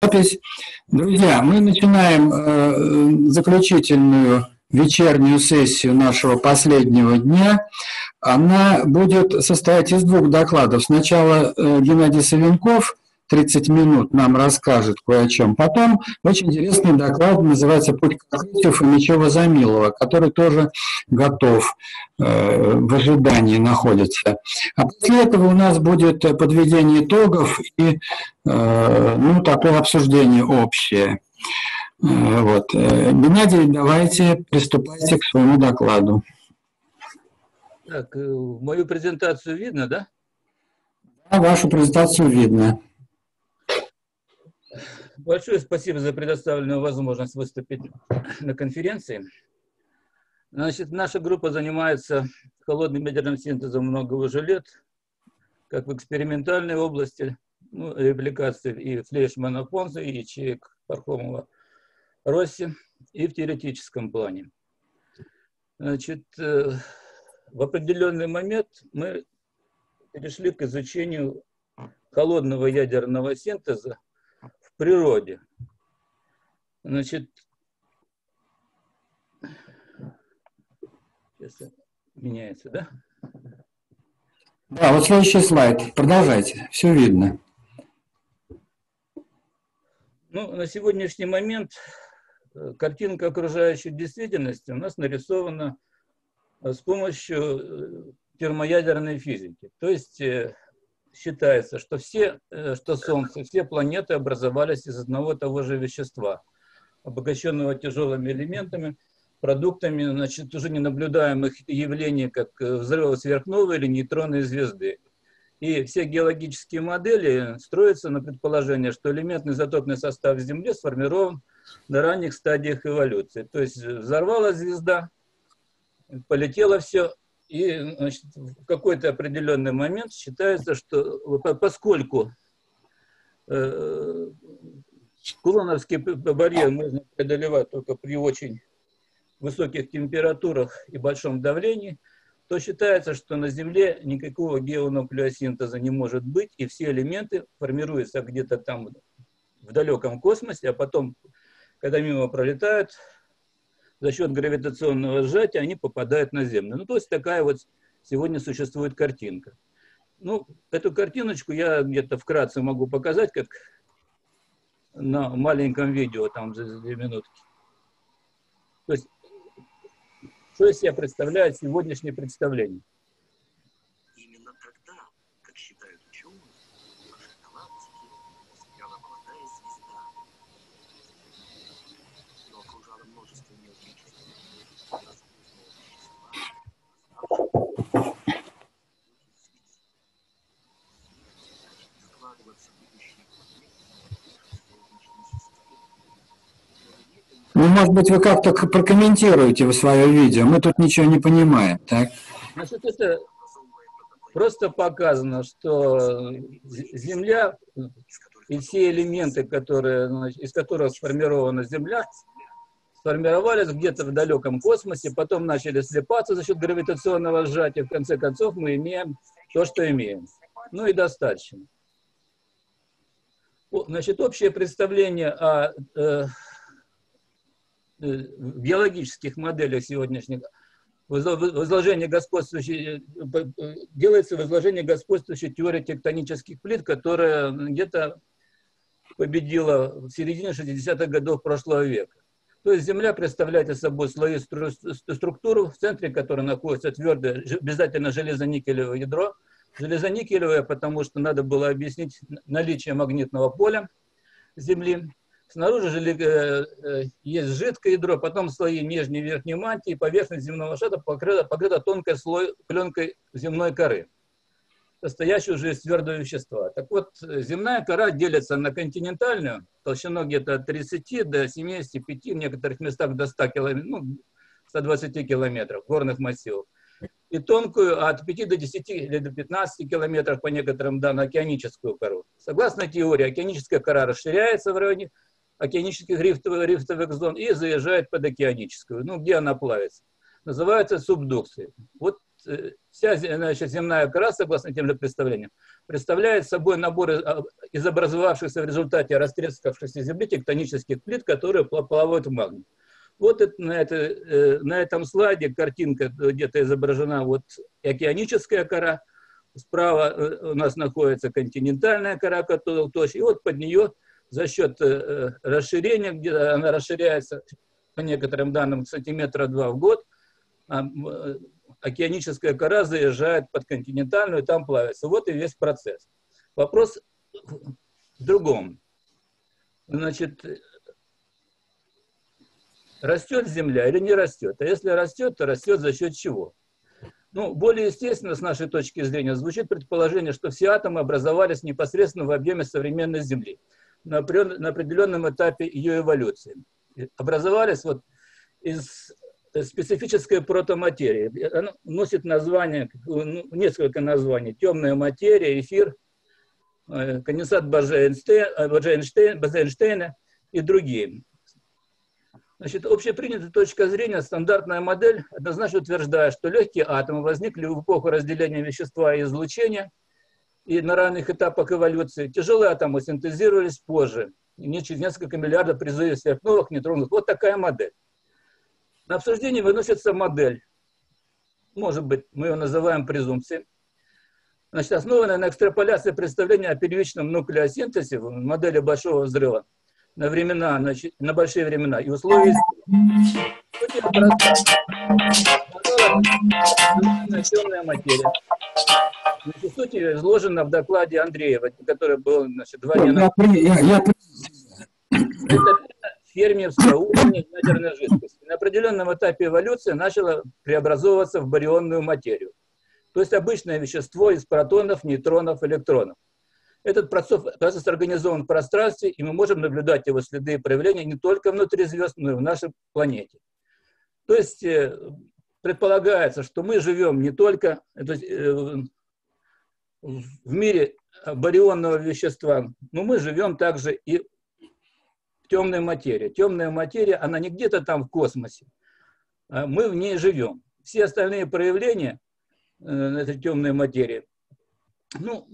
Запись. Друзья, мы начинаем заключительную вечернюю сессию нашего последнего дня. Она будет состоять из двух докладов. Сначала Геннадий Савенков 30 минут нам расскажет кое о чем. Потом очень интересный доклад, называется «Путь к открытию» Фомичева-Замилова, который тоже готов, в ожидании находится. А после этого у нас будет подведение итогов и такое обсуждение общее. Вот. Геннадий, давайте приступайте к своему докладу. Так, мою презентацию видно, да? Да, вашу презентацию видно. Большое спасибо за предоставленную возможность выступить на конференции. Значит, наша группа занимается холодным ядерным синтезом много уже лет, как в экспериментальной области, репликации и Флейшмана Понса, и ячеек Пархомова Росси, и в теоретическом плане. Значит, в определенный момент мы перешли к изучению холодного ядерного синтеза в природе. Значит, сейчас меняется, да? Да, вот следующий слайд. Продолжайте, все видно. На сегодняшний момент картинка окружающей действительности у нас нарисована с помощью термоядерной физики. То есть считается, что Солнце, все планеты образовались из одного и того же вещества, обогащенного тяжелыми элементами, продуктами, значит, уже ненаблюдаемых явлений, как взрывы сверхновой или нейтронной звезды. И все геологические модели строятся на предположение, что элементно-изотопный состав Земли сформирован на ранних стадиях эволюции. То есть взорвалась звезда, полетело все, и, значит, в какой-то определенный момент считается, что поскольку Кулоновский барьер можно преодолевать только при очень высоких температурах и большом давлении, то считается, что на Земле никакого геонуклеосинтеза не может быть, и все элементы формируются где-то там в далеком космосе, а потом, когда мимо пролетают, за счет гравитационного сжатия они попадают на Землю. То есть такая вот сегодня существует картинка. Эту картиночку я где-то вкратце могу показать, как на маленьком видео, там за 2 минутки. То есть, что из себя представляет сегодняшнее представление? Именно тогда, как считают ученые, в нашей галактике засияла молодая звезда. Но окружало множество мелких частиц, складываться будущие может быть, вы как-то прокомментируете свое видео. Мы тут ничего не понимаем, так? Значит, это просто показано, что Земля и все элементы, из которых сформирована Земля, сформировались где-то в далеком космосе, потом начали слипаться за счет гравитационного сжатия. В конце концов, мы имеем то, что имеем. И достаточно. Значит, общее представление о биологических моделях сегодняшних делается возложение господствующей теории тектонических плит, которая где-то победила в середине 60-х годов прошлого века. То есть Земля представляет собой слоистую структуру, в центре которой находится твердое, обязательно железоникелевое ядро. Железоникелевое, потому что надо было объяснить наличие магнитного поля Земли. Снаружи есть жидкое ядро, потом слои нижней и верхней мантии, поверхность земного шара покрыта тонкой пленкой земной коры, состоящей уже из твердого вещества. Так вот, земная кора делится на континентальную, толщиной где-то от 30 до 75, в некоторых местах до 100 километров, 120 километров горных массивов, и тонкую от 5 до 10 или до 15 километров, по некоторым данным, океаническую кору. Согласно теории, океаническая кора расширяется в районе океанических рифтовых зон и заезжает под океаническую, где она плавится. Называется субдукцией. Вот вся, значит, земная кора, согласно тем же представлениям, представляет собой набор из образовавшихся в результате растрескавшихся земли тектонических плит, которые плавают в магме. Вот на этом слайде картинка где-то изображена вот океаническая кора, справа у нас находится континентальная кора, и вот под нее за счет расширения, где она расширяется, по некоторым данным, сантиметра 2 в год, океаническая кора заезжает под континентальную, и там плавится. Вот и весь процесс. Вопрос в другом. Значит, растет Земля или не растет? А если растет, то растет за счет чего? Ну, более естественно, с нашей точки зрения, звучит предположение, что все атомы образовались непосредственно в объеме современной Земли на определенном этапе ее эволюции. Образовались вот из специфической протоматерии. Она носит название, несколько названий. Темная материя, эфир, конденсат Боза-Эйнштейна и другие. Значит, общепринятая точка зрения, стандартная модель однозначно утверждает, что легкие атомы возникли в эпоху разделения вещества и излучения и на ранних этапах эволюции. Тяжелые атомы синтезировались позже, не через несколько миллиардов при взрыве сверхновых нейтронных. Вот такая модель. На обсуждение выносится модель, может быть, мы ее называем презумпцией, значит, основанная на экстраполяции представления о первичном нуклеосинтезе в модели большого взрыва на времена, значит, на большие времена и условия. Темная материя. Значит, суть ее изложена в докладе Андреева, который был, значит, 2 дня назад. Это фермиевского уровня ядерной жидкости. На определенном этапе эволюции начало преобразовываться в барионную материю. То есть обычное вещество из протонов, нейтронов, электронов. Этот процесс организован в пространстве, и мы можем наблюдать его следы и проявления не только внутри звезд, но и в нашей планете. То есть предполагается, что мы живем не только в мире барионного вещества, но мы живем также и в темной материи. Темная материя, она не где-то там в космосе, а мы в ней живем. Все остальные проявления этой темной материи, ну,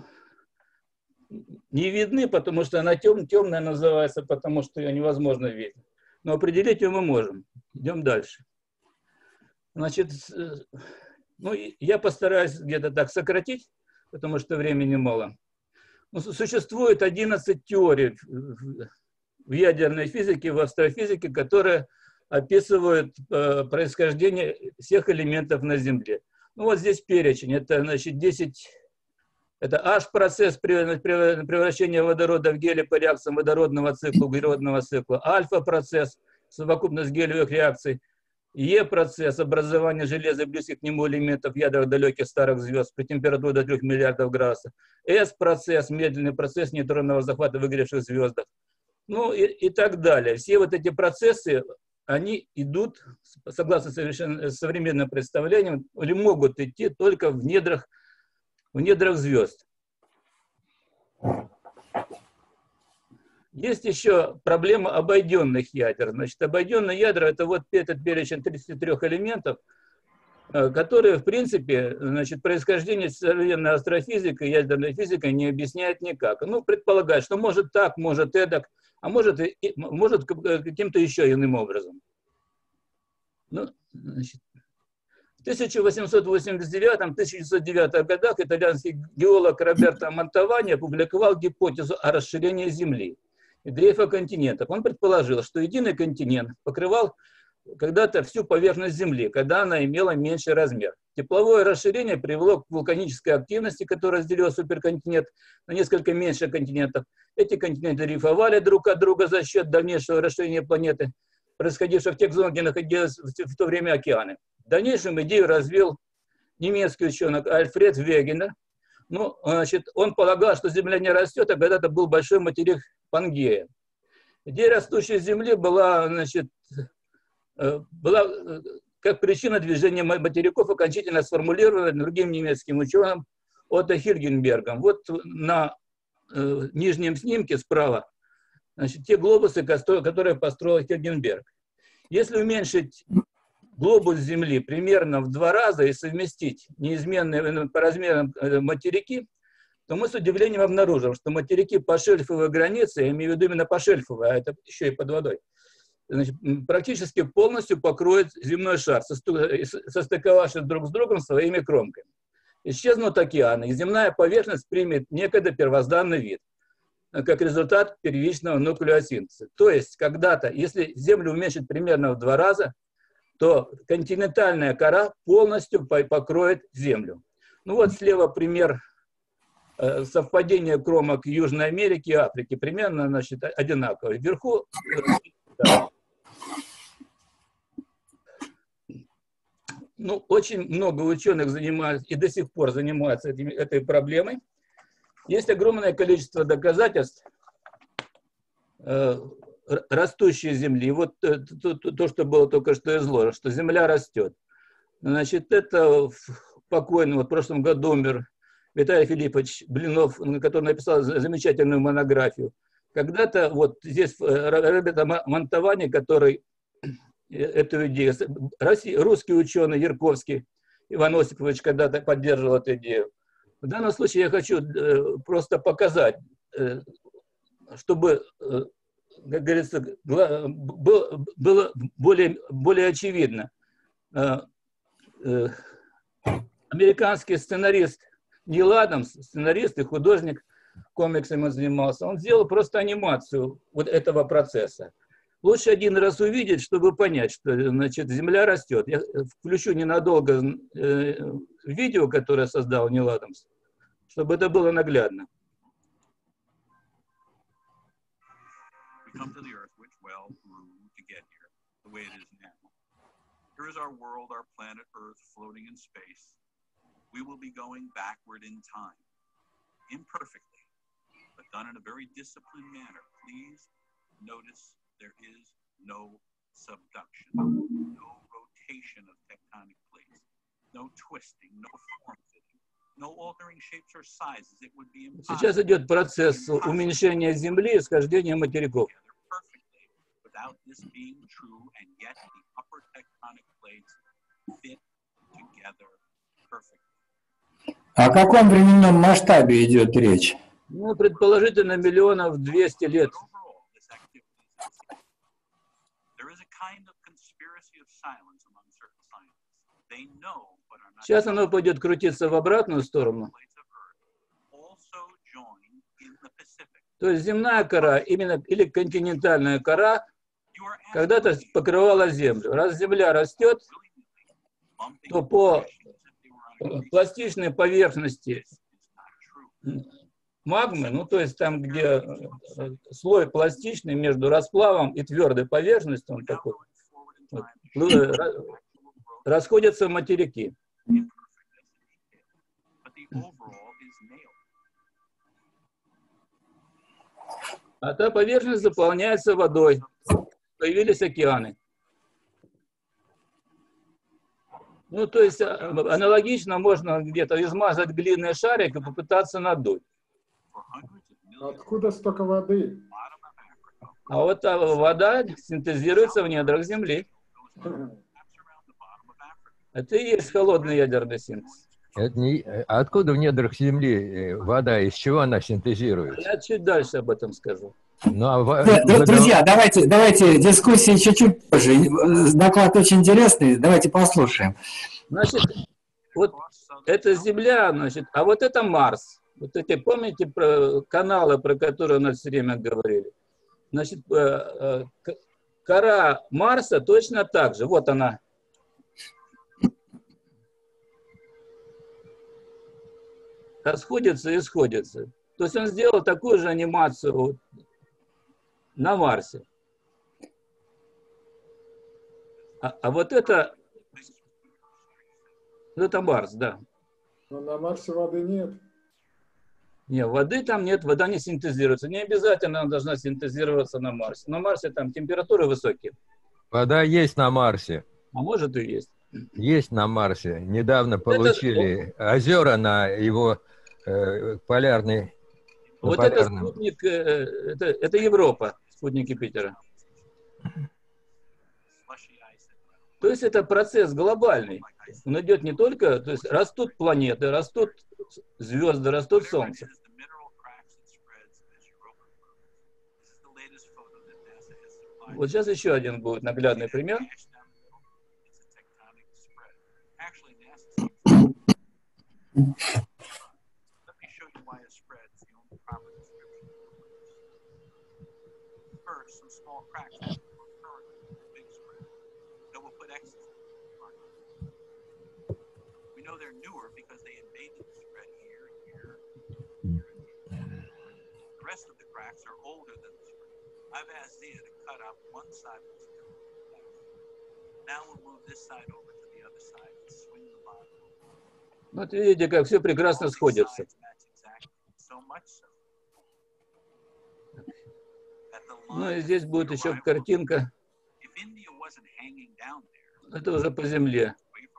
не видны, потому что она темная называется, потому что ее невозможно видеть. Но определить ее мы можем. Идем дальше. Значит, ну, я постараюсь где-то так сократить, потому что времени мало. Но существует 11 теорий в ядерной физике, в астрофизике, которые описывают происхождение всех элементов на Земле. Ну, вот здесь перечень. Это, значит, 10... Это H-процесс превращения водорода в гелий по реакциям водородного цикла, углеродного цикла. Альфа-процесс, совокупность гелиевых реакций. Е-процесс, образование железа и близких к нему элементов в ядрах далеких старых звезд при температуре до 3 миллиардов градусов. С-процесс, медленный процесс нейтронного захвата в выгоревших звездах. Ну и так далее. Все вот эти процессы, они идут, согласно современным представлениям, или могут идти только в недрах звезд. Есть еще проблема обойденных ядер. Значит, обойденные ядра — это вот этот перечень 33 элементов, которые, в принципе, значит, происхождение современной астрофизикой и ядерной физикой не объясняет никак. Ну, предполагает, что может так, может эдак, а может каким-то еще иным образом. Ну, значит, в 1889-1909 годах итальянский геолог Роберто Монтавани опубликовал гипотезу о расширении Земли и дрейфа континентов. Он предположил, что единый континент покрывал когда-то всю поверхность Земли, когда она имела меньший размер. Тепловое расширение привело к вулканической активности, которая разделила суперконтинент на несколько меньших континентов. Эти континенты дрейфовали друг от друга за счет дальнейшего расширения планеты, происходившего в тех зонах, где находились в то время океаны. В дальнейшем идею развил немецкий ученый Альфред Вегенер. Ну, значит, он полагал, что Земля не растет, а когда-то был большой материк Пангея. Идея растущей Земли была, значит, как причина движения материков окончательно сформулирована другим немецким ученым Отто Хильгенбергом. Вот на нижнем снимке справа, значит, те глобусы, которые построил Хильгенберг. Если уменьшить глобус Земли примерно в 2 раза и совместить неизменные по размерам материки, то мы с удивлением обнаружим, что материки по шельфовой границе, я имею в виду именно по шельфовой, а это еще и под водой, значит, практически полностью покроет земной шар, состыковавшись друг с другом своими кромками. Исчезнут океаны, и земная поверхность примет некогда первозданный вид, как результат первичного нуклеосинтеза. То есть, когда-то, если Землю уменьшить примерно в 2 раза, то континентальная кора полностью покроет Землю. Ну вот слева пример совпадения кромок Южной Америки и Африки. Примерно, значит, одинаковые. Вверху... Ну, очень много ученых занимаются и до сих пор занимаются этой проблемой. Есть огромное количество доказательств растущей Земли. Вот то, что было только что изложено, что Земля растет. Значит, это покойный, вот в прошлом году умер Виталий Филиппович Блинов, который написал замечательную монографию. Когда-то вот здесь Роберто Монтовани, который эту идею, русский ученый Ярковский Иван Осипович когда-то поддерживал эту идею. В данном случае я хочу просто показать, чтобы, как говорится, было более очевидно. Американский сценарист Нил Адамс, сценарист и художник, комиксами он занимался, он сделал просто анимацию вот этого процесса. Лучше один раз увидеть, чтобы понять, что, значит, Земля растет. Я включу ненадолго видео, которое создал Нил Адамс, чтобы это было наглядно. We will be going backward in time, imperfectly, but done in a very disciplined manner. Please notice there is no subduction, no rotation of tectonic plates, no twisting, no form fitting, no altering shapes or sizes. It would be impossible. Сейчас идет процесс уменьшения Земли и схождения материков. Without this being true, and yet the upper tectonic plates fit together perfectly. О каком временном масштабе идет речь? Ну, предположительно, 200 миллионов лет. Сейчас оно пойдет крутиться в обратную сторону. То есть земная кора, именно, или континентальная кора, когда-то покрывала Землю. Раз Земля растет, то по пластичной поверхности магмы, ну то есть там, где слой пластичный между расплавом и твердой поверхностью, он такой, вот, расходятся материки. А та поверхность заполняется водой. Появились океаны. Ну, то есть аналогично можно где-то измазать глиняный шарик и попытаться надуть. Откуда столько воды? А вот вода синтезируется в недрах Земли. Это и есть холодный ядерный синтез. Это не... Откуда в недрах Земли вода? Из чего она синтезируется? Я чуть дальше об этом скажу. Ну, Друзья, давайте дискуссии чуть-чуть позже. Доклад очень интересный, давайте послушаем. Значит, вот это Земля, значит, а вот это Марс. Вот эти, помните, каналы, про которые у нас все время говорили? Значит, кора Марса точно так же. Вот она. Расходится и сходится. То есть он сделал такую же анимацию на Марсе. А вот это Марс, да. Но на Марсе воды нет. Нет, воды там нет, вода не синтезируется. Не обязательно она должна синтезироваться на Марсе. На Марсе там температуры высокие. Вода есть на Марсе. А может и есть. Есть на Марсе. Недавно получили озера на его полярный... Вот это спутник, это Европа, спутник Юпитера. То есть это процесс глобальный. Он идет не только, то есть растут планеты, растут звезды, растут Солнце. Вот сейчас еще один будет наглядный пример. I've asked Zia to cut up one side of the square. Now we'll move this side over to the other side and swing the bottom. Вот видите, как все прекрасно сходится. Ну и здесь будет еще картинка. Это уже по Земле.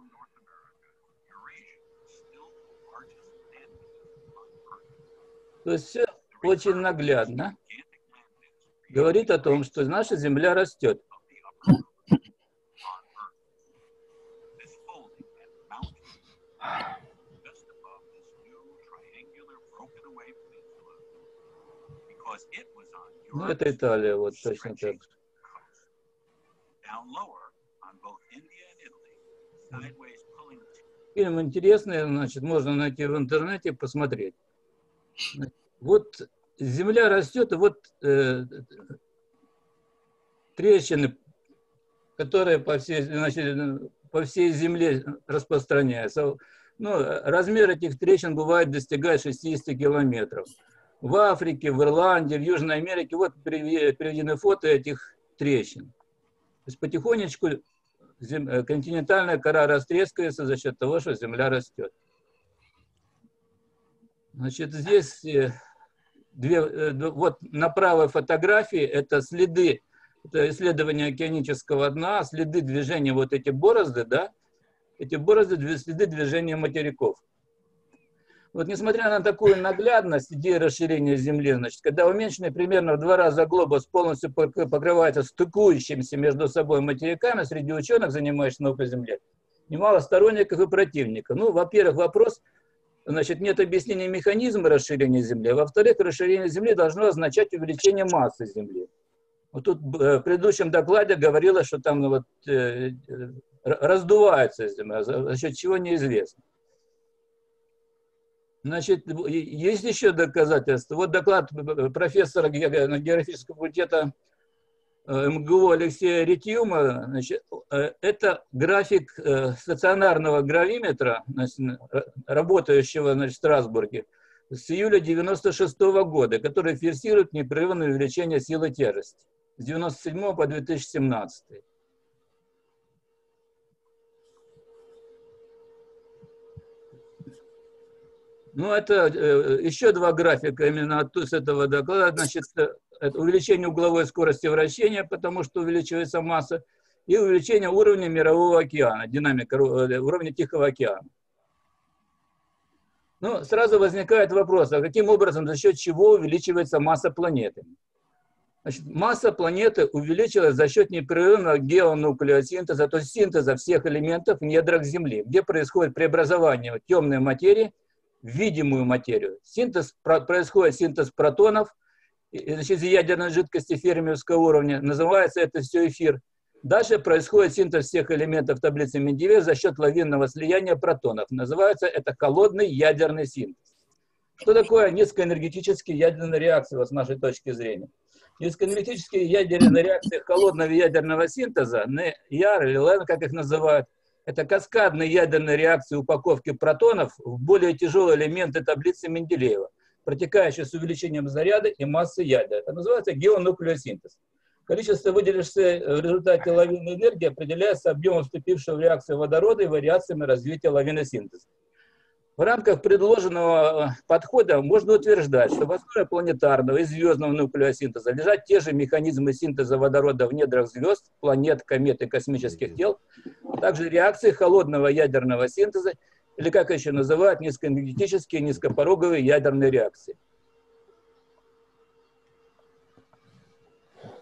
То есть все очень наглядно говорит о том, что наша Земля растет. Ну, это Италия, вот точно так. Фильм интересный, значит, можно найти в интернете, посмотреть. Вот Земля растет, и вот трещины, которые по всей Земле распространяются. Ну, размер этих трещин бывает достигает 60 километров. В Африке, в Ирландии, в Южной Америке вот приведены фото этих трещин. То есть потихонечку континентальная кора растрескивается за счет того, что Земля растет. Значит, здесь вот на правой фотографии это следы, это исследование океанического дна, следы движения, вот эти борозды, да, эти борозды, следы движения материков. Вот несмотря на такую наглядность идеи расширения Земли, значит, когда уменьшенный примерно в 2 раза глобус полностью покрывается стыкующимися между собой материками, среди ученых, занимающихся наукой Земли, немало сторонников и противников. Ну, во-первых, вопрос, значит, нет объяснения механизма расширения Земли, а во-вторых, расширение Земли должно означать увеличение массы Земли. Вот тут в предыдущем докладе говорилось, что там вот, раздувается Земля, за счет чего неизвестно. Значит, есть еще доказательства. Вот доклад профессора географического факультета МГУ Алексея Ретьюма. Значит, это график стационарного гравиметра, значит, работающего, значит, в Страсбурге с июля 1996 года, который фиксирует непрерывное увеличение силы тяжести с 1997 по 2017. Ну, это еще 2 графика именно с этого доклада. Значит, это увеличение угловой скорости вращения, потому что увеличивается масса, и увеличение уровня мирового океана, динамика уровня Тихого океана. Ну, сразу возникает вопрос, а каким образом, за счет чего увеличивается масса планеты? Значит, масса планеты увеличилась за счет непрерывного геонуклеосинтеза, то есть синтеза всех элементов в недрах Земли, где происходит преобразование темной материи в видимую материю. Происходит синтез протонов, значит, из ядерной жидкости фермиевского уровня. Называется это все эфир. Дальше происходит синтез всех элементов таблицы Менделеева за счет лавинного слияния протонов. Называется это холодный ядерный синтез. Что такое низкоэнергетические ядерные реакции, вот с нашей точки зрения? Низкоэнергетические ядерные реакции холодного ядерного синтеза, НЯР или ЛЭН, как их называют, это каскадные ядерные реакции упаковки протонов в более тяжелые элементы таблицы Менделеева, протекающие с увеличением заряда и массы ядер. Это называется геонуклеосинтез. Количество выделившейся в результате лавинной энергии определяется объемом вступившего в реакцию водорода и вариациями развития лавины синтеза. В рамках предложенного подхода можно утверждать, что в основе планетарного и звездного нуклеосинтеза лежат те же механизмы синтеза водорода в недрах звезд, планет, комет и космических тел, а также реакции холодного ядерного синтеза, или как еще называют, низкоэнергетические низкопороговые ядерные реакции.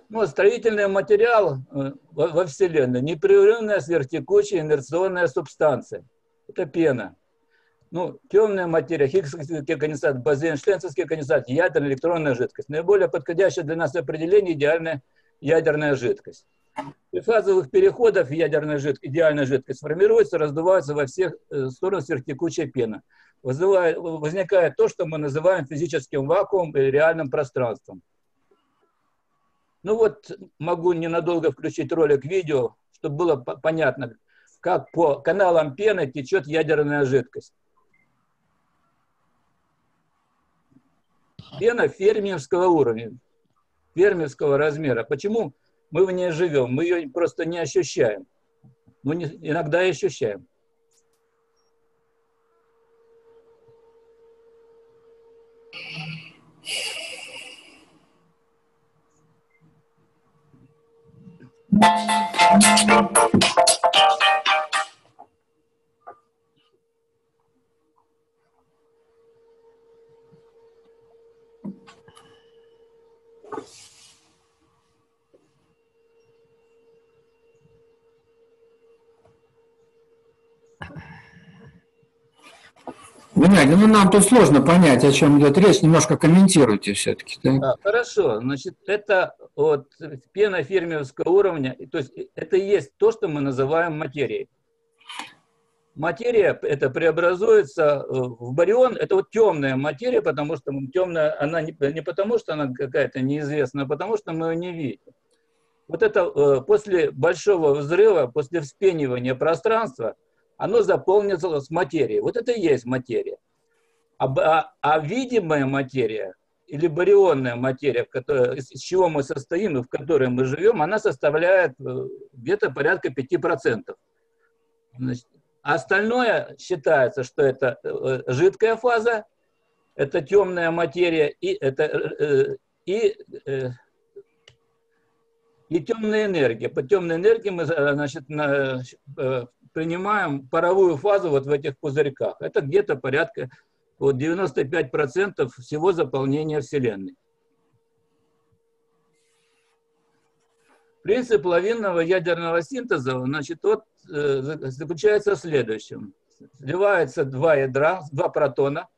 Ну, строительный материал во Вселенной – непрерывная сверхтекучая инерционная субстанция. Это пена. Ну, темная материя, хиггсовский конденсат, бозен-шленцевский конденсат, ядерная электронная жидкость. Наиболее подходящее для нас определение – идеальная ядерная жидкость. При фазовых переходах идеальная жидкость формируется, раздувается во всех сторонах сверхтекучая пена. Возникает то, что мы называем физическим вакуумом или реальным пространством. Ну вот, могу ненадолго включить ролик видео, чтобы было понятно, как по каналам пены течет ядерная жидкость. Пена фермиевского уровня, фермиевского размера. Почему мы в ней живем? Мы ее просто не ощущаем. Но иногда и ощущаем. Геннадий, ну нам тут сложно понять, о чем идет речь, немножко комментируйте все-таки. Да? Хорошо, значит, это вот пена фермиевского уровня, то есть это и есть то, что мы называем материей. Материя это преобразуется в барион, это вот темная материя, потому что темная, она не потому, что она какая-то неизвестная, а потому что мы ее не видим. Вот это после большого взрыва, после вспенивания пространства, оно заполнится с материей. Вот это и есть материя. А видимая материя или барионная материя, из чего мы состоим и в которой мы живем, она составляет где-то порядка 5%. Значит, а остальное считается, что это жидкая фаза, это темная материя и темная энергия. По темной энергии мы, значит, принимаем паровую фазу вот в этих пузырьках. Это где-то порядка вот 95% всего заполнения Вселенной. Принцип лавинного ядерного синтеза, значит, заключается в следующем. Сливаются два ядра, два протона,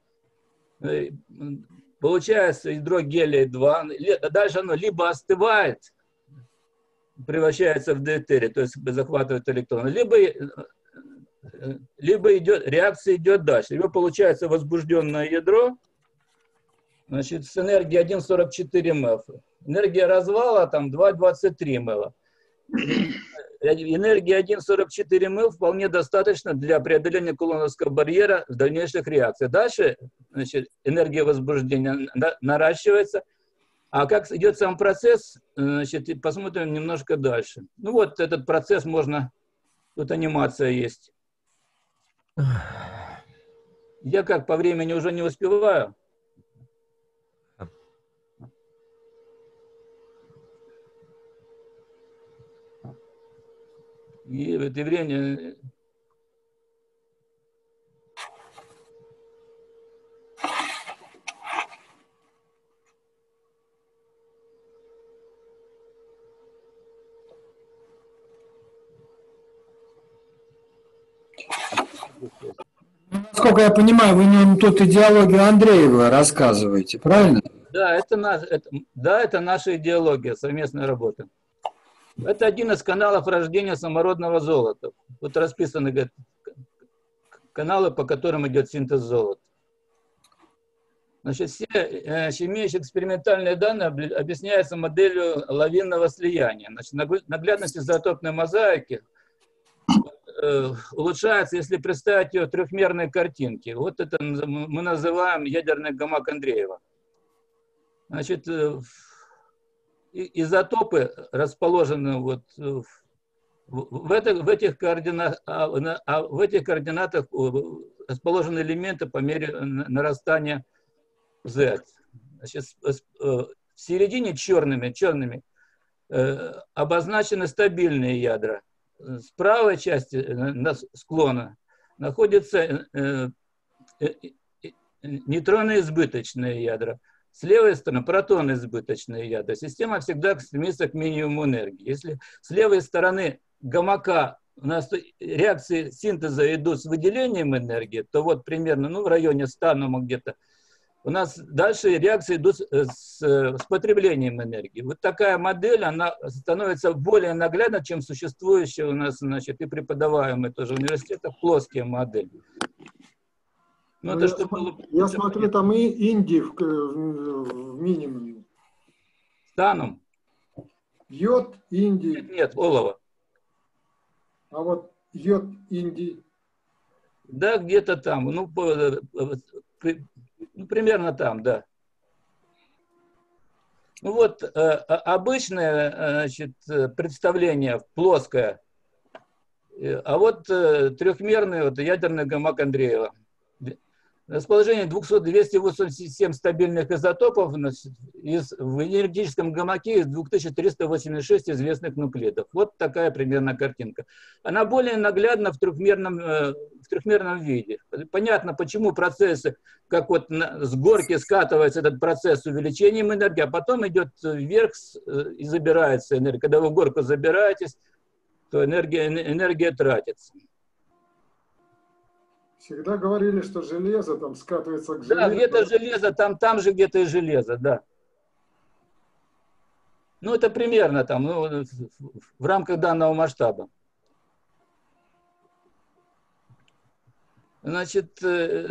получается ядро гелия-2, дальше оно либо остывает, превращается в дейтерий, то есть захватывает электроны, либо реакция идет дальше. Либо получается возбужденное ядро, значит, с энергией 1,44 МЭФ. Энергия развала там 2,23 МЭФ. Энергии 1,44 МЭФ вполне достаточно для преодоления кулоновского барьера в дальнейших реакциях. Дальше, значит, энергия возбуждения наращивается. А как идет сам процесс, значит, посмотрим немножко дальше. Ну вот этот процесс можно, тут анимация есть. Я как по времени уже не успеваю. И в это время... Насколько я понимаю, вы нам тут идеологию Андреева рассказываете, правильно? Да, это наша идеология, совместная работа. Это один из каналов рождения самородного золота. Вот расписаны, говорят, каналы, по которым идет синтез золота. Значит, все имеющие экспериментальные данные объясняются моделью лавинного слияния. Значит, наглядность изотопной мозаики улучшается, если представить ее в трехмерной картинке. Вот это мы называем ядерный гамак Андреева. Значит, изотопы расположены вот в этих координатах расположены элементы по мере нарастания Z. Значит, в середине черными обозначены стабильные ядра. С правой части склона находятся нейтронно-избыточные ядра. С левой стороны протоны избыточные ядра. Система всегда стремится к минимуму энергии. Если с левой стороны гамака у нас реакции синтеза идут с выделением энергии, то вот примерно в районе 100 где-то у нас дальше реакции идут с потреблением энергии. Вот такая модель, она становится более наглядной, чем существующая у нас, значит, и преподаваемая тоже в университетах плоские модели. Ну, я смотрю, там и Индии в минимуме. Станом? Йод, Индии. Нет, олово. А вот йод, Индии. Да, где-то там. Примерно там, да. Ну вот, обычное, значит, представление плоское, а вот трехмерный вот, ядерный гамак Андреева. Расположение 287 стабильных изотопов в энергетическом гамаке из 2386 известных нуклидов. Вот такая примерно картинка. Она более наглядна в трехмерном виде. Понятно, почему процессы, как вот с горки скатывается этот процесс с увеличением энергии, а потом идет вверх и забирается энергия. Когда вы в горку забираетесь, то энергия тратится. Всегда говорили, что железо там скатывается к железу. Да, где-то железо, там же где-то и железо, да. Ну, это примерно там, в рамках данного масштаба. Значит,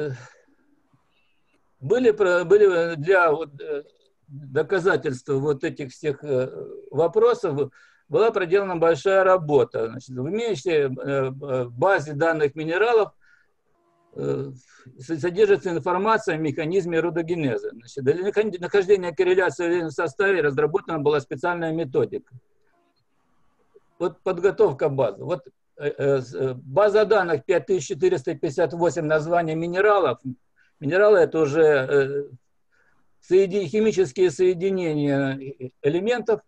были для доказательства вот этих всех вопросов была проделана большая работа. Значит, в имеющейся базе данных минералов содержится информация о механизме рудогенеза. Значит, для нахождения корреляции в составе разработана была специальная методика. Вот подготовка базы. Вот база данных 5458 названий минералов. Минералы — это уже химические соединения элементов.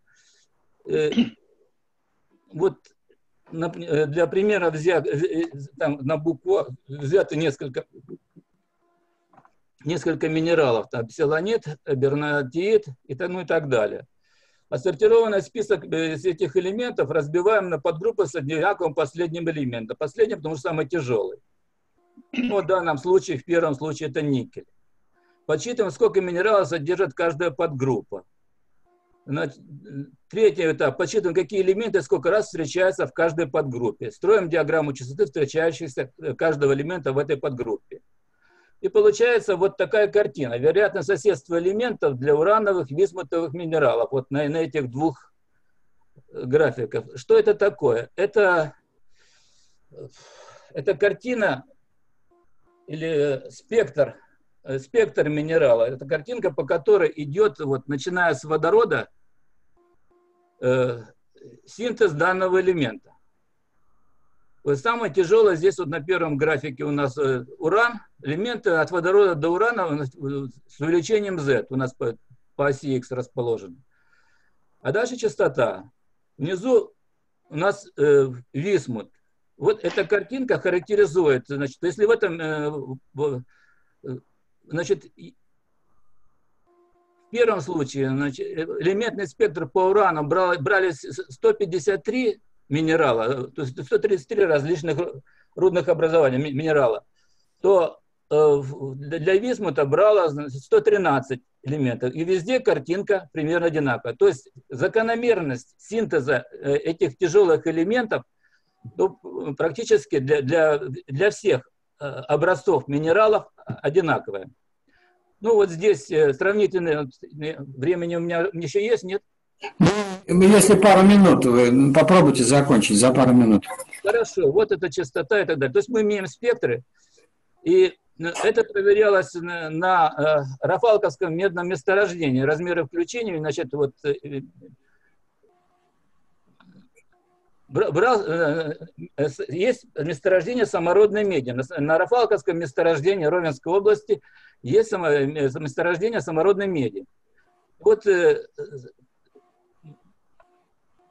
Вот для примера там на букву взято несколько минералов, там псилонит, бернатиит и так далее. Отсортированный список из этих элементов разбиваем на подгруппы с одинаковым последним элементом. Последний, потому что самый тяжелый. Ну, в данном случае, в первом случае, это никель. Подсчитываем, сколько минералов содержит каждая подгруппа. Третий этап. Подсчитываем, какие элементы сколько раз встречаются в каждой подгруппе. Строим диаграмму частоты встречающихся каждого элемента в этой подгруппе. И получается вот такая картина. Вероятно, соседство элементов для урановых, висмутовых минералов. Вот на этих двух графиках. Что это такое? Это картина или спектр минерала. Это картинка, по которой идет, вот, начиная с водорода, синтез данного элемента. Вот самое тяжелое здесь вот на первом графике у нас уран. Элементы от водорода до урана с увеличением Z у нас по оси X расположены. А дальше частота. Внизу у нас висмут. Вот эта картинка характеризует, значит, если в этом, значит, в первом случае, значит, элементный спектр по урану брали 153 минерала, то есть 133 различных рудных образований минерала, то для висмута брало 113 элементов. И везде картинка примерно одинаковая. То есть закономерность синтеза этих тяжелых элементов практически для всех образцов минералов одинаковая. Ну вот здесь сравнительное времени у меня еще есть, нет? Ну, если пару минут, вы попробуйте закончить за пару минут. Хорошо, вот эта частота и так далее. То есть мы имеем спектры, и это проверялось на рафалковском медном месторождении. Размеры включения, значит, вот есть месторождение самородной меди. На рафалковском месторождении Ровенской области есть месторождение самородной меди. Вот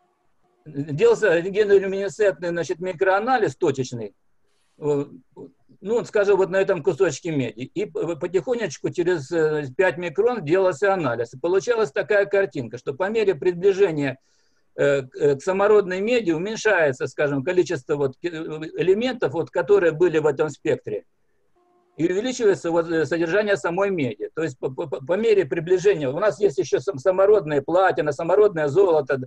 делался рентгенолюминесцентный, значит, микроанализ точечный. ну, скажем, вот на этом кусочке меди. И потихонечку через 5 микрон делался анализ. И получалась такая картинка, что по мере приближения к самородной меди уменьшается, скажем, количество вот элементов, вот, которые были в этом спектре. И увеличивается вот содержание самой меди. То есть по мере приближения, у нас есть еще самородное платина, самородное золото,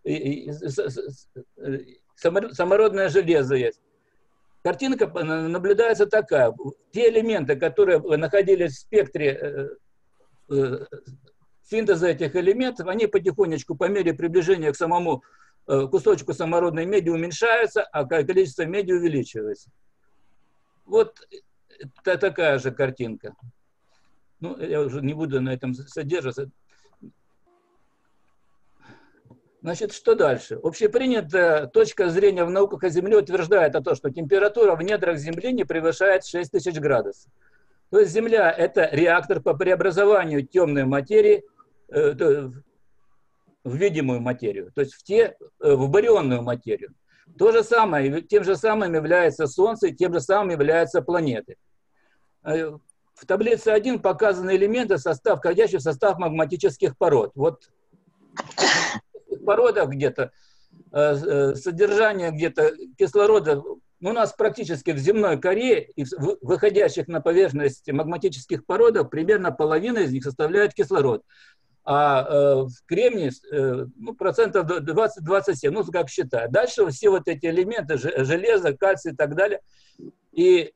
самородное железо есть. Картинка наблюдается такая. Те элементы, которые находились в спектре синтеза этих элементов, они потихонечку по мере приближения к самому кусочку самородной меди уменьшаются, а количество меди увеличивается. Вот такая же картинка. Ну, я уже не буду на этом содержаться. Значит, что дальше? Общепринятая точка зрения в науках о Земле утверждает о том, что температура в недрах Земли не превышает 6000 градусов. То есть Земля – это реактор по преобразованию темной материи в видимую материю, то есть в барионную материю. То же самое, тем же самым является Солнце, и тем же самым являются планеты. В таблице 1 показаны элементы, входящие в состав магматических пород. Вот в породах где-то содержание где-то кислорода у нас практически в земной коре и выходящих на поверхность магматических породах примерно половина из них составляет кислород. А в кремнии ну, процентов 20-27, ну, как считаю. Дальше все вот эти элементы, железо, кальций и так далее. И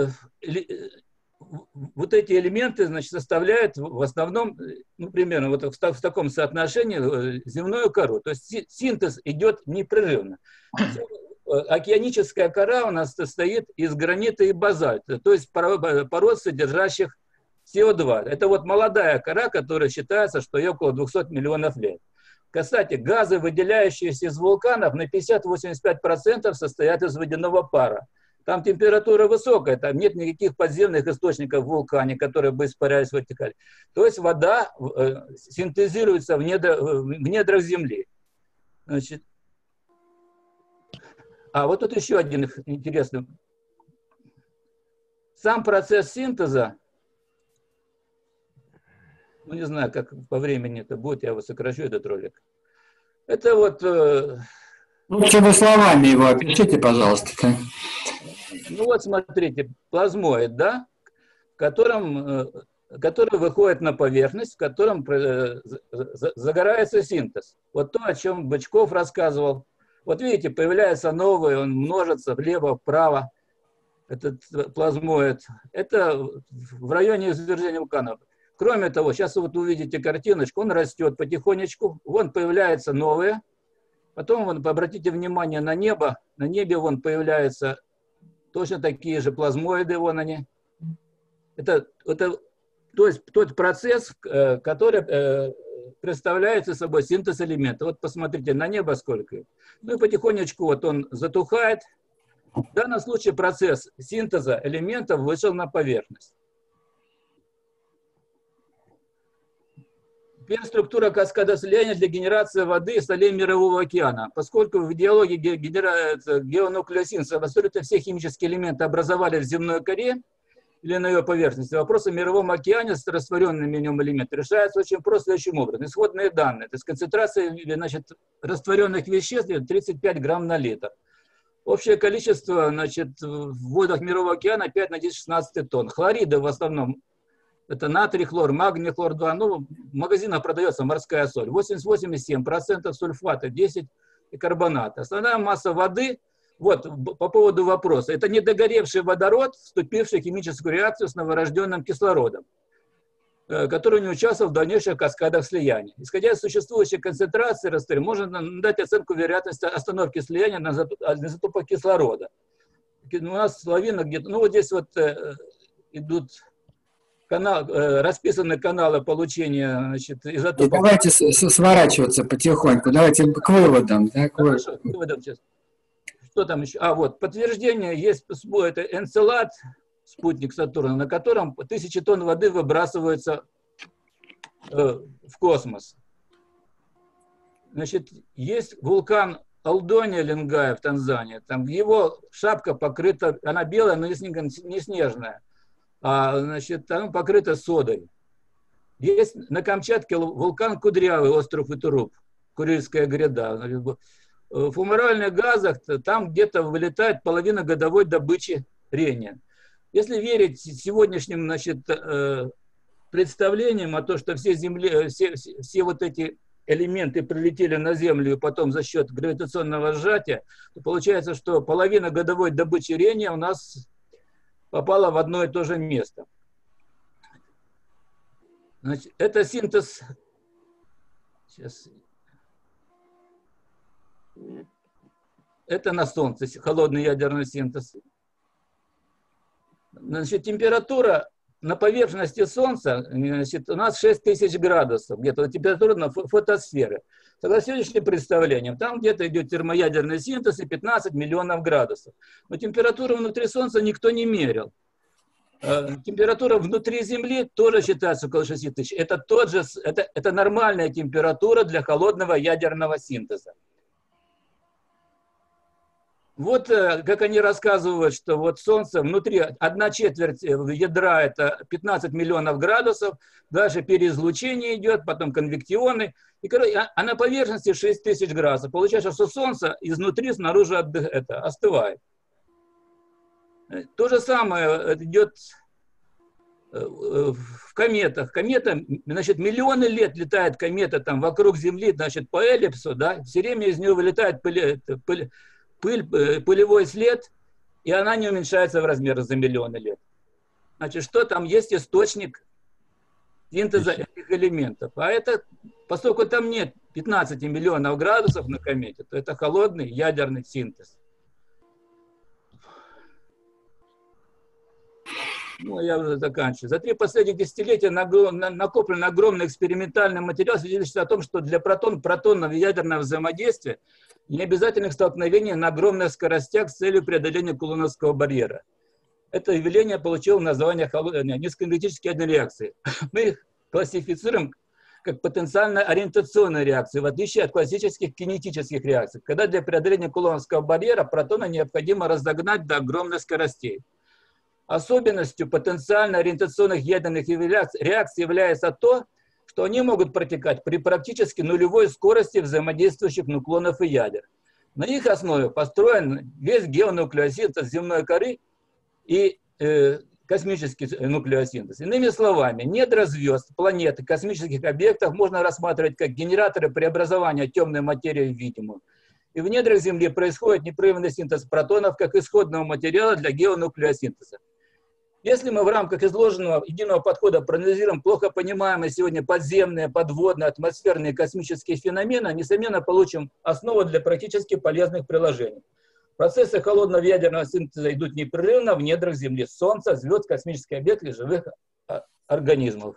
вот эти элементы, значит, составляют в основном, ну, примерно вот в таком соотношении земную кору. То есть синтез идет непрерывно. Океаническая кора у нас состоит из гранита и базальта, то есть пород, содержащих СО2. Это вот молодая кора, которая считается, что ей около 200 миллионов лет. Кстати, газы, выделяющиеся из вулканов, на 50-85% состоят из водяного пара. Там температура высокая, там нет никаких подземных источников в вулкане, которые бы испарялись в вертикали. То есть вода синтезируется в недрах Земли. Значит, вот тут еще один интересный. Сам процесс синтеза, ну не знаю, как по времени это будет, я его сокращу, этот ролик. Это вот... Лучше вы словами его опишите, пожалуйста. Ну вот смотрите, плазмоид, да, который выходит на поверхность, в котором загорается синтез. Вот то, о чем Бычков рассказывал. Вот видите, появляется новый, он множится влево, вправо, этот плазмоид. Это в районе извержения вулканов. Кроме того, сейчас вот увидите картиночку, он растет потихонечку, вон появляются новые. Потом, вон, обратите внимание на небо, на небе вон появляются точно такие же плазмоиды, вон они. Это то есть тот процесс, который представляет собой синтез элементов. Вот посмотрите, на небо сколько. Ну и потихонечку вот он затухает. В данном случае процесс синтеза элементов вышел на поверхность. Теперь структура каскада слияния для генерации воды и солей Мирового океана. Поскольку в геологии геонуклеосин абсолютно все химические элементы образовались в земной коре или на ее поверхности, вопрос о Мировом океане с растворенными в нем элементами решается очень просто следующим образом. Исходные данные, то есть концентрация, значит, растворенных веществ 35 грамм на литр. Общее количество, значит, в водах Мирового океана 5 на 10-16 тонн. Хлориды в основном. Это натрий, хлор, магний, хлор 2. Ну, в магазинах продается морская соль. 88,7%, сульфата 10% и карбонат. Основная масса воды, вот, по поводу вопроса, это недогоревший водород, вступивший в химическую реакцию с новорожденным кислородом, который не участвовал в дальнейших каскадах слияния. Исходя из существующей концентрации растворения, можно дать оценку вероятности остановки слияния на изотопах кислорода. У нас лавина где-то, ну вот здесь вот идут... расписаны каналы получения, значит, изотопов. И давайте сворачиваться потихоньку, давайте к выводам. Да, Хорошо, к выводам сейчас. Что там еще? Вот, подтверждение есть, это Энцелад, спутник Сатурна, на котором 1000 тонн воды выбрасываются в космос. Значит, есть вулкан Алдония Ленгая в Танзании, там его шапка покрыта, она белая, но не снежная, а, значит, она покрыта содой. Есть на Камчатке вулкан Кудрявый, остров Итуруп, Курильская гряда. В фумаральных газах там где-то вылетает половина годовой добычи рения. Если верить сегодняшним, значит, представлениям о том, что все вот эти элементы прилетели на Землю и потом за счет гравитационного сжатия, то получается, что половина годовой добычи рения у нас попала в одно и то же место. Значит, это синтез. Сейчас. Это на Солнце, холодный ядерный синтез. Значит, температура на поверхности Солнца, значит, у нас 6000 градусов, где-то температура на фотосферы. Согласно сегодняшним представлениям, там где-то идет термоядерный синтез и 15 миллионов градусов. Но температуру внутри Солнца никто не мерил. Температура внутри Земли тоже считается около 6000. Это нормальная температура для холодного ядерного синтеза. Вот как они рассказывают, что вот Солнце внутри 1/4 ядра это 15 миллионов градусов, дальше переизлучение идет, потом конвектионы, а на поверхности 6000 градусов. Получается, что Солнце изнутри, снаружи остывает. То же самое идет в кометах. Комета, значит, миллионы лет летает комета там вокруг Земли, значит, по эллипсу, да, все время из нее вылетает пылевой след, и она не уменьшается в размерах за миллионы лет. Значит, что там есть источник синтеза этих элементов. А это, поскольку там нет 15 миллионов градусов на комете, то это холодный ядерный синтез. Ну, я уже заканчиваю. За 3 последних десятилетия накоплен огромный экспериментальный материал, свидетельствует о том, что для протонного и ядерного взаимодействия необязательных столкновений на огромных скоростях с целью преодоления кулоновского барьера. Это явление получило название низкоэнергетической ядерной реакции. Мы их классифицируем как потенциально-ориентационные реакции, в отличие от классических кинетических реакций, когда для преодоления кулоновского барьера протона необходимо разогнать до огромных скоростей. Особенностью потенциально-ориентационных ядерных реакций является то, что они могут протекать при практически нулевой скорости взаимодействующих нуклонов и ядер. На их основе построен весь геонуклеосинтез земной коры и космический нуклеосинтез. Иными словами, недра звезд, планет и космических объектов можно рассматривать как генераторы преобразования темной материи в видимую. И в недрах Земли происходит непрерывный синтез протонов как исходного материала для геонуклеосинтеза. Если мы в рамках изложенного единого подхода проанализируем плохо понимаемые сегодня подземные, подводные, атмосферные космические феномены, несомненно получим основу для практически полезных приложений. Процессы холодного ядерного синтеза идут непрерывно в недрах Земли, Солнца, звезд, космических объектов и живых организмов.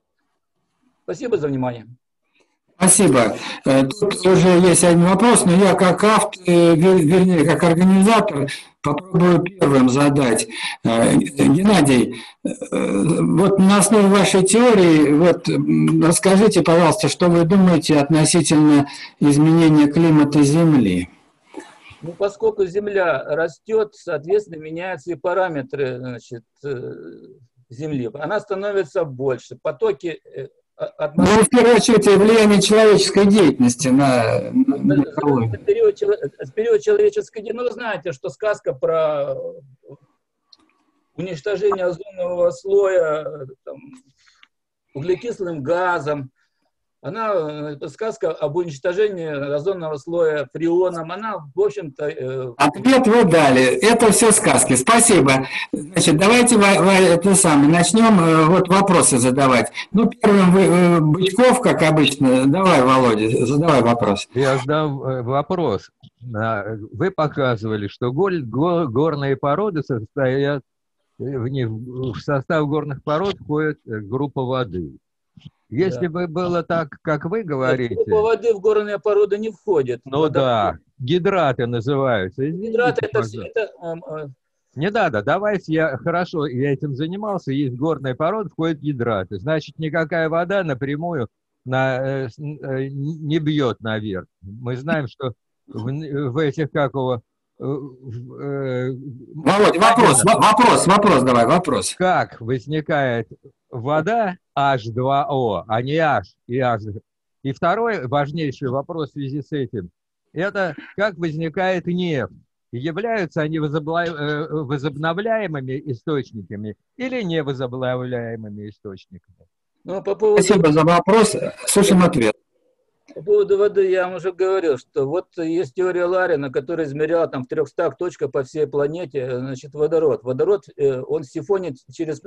Спасибо за внимание. Спасибо. Тут уже есть один вопрос, но я как автор, вернее, как организатор, попробую первым задать. Геннадий, вот на основе вашей теории, вот расскажите, пожалуйста, что вы думаете относительно изменения климата Земли? Ну, поскольку Земля растет, соответственно, меняются и параметры, значит, Земли. Она становится больше. Потоки ну, в первую очередь, влияние человеческой деятельности на экологию. Период человеческой деятельности. Ну, вы знаете, что сказка про уничтожение озонового слоя там, углекислым газом, сказка об уничтожении озонового слоя фреоном, она, в общем-то... Ответ вы дали. Это все сказки. Спасибо. Значит, давайте начнем вот вопросы задавать. Ну, первым Бычков, как обычно. Давай, Володя, задавай вопрос. Я задам вопрос. Вы показывали, что горные породы состоят, в состав горных пород входит группа воды. Если бы было так, как вы говорите... Группа воды в горные породы не входит. Ну да, гидраты называются. Гидраты это все... Не надо, давайте хорошо, я этим занимался, есть горные породы, входят гидраты. Значит, никакая вода напрямую не бьет наверх. Мы знаем, что в этих, как его... Володь, вопрос давай, вопрос. Как возникает вода H2O, а не H и H? И второй важнейший вопрос в связи с этим, это как возникает нефть. Являются они возобновляемыми источниками или невозобновляемыми источниками? Ну, по поводу... Спасибо за вопрос. Слушаем ответ. По поводу воды я вам уже говорил, что вот есть теория Ларина, которая измеряла там в 300 точках по всей планете, значит, водород. Водород, он сифонит через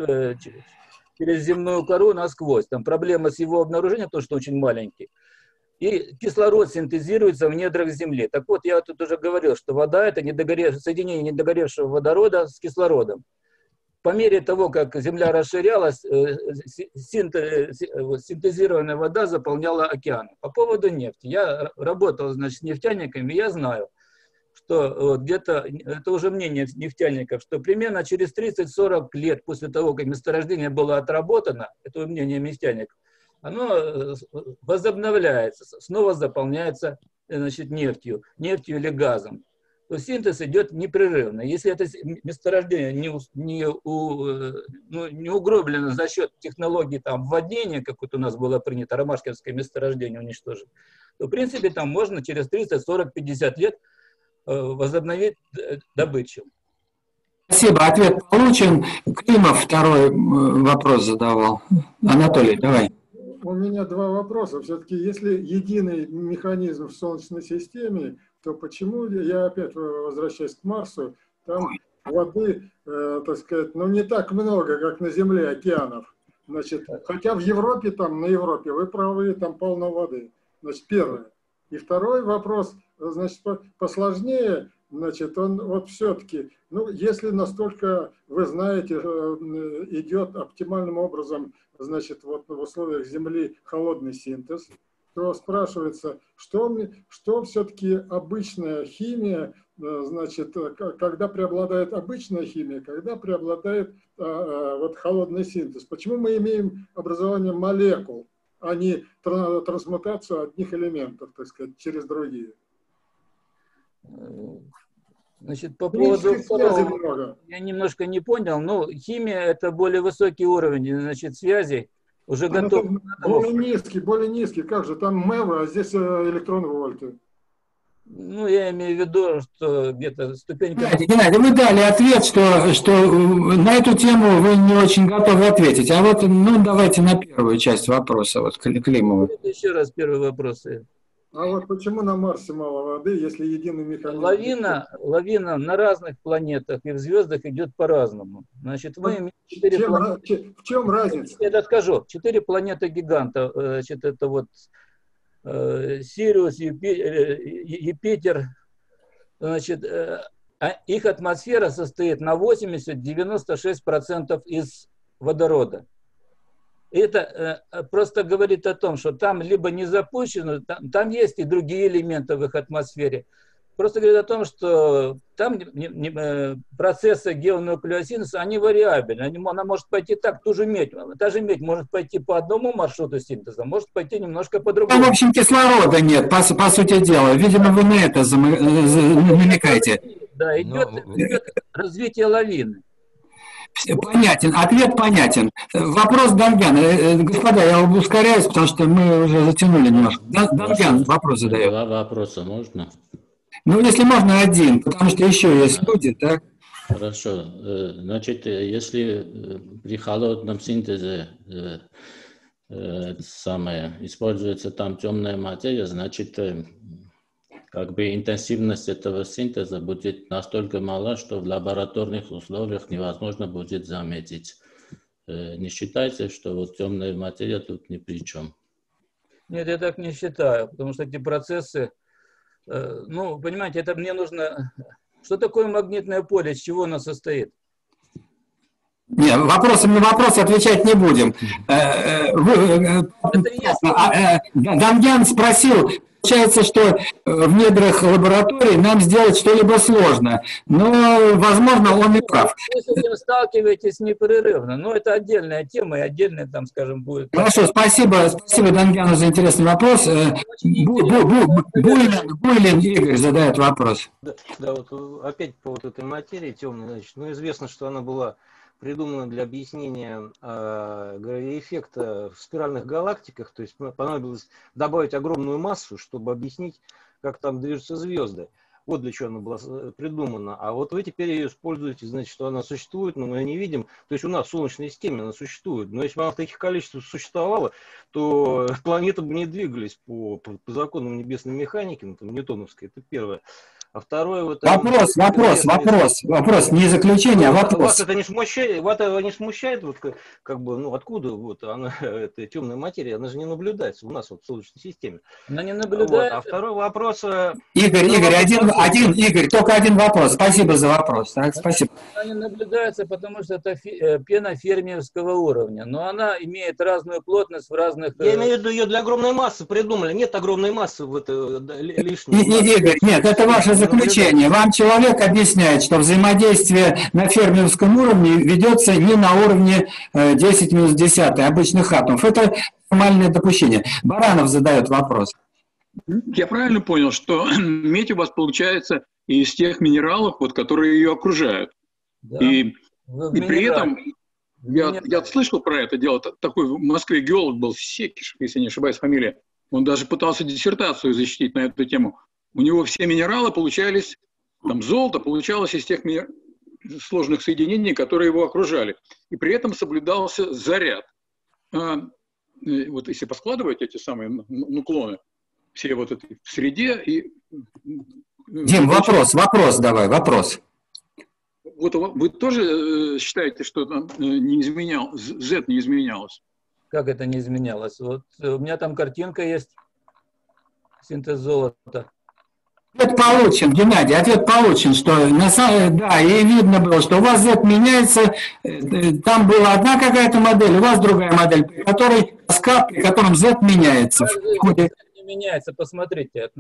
земную кору насквозь. Там проблема с его обнаружением, потому что очень маленький. И кислород синтезируется в недрах Земли. Так вот, я тут уже говорил, что вода – это соединение недогоревшего водорода с кислородом. По мере того, как Земля расширялась, синтезированная вода заполняла океаны. По поводу нефти. Я работал, значит, с нефтяниками, я знаю, что где-то, это уже мнение нефтяников, что примерно через 30-40 лет после того, как месторождение было отработано, это мнение нефтяников, оно возобновляется, снова заполняется, значит, нефтью или газом. То синтез идет непрерывно. Если это месторождение не угроблено за счет технологий там, вводнения, как вот у нас было принято, ромашкинское месторождение уничтожить, то, в принципе, там можно через 30, 40, 50 лет возобновить добычу. Спасибо, ответ получен. Климов второй вопрос задавал. Анатолий, давай. У меня два вопроса. Все-таки, если единый механизм в Солнечной системе, то почему, я опять возвращаюсь к Марсу, там воды, так сказать, ну не так много, как на Земле, океанов. Значит, хотя в Европе, там, на Европе, вы правы, там полно воды. Значит, первое. И второй вопрос, значит, посложнее, значит, он вот все-таки, ну, если настолько, вы знаете, идет оптимальным образом, значит, вот в условиях Земли холодный синтез, то спрашивается, что все-таки обычная химия, значит, когда преобладает обычная химия, когда преобладает вот холодный синтез. Почему мы имеем образование молекул, а не трансмутацию одних элементов, так сказать, через другие? Значит, по поводу второго, я немножко не понял, но химия – это более высокий уровень, значит, связей. Уже готов. Более низкий. Как же? Там МЭВы, а здесь электронвольты. Ну, я имею в виду, что где-то ступенька... Геннадий, вы дали ответ, что на эту тему вы не очень готовы ответить. А вот, ну, давайте на первую часть вопроса, вот, Климову. Еще раз первый вопрос. А вот почему на Марсе мало воды, если единый механизм? Лавина на разных планетах и в звездах идет по-разному. Значит, мы имеем 4 планеты. В чем разница? Я расскажу. 4 планеты гиганта. Значит, это вот Сириус, Юпитер. Значит, их атмосфера состоит на 80-96% из водорода. Это просто говорит о том, что там либо не запущено, там есть и другие элементы в их атмосфере. Просто говорит о том, что там процессы геонуклеосинтеза, они вариабельны. Она может пойти так, та же медь может пойти по одному маршруту синтеза, может пойти немножко по другому. Ну, в общем, кислорода нет, по сути дела. Видимо, вы на это намекаете. Да, идет развитие лавины. Понятен, ответ понятен. Вопрос Дангяна. Господа, я ускоряюсь, потому что мы уже затянули немножко. Дангян вопрос задает. Два вопроса можно? Ну, если можно, один, потому что еще есть люди, так? Хорошо. Значит, если при холодном синтезе используется там темная материя, значит, как бы интенсивность этого синтеза будет настолько мала, что в лабораторных условиях невозможно будет заметить. Не считайте, что вот темная материя тут ни при чем? Нет, я так не считаю, потому что эти процессы, ну, понимаете, это мне нужно... Что такое магнитное поле, из чего оно состоит? Нет, вопросом на вопрос отвечать не будем. Дамьян спросил, получается, что в недрах лаборатории нам сделать что-либо сложно, но, возможно, он и прав. Вы с этим сталкиваетесь непрерывно, но это отдельная тема и отдельная, там, скажем, будет... Хорошо, спасибо Дамьяну за интересный вопрос. Буйлин Игорь задает вопрос. Да, вот опять по вот этой материи темной, значит, ну, известно, что она была придумана для объяснения эффекта в спиральных галактиках, то есть понадобилось добавить огромную массу, чтобы объяснить, как там движутся звезды. Вот для чего она была придумана. А вот вы теперь ее используете, значит, что она существует, но мы ее не видим. То есть у нас в Солнечной системе она существует. Но если бы она в таких количествах существовала, то планеты бы не двигались по законам небесной механики, ну, там, ньютоновской. Это первое. А второе... Вот, вопрос, не заключение, а вопрос. Вас это не смущает, вот, как бы, ну, откуда вот она, эта темная материя, она же не наблюдается у нас вот, в Солнечной системе. Она не наблюдается. Вот, а второй вопрос... Игорь, только один вопрос. Спасибо за вопрос. Так, спасибо. Она не наблюдается, потому что это пена фермиевского уровня, но она имеет разную плотность в разных... Я имею в виду, ее для огромной массы придумали. Нет огромной массы в это лишней. Игорь, нет, это ваше заключение. Вам человек объясняет, что взаимодействие на фермиевском уровне ведется не на уровне 10-10 обычных атомов. Это формальное допущение. Баранов задает вопрос. Я правильно понял, что медь у вас получается из тех минералов, вот, которые ее окружают. Да. И при этом я слышал про это дело. Такой в Москве геолог был, Секиш, если не ошибаюсь, фамилия. Он даже пытался диссертацию защитить на эту тему. У него все минералы получались, там золото получалось из тех сложных соединений, которые его окружали. И при этом соблюдался заряд. Вот если поскладывать эти самые нуклоны, все вот это в среде и... Дим, вопрос. Вот вы тоже считаете, что там не изменялось, Z не изменялось? Как это не изменялось? Вот у меня там картинка есть, синтез золота. Ответ получен, Геннадий, что да, и видно было, что у вас Z меняется, там была одна какая-то модель, у вас другая модель, при котором Z меняется. Не меняется, посмотрите.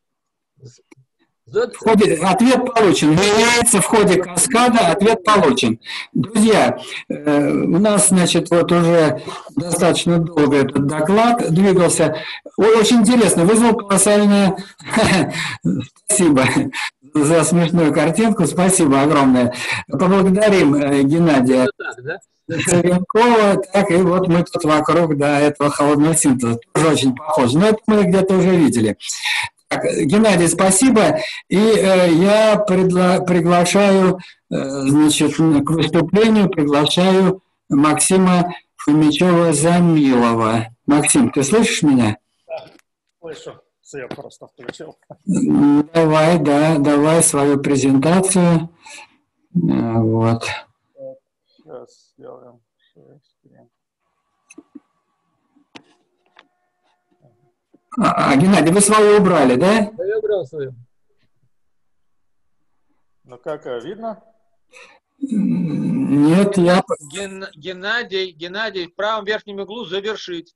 Ответ получен. Меняется в ходе каскада, ответ получен. Друзья, у нас, значит, вот уже достаточно долго этот доклад двигался. Очень интересно, вызвал колоссальное... Спасибо за смешную картинку, спасибо огромное. Поблагодарим Геннадия Царенкова. Так, и вот мы тут вокруг этого холодного синтеза. Тоже очень похоже. Но это мы где-то уже видели. Так, Геннадий, спасибо. И я приглашаю, значит, к выступлению приглашаю Максима Фомичева-Замилова. Максим, ты слышишь меня? Да, слышу. Я просто включил. Давай свою презентацию. Вот. Сейчас сделаем. Геннадий, вы свою убрали, да? Да, я убрал свою. Ну как, видно? Нет, я... Геннадий, в правом верхнем углу завершить.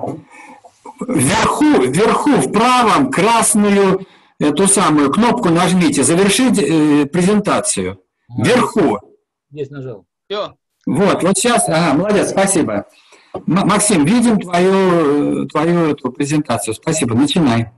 Вверху, в правом, красную эту самую кнопку нажмите, завершить презентацию. Вверху. Здесь нажал. Все. Вот сейчас, молодец, спасибо. Максим, видим твою эту презентацию. Спасибо, начинай.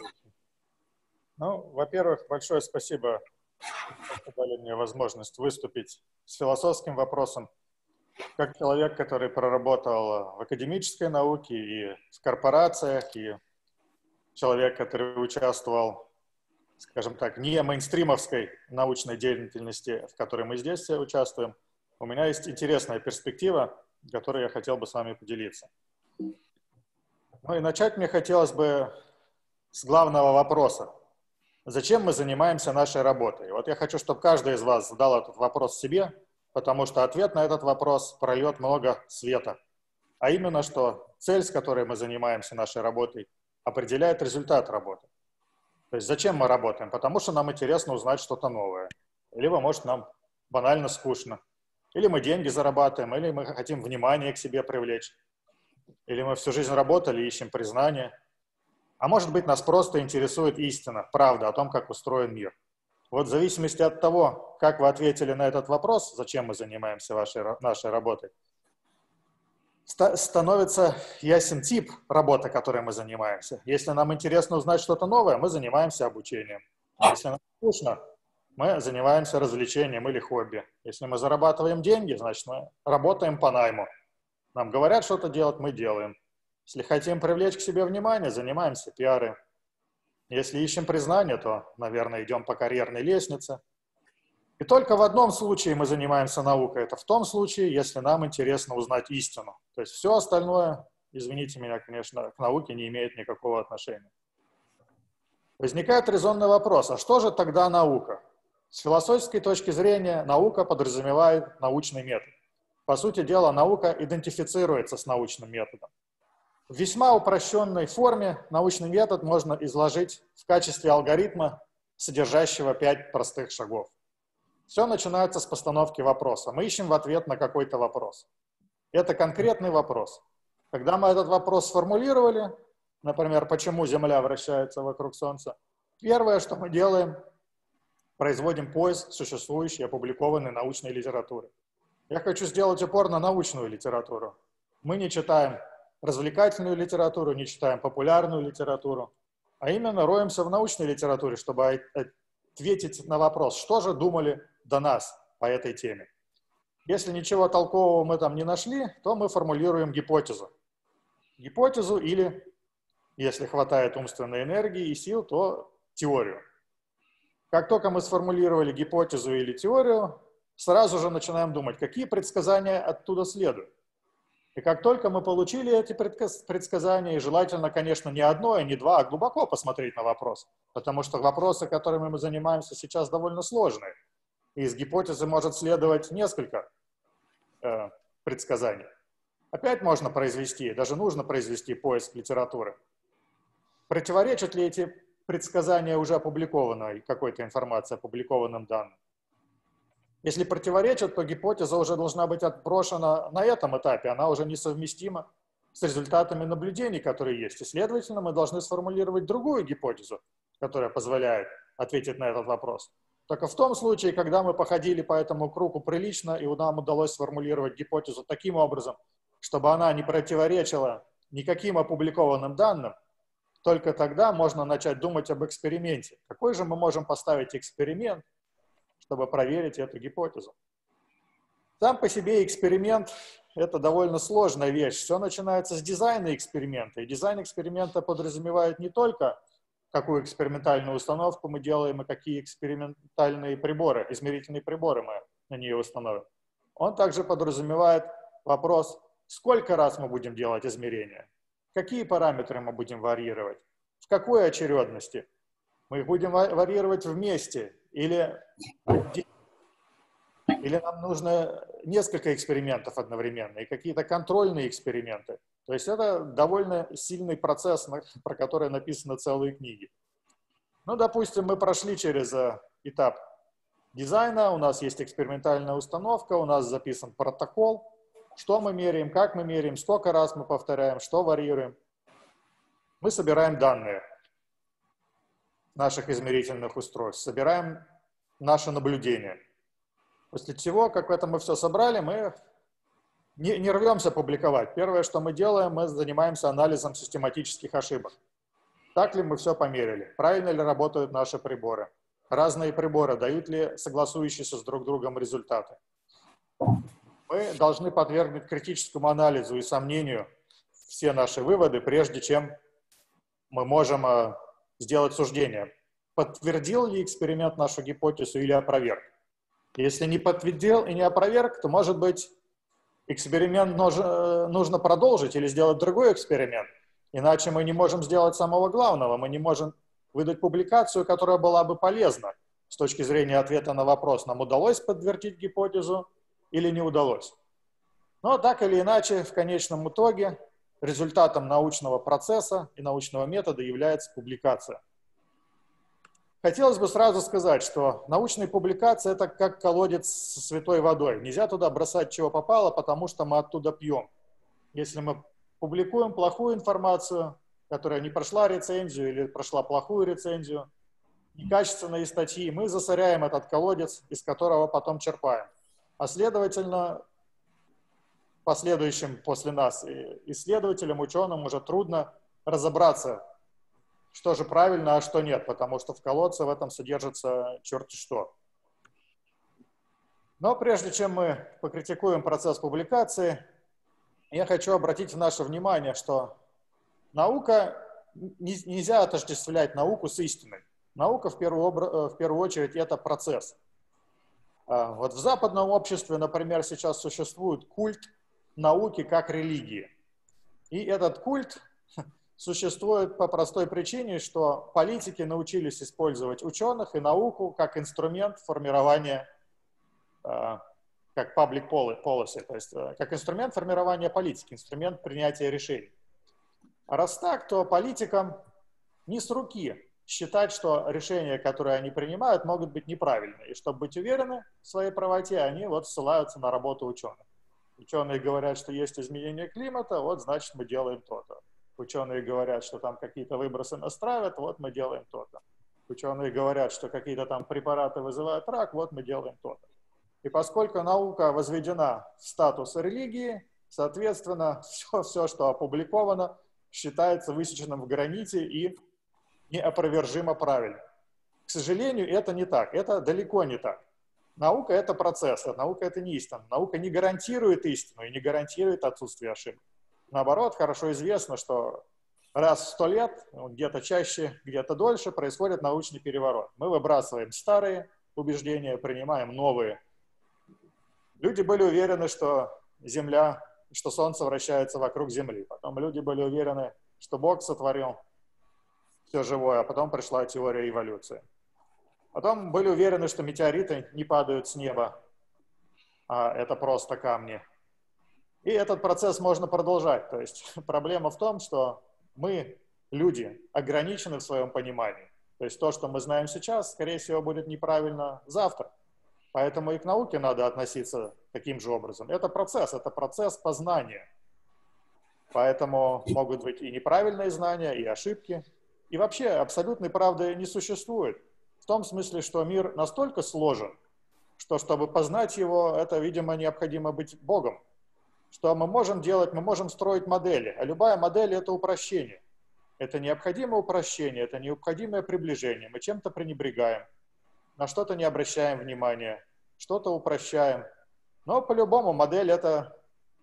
Ну, во-первых, большое спасибо, что дали мне возможность выступить с философским вопросом. Как человек, который проработал в академической науке и в корпорациях, и человек, который участвовал, скажем так, не мейнстримовской научной деятельности, в которой мы здесь все участвуем, у меня есть интересная перспектива, которой я хотел бы с вами поделиться. Ну и начать мне хотелось бы с главного вопроса. Зачем мы занимаемся нашей работой? Вот я хочу, чтобы каждый из вас задал этот вопрос себе, потому что ответ на этот вопрос прольет много света. А именно, что цель, с которой мы занимаемся нашей работой, определяет результат работы. То есть зачем мы работаем? Потому что нам интересно узнать что-то новое. Либо, может, нам банально скучно. Или мы деньги зарабатываем, или мы хотим внимание к себе привлечь. Или мы всю жизнь работали и ищем признание. А может быть, нас просто интересует истина, правда о том, как устроен мир. Вот в зависимости от того, как вы ответили на этот вопрос, зачем мы занимаемся нашей работой, становится ясен тип работы, которой мы занимаемся. Если нам интересно узнать что-то новое, мы занимаемся обучением. Если нам скучно, мы занимаемся развлечением или хобби. Если мы зарабатываем деньги, значит, мы работаем по найму. Нам говорят что-то делать, мы делаем. Если хотим привлечь к себе внимание, занимаемся пиаром. Если ищем признание, то, наверное, идем по карьерной лестнице. И только в одном случае мы занимаемся наукой. Это в том случае, если нам интересно узнать истину. То есть все остальное, извините меня, конечно, к науке не имеет никакого отношения. Возникает резонный вопрос, а что же тогда наука? С философской точки зрения наука подразумевает научный метод. По сути дела, наука идентифицируется с научным методом. В весьма упрощенной форме научный метод можно изложить в качестве алгоритма, содержащего 5 простых шагов. Все начинается с постановки вопроса. Мы ищем в ответ на какой-то вопрос. Это конкретный вопрос. Когда мы этот вопрос сформулировали, например, почему Земля вращается вокруг Солнца, первое, что мы делаем, производим поиск существующей опубликованной научной литературы. Я хочу сделать упор на научную литературу. Мы не читаем развлекательную литературу, не читаем популярную литературу, а именно роемся в научной литературе, чтобы ответить на вопрос, что же думали до нас по этой теме. Если ничего толкового мы там не нашли, то мы формулируем гипотезу. Гипотезу или, если хватает умственной энергии и сил, то теорию. Как только мы сформулировали гипотезу или теорию, сразу же начинаем думать, какие предсказания оттуда следуют. И как только мы получили эти предсказания, и желательно, конечно, не одно и не два, а глубоко посмотреть на вопрос, потому что вопросы, которыми мы занимаемся сейчас, довольно сложные. И из гипотезы может следовать несколько предсказаний. Опять можно произвести, даже нужно произвести поиск литературы. Противоречат ли эти предсказания уже опубликованной какой-то информации, опубликованным данным? Если противоречат, то гипотеза уже должна быть отброшена на этом этапе, она уже несовместима с результатами наблюдений, которые есть. И, следовательно, мы должны сформулировать другую гипотезу, которая позволяет ответить на этот вопрос. Только в том случае, когда мы походили по этому кругу прилично, и нам удалось сформулировать гипотезу таким образом, чтобы она не противоречила никаким опубликованным данным, только тогда можно начать думать об эксперименте. Какой же мы можем поставить эксперимент, чтобы проверить эту гипотезу? Сам по себе эксперимент – это довольно сложная вещь. Все начинается с дизайна эксперимента. И дизайн эксперимента подразумевает не только, какую экспериментальную установку мы делаем и какие экспериментальные приборы, измерительные приборы мы на нее установим. Он также подразумевает вопрос, сколько раз мы будем делать измерения, какие параметры мы будем варьировать, в какой очередности. Мы их будем варьировать вместе или нам нужно несколько экспериментов одновременно и какие-то контрольные эксперименты. То есть это довольно сильный процесс, про который написаны целые книги. Ну, допустим, мы прошли через этап дизайна, у нас есть экспериментальная установка, у нас записан протокол, что мы меряем, как мы меряем, сколько раз мы повторяем, что варьируем. Мы собираем данные наших измерительных устройств, собираем наши наблюдения. После чего, как это мы все собрали, мы не рвемся публиковать. Первое, что мы делаем, мы занимаемся анализом систематических ошибок. Так ли мы все померили? Правильно ли работают наши приборы? Разные приборы дают ли согласующиеся с друг другом результаты? Мы должны подвергнуть критическому анализу и сомнению все наши выводы, прежде чем мы можем сделать суждение. Подтвердил ли эксперимент нашу гипотезу или опроверг? Если не подтвердил и не опроверг, то, может быть, эксперимент нужно продолжить или сделать другой эксперимент. Иначе мы не можем сделать самого главного. Мы не можем выдать публикацию, которая была бы полезна с точки зрения ответа на вопрос, нам удалось подтвердить гипотезу или не удалось. Но так или иначе, в конечном итоге, результатом научного процесса и научного метода является публикация. хотелось бы сразу сказать, что научные публикации – это как колодец со святой водой. Нельзя туда бросать чего попало, потому что мы оттуда пьем. Если мы публикуем плохую информацию, которая не прошла рецензию или прошла плохую рецензию, некачественные статьи, мы засоряем этот колодец, из которого потом черпаем. А следовательно, последующим после нас исследователям, ученым уже трудно разобраться, что же правильно, а что нет, потому что в колодце в этом содержится черти что. Но прежде чем мы покритикуем процесс публикации, я хочу обратить наше внимание, что наука, нельзя отождествлять науку с истиной. Наука в первую очередь это процесс. Вот в западном обществе, например, сейчас существует культ науки как религии. И этот культ существует по простой причине, что политики научились использовать ученых и науку как инструмент формирования, как public policy, то есть как инструмент формирования политики, инструмент принятия решений. А раз так, то политикам не с руки считать, что решения, которые они принимают, могут быть неправильны. И чтобы быть уверены в своей правоте, они вот ссылаются на работу ученых. Ученые говорят, что есть изменение климата, вот значит мы делаем то-то. Ученые говорят, что там какие-то выбросы нас травят, вот мы делаем то-то. Ученые говорят, что какие-то там препараты вызывают рак, вот мы делаем то-то. И поскольку наука возведена в статус религии, соответственно, все, что опубликовано, считается высеченным в граните и неопровержимо правильным. К сожалению, это не так, это далеко не так. Наука – это процесс, а наука – это не истина. Наука не гарантирует истину и не гарантирует отсутствие ошибок. Наоборот, хорошо известно, что раз в 100 лет, где-то чаще, где-то дольше, происходит научный переворот. Мы выбрасываем старые убеждения, принимаем новые. Люди были уверены, что Земля, что Солнце вращается вокруг Земли. Потом люди были уверены, что Бог сотворил все живое, а потом пришла теория эволюции. Потом были уверены, что метеориты не падают с неба, а это просто камни. И этот процесс можно продолжать. То есть проблема в том, что мы, люди, ограничены в своем понимании. То есть то, что мы знаем сейчас, скорее всего, будет неправильно завтра. Поэтому и к науке надо относиться таким же образом. Это процесс познания. Поэтому могут быть и неправильные знания, и ошибки. И вообще абсолютной правды не существует. В том смысле, что мир настолько сложен, что чтобы познать его, это, видимо, необходимо быть Богом. Что мы можем делать? Мы можем строить модели. А любая модель – это упрощение. Это необходимое упрощение, это необходимое приближение. Мы чем-то пренебрегаем, на что-то не обращаем внимания, что-то упрощаем. Но по-любому модель это,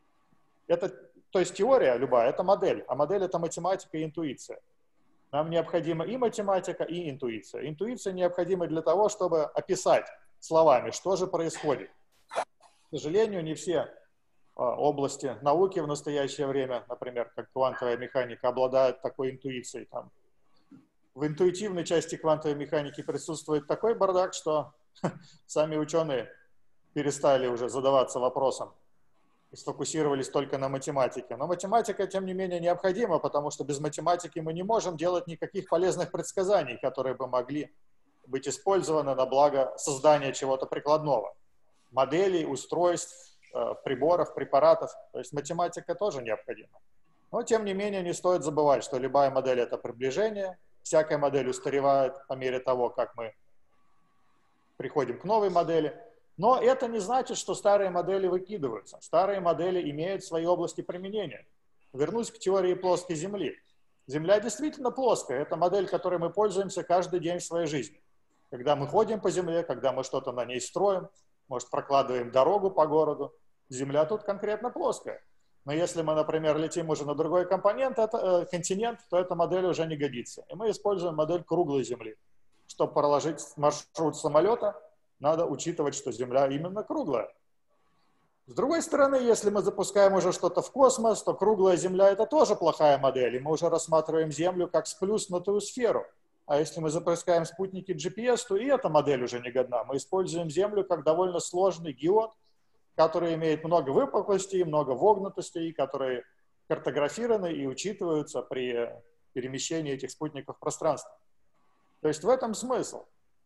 то есть теория любая – это модель. А модель – это математика и интуиция. Нам необходима и математика, и интуиция. Интуиция необходима для того, чтобы описать словами, что же происходит. К сожалению, не все области науки в настоящее время, например, как квантовая механика, обладают такой интуицией. Там. В интуитивной части квантовой механики присутствует такой бардак, что сами ученые перестали уже задаваться вопросом и сфокусировались только на математике. Но математика, тем не менее, необходима, потому что без математики мы не можем делать никаких полезных предсказаний, которые бы могли быть использованы на благо создания чего-то прикладного. Моделей, устройств, приборов, препаратов. То есть математика тоже необходима. Но, тем не менее, не стоит забывать, что любая модель – это приближение. Всякая модель устаревает по мере того, как мы приходим к новой модели. Но это не значит, что старые модели выкидываются. Старые модели имеют свои области применения. Вернусь к теории плоской Земли. Земля действительно плоская. Это модель, которой мы пользуемся каждый день в своей жизни. Когда мы ходим по Земле, когда мы что-то на ней строим, может, прокладываем дорогу по городу, Земля тут конкретно плоская. Но если мы, например, летим уже на другой континент, то эта модель уже не годится. И мы используем модель круглой Земли. Чтобы проложить маршрут самолета, надо учитывать, что Земля именно круглая. С другой стороны, если мы запускаем уже что-то в космос, то круглая Земля – это тоже плохая модель, и мы уже рассматриваем Землю как сплюснутую сферу. А если мы запускаем спутники GPS, то и эта модель уже не годна. Мы используем Землю как довольно сложный геод, который имеет много выпуклостей, много вогнутостей, которые картографированы и учитываются при перемещении этих спутников в пространстве. То есть в этом смысл.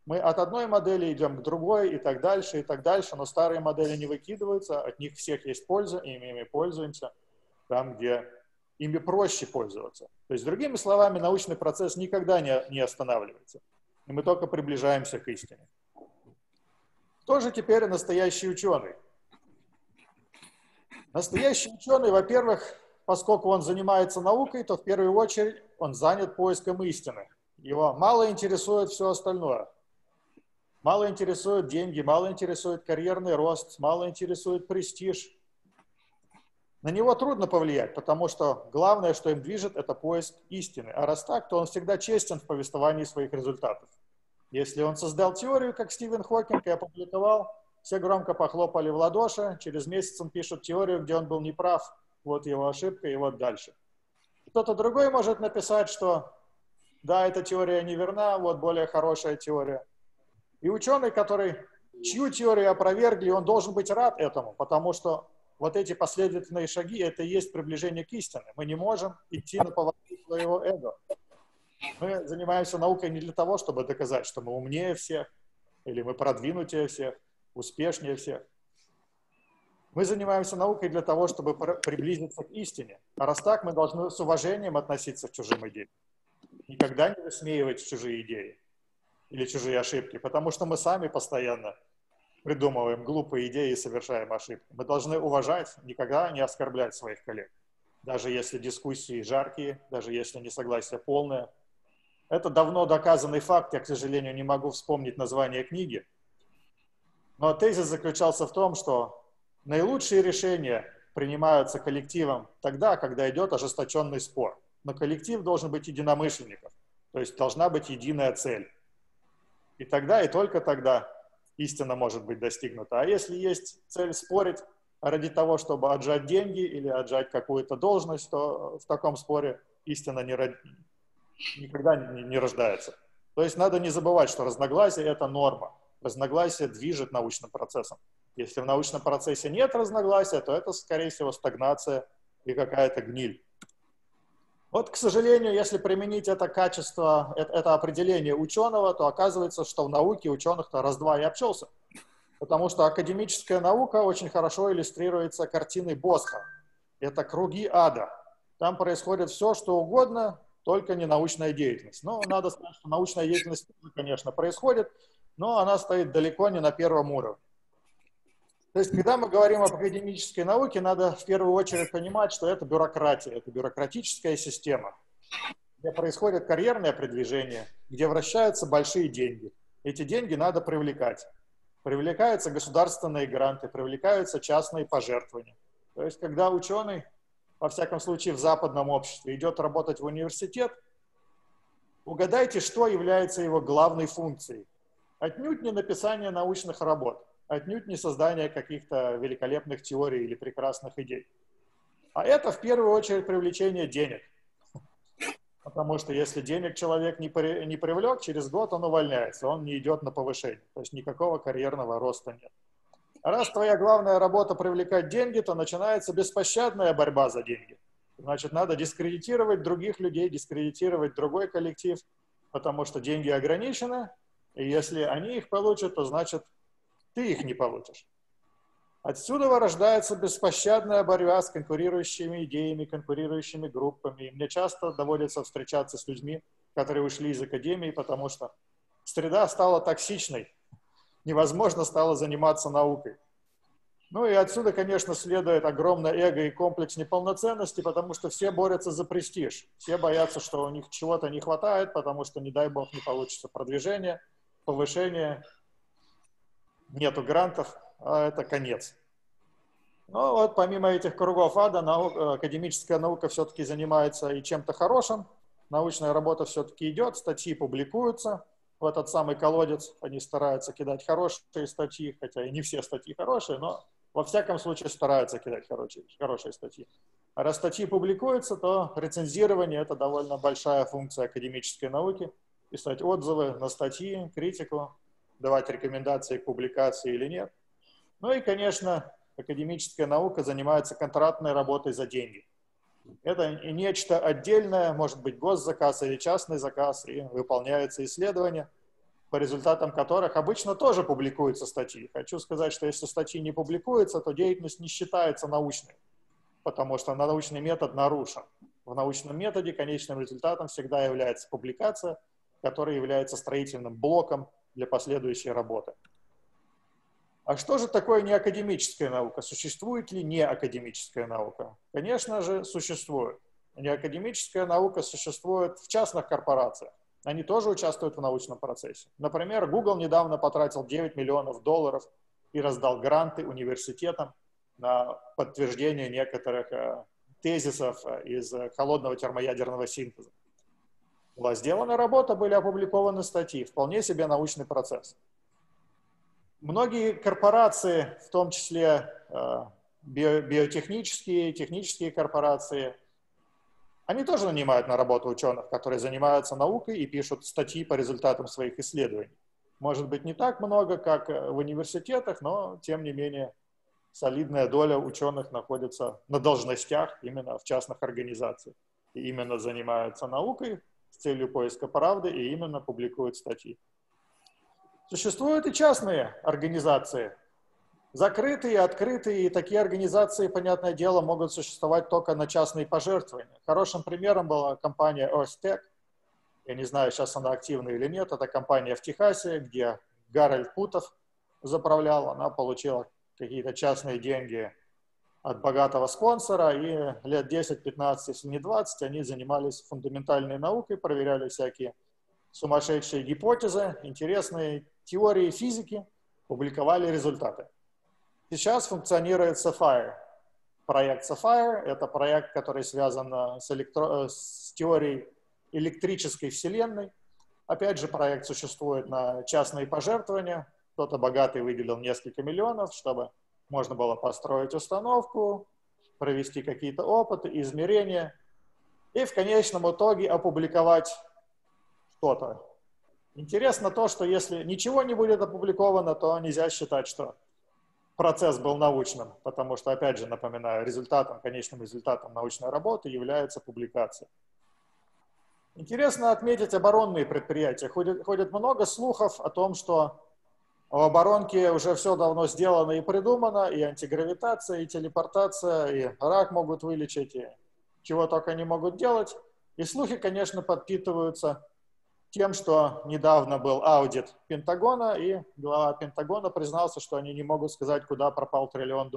Мы от одной модели идем к другой и так дальше, но старые модели не выкидываются, от них всех есть польза, и мы ими пользуемся там, где ими проще пользоваться. То есть, другими словами, научный процесс никогда не останавливается, и мы только приближаемся к истине. Кто же теперь настоящий ученый? Настоящий ученый, во-первых, поскольку он занимается наукой, то в первую очередь он занят поиском истины. Его мало интересует все остальное. Мало интересуют деньги, мало интересует карьерный рост, мало интересует престиж. На него трудно повлиять, потому что главное, что им движет, это поиск истины. А раз так, то он всегда честен в повествовании своих результатов. Если он создал теорию, как Стивен Хокинг, и опубликовал, все громко похлопали в ладоши, через месяц он пишет теорию, где он был неправ, вот его ошибка, и вот дальше. Кто-то другой может написать, что да, эта теория неверна, вот более хорошая теория. И ученый, чью теорию опровергли, он должен быть рад этому, потому что вот эти последовательные шаги, это и есть приближение к истине. Мы не можем идти на поводу своего эго. Мы занимаемся наукой не для того, чтобы доказать, что мы умнее всех, или мы продвинутее всех, успешнее всех. Мы занимаемся наукой для того, чтобы приблизиться к истине. А раз так, мы должны с уважением относиться к чужим идеям. Никогда не высмеивать чужие идеи или чужие ошибки, потому что мы сами постоянно придумываем глупые идеи и совершаем ошибки. Мы должны уважать, никогда не оскорблять своих коллег. Даже если дискуссии жаркие, даже если несогласие полное. Это давно доказанный факт, я, к сожалению, не могу вспомнить название книги. Но тезис заключался в том, что наилучшие решения принимаются коллективом тогда, когда идет ожесточенный спор. Но коллектив должен быть единомышленников, то есть должна быть единая цель. И тогда, и только тогда истина может быть достигнута. А если есть цель спорить ради того, чтобы отжать деньги или отжать какую-то должность, то в таком споре истина никогда не рождается. То есть надо не забывать, что разногласие – это норма. Разногласие движет научным процессом. Если в научном процессе нет разногласия, то это, скорее всего, стагнация и какая-то гниль. Вот, к сожалению, если применить это качество, это определение ученого, то оказывается, что в науке ученых-то раз-два и обчелся. Потому что академическая наука очень хорошо иллюстрируется картиной Босха. Это круги ада. Там происходит все, что угодно, только не научная деятельность. Но надо сказать, что научная деятельность, конечно, происходит, но она стоит далеко не на первом уровне. То есть, когда мы говорим об академической науке, надо в первую очередь понимать, что это бюрократия, это бюрократическая система, где происходит карьерное продвижение, где вращаются большие деньги. Эти деньги надо привлекать. Привлекаются государственные гранты, привлекаются частные пожертвования. То есть, когда ученый, во всяком случае в западном обществе, идет работать в университет, угадайте, что является его главной функцией. Отнюдь не написание научных работ. Отнюдь не создание каких-то великолепных теорий или прекрасных идей. А это в первую очередь привлечение денег. Потому что если денег человек не привлек, через год он увольняется, он не идет на повышение. То есть никакого карьерного роста нет. А раз твоя главная работа привлекать деньги, то начинается беспощадная борьба за деньги. Значит, надо дискредитировать других людей, дискредитировать другой коллектив, потому что деньги ограничены, и если они их получат, то значит ты их не получишь. Отсюда рождается беспощадная борьба с конкурирующими идеями, конкурирующими группами. И мне часто доводится встречаться с людьми, которые ушли из академии, потому что среда стала токсичной, невозможно стало заниматься наукой. Ну и отсюда, конечно, следует огромное эго и комплекс неполноценности, потому что все борются за престиж. Все боятся, что у них чего-то не хватает, потому что, не дай бог, не получится продвижение, повышение. Нету грантов, а это конец. Но вот помимо этих кругов ада, академическая наука все-таки занимается и чем-то хорошим. Научная работа все-таки идет, статьи публикуются. В этот самый колодец они стараются кидать хорошие статьи, хотя и не все статьи хорошие, но во всяком случае стараются кидать хорошие статьи. А раз статьи публикуются, то рецензирование – это довольно большая функция академической науки. Писать отзывы на статьи, критику, давать рекомендации к публикации или нет. Ну и, конечно, академическая наука занимается контрактной работой за деньги. Это нечто отдельное, может быть госзаказ или частный заказ, и выполняются исследования. по результатам которых обычно тоже публикуются статьи. Хочу сказать, что если статьи не публикуются, то деятельность не считается научной, потому что научный метод нарушен. В научном методе конечным результатом всегда является публикация, которая является строительным блоком для последующей работы. А что же такое неакадемическая наука? Существует ли неакадемическая наука? Конечно же, существует. Неакадемическая наука существует в частных корпорациях. Они тоже участвуют в научном процессе. Например, Google недавно потратил $9 миллионов и раздал гранты университетам на подтверждение некоторых тезисов из холодного термоядерного синтеза. Была сделана работа, были опубликованы статьи. Вполне себе научный процесс. Многие корпорации, в том числе биотехнические, технические корпорации, они тоже нанимают на работу ученых, которые занимаются наукой и пишут статьи по результатам своих исследований. Может быть, не так много, как в университетах, но, тем не менее, солидная доля ученых находится на должностях именно в частных организациях. И именно занимаются наукой с целью поиска правды и именно публикуют статьи. Существуют и частные организации, закрытые и открытые, и такие организации, понятное дело, могут существовать только на частные пожертвования. Хорошим примером была компания EarthTech. Я не знаю, сейчас она активна или нет. Это компания в Техасе, где Гарольд Путов заправлял. Она получила какие-то частные деньги от богатого спонсора, и лет 10-15, если не 20, они занимались фундаментальной наукой, проверяли всякие сумасшедшие гипотезы, интересные теории физики, публиковали результаты. Сейчас функционирует Sapphire. Проект Sapphire – это проект, который связан с теорией электрической вселенной. Опять же, проект существует на частные пожертвования. Кто-то богатый выделил несколько миллионов, чтобы можно было построить установку, провести какие-то опыты, измерения и в конечном итоге опубликовать что-то. Интересно то, что если ничего не будет опубликовано, то нельзя считать, что процесс был научным, потому что, опять же, напоминаю, конечным результатом научной работы является публикация. Интересно отметить оборонные предприятия. Ходит много слухов о том, что в оборонке уже все давно сделано и придумано, и антигравитация, и телепортация, и рак могут вылечить, и чего только не могут делать. И слухи, конечно, подпитываются тем, что недавно был аудит Пентагона, и глава Пентагона признался, что они не могут сказать, куда пропал $1 триллион.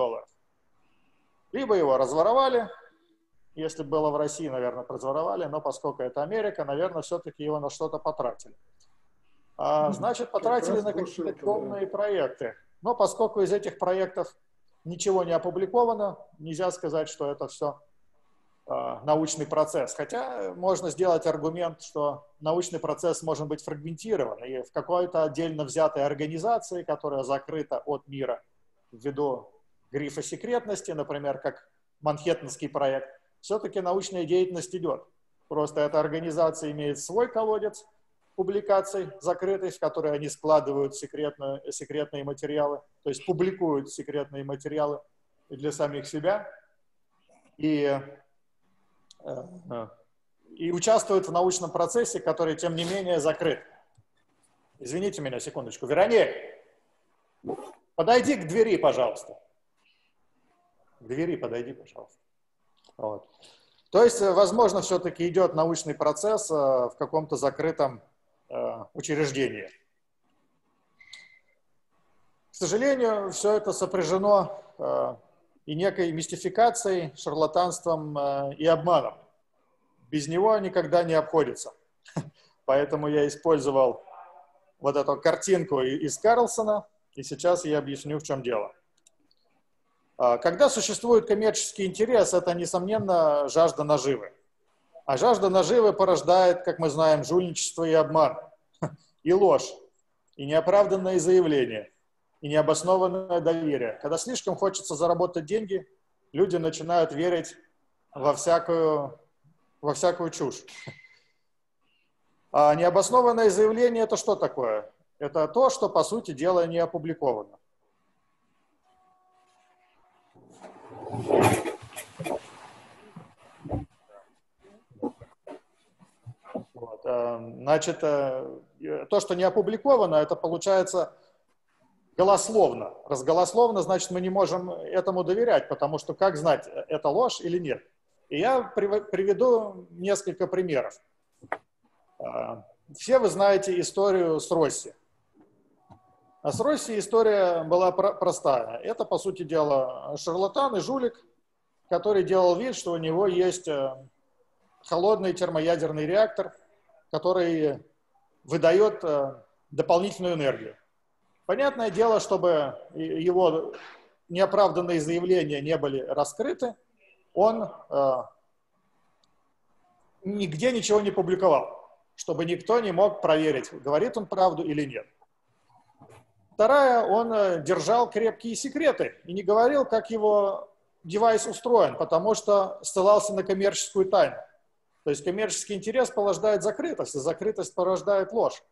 Либо его разворовали, если было в России, наверное, разворовали, но поскольку это Америка, наверное, все-таки его на что-то потратили. Значит, потратили на какие-то темные проекты. Но поскольку из этих проектов ничего не опубликовано, нельзя сказать, что это все научный процесс. Хотя можно сделать аргумент, что научный процесс может быть фрагментирован, и в какой-то отдельно взятой организации, которая закрыта от мира ввиду грифа секретности, например, как Манхэттенский проект, все-таки научная деятельность идет. Просто эта организация имеет свой колодец публикаций закрытый, в которые они складывают секретные материалы, то есть публикуют секретные материалы для самих себя и участвуют в научном процессе, который, тем не менее, закрыт. Извините меня секундочку. Вероника, подойди к двери, пожалуйста. К двери подойди, пожалуйста. Вот. То есть, возможно, все-таки идет научный процесс в каком-то закрытом учреждении. К сожалению, все это сопряжено и некой мистификацией, шарлатанством и обманом. Без него никогда не обходится. Поэтому я использовал вот эту картинку из Карлсона, и сейчас я объясню, в чем дело. Когда существует коммерческий интерес, это, несомненно, жажда наживы. А жажда наживы порождает, как мы знаем, жульничество и обман, и ложь, и неоправданные заявления, и необоснованное доверие. Когда слишком хочется заработать деньги, люди начинают верить во всякую чушь. А необоснованное заявление – это что такое? Это то, что, по сути дела, не опубликовано. Вот. Значит, то, что не опубликовано, это получается голословно. Разголословно, значит, мы не можем этому доверять, потому что как знать, это ложь или нет. И я приведу несколько примеров. Все вы знаете историю с Росси. А с Росси история была простая. Это, по сути дела, шарлатан и жулик, который делал вид, что у него есть холодный термоядерный реактор, который выдает дополнительную энергию. Понятное дело, чтобы его неоправданные заявления не были раскрыты, он нигде ничего не публиковал, чтобы никто не мог проверить, говорит он правду или нет. Вторая, он держал крепкие секреты и не говорил, как его девайс устроен, потому что ссылался на коммерческую тайну. То есть коммерческий интерес порождает закрытость, и закрытость порождает ложь.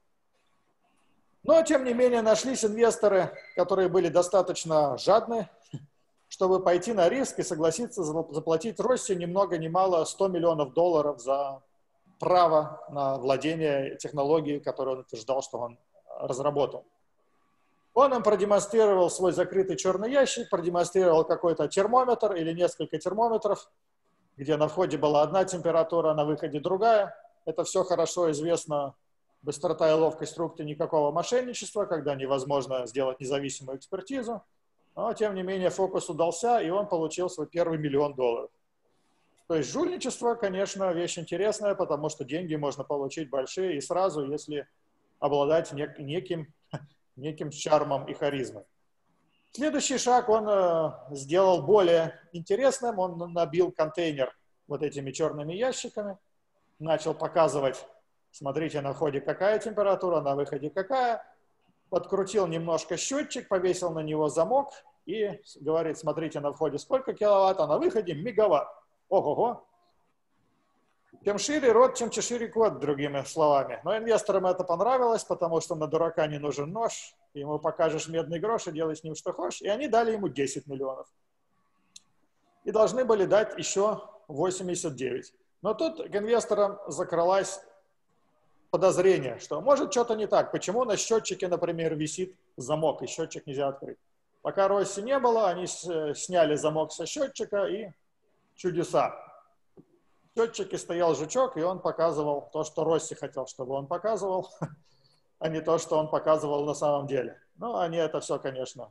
Но, тем не менее, нашлись инвесторы, которые были достаточно жадны, чтобы пойти на риск и согласиться заплатить Росси ни много ни мало $100 миллионов за право на владение технологией, которую он утверждал, что он разработал. Он им продемонстрировал свой закрытый черный ящик, продемонстрировал какой-то термометр или несколько термометров, где на входе была одна температура, на выходе другая. Это все хорошо известно. Быстрота и ловкость рук, никакого мошенничества, когда невозможно сделать независимую экспертизу. Но, тем не менее, фокус удался, и он получил свой первый $1 миллион. То есть жульничество, конечно, вещь интересная, потому что деньги можно получить большие и сразу, если обладать неким шармом и харизмой. Следующий шаг он сделал более интересным. Он набил контейнер вот этими черными ящиками, начал показывать, смотрите, на входе какая температура, на выходе какая. Подкрутил немножко счетчик, повесил на него замок и говорит, смотрите, на входе сколько киловатт, а на выходе мегаватт. Ого-го. Чем шире рот, тем шире кот, другими словами. Но инвесторам это понравилось, потому что на дурака не нужен нож. Ему покажешь медный грош и делай с ним что хочешь. И они дали ему 10 миллионов. И должны были дать еще 89. Но тут к инвесторам закралось подозрение, что может что-то не так. Почему на счетчике, например, висит замок, и счетчик нельзя открыть? Пока Росси не было, они сняли замок со счетчика, и чудеса. В счетчике стоял жучок, и он показывал то, что Росси хотел, чтобы он показывал, а не то, что он показывал на самом деле. Ну, они это все, конечно,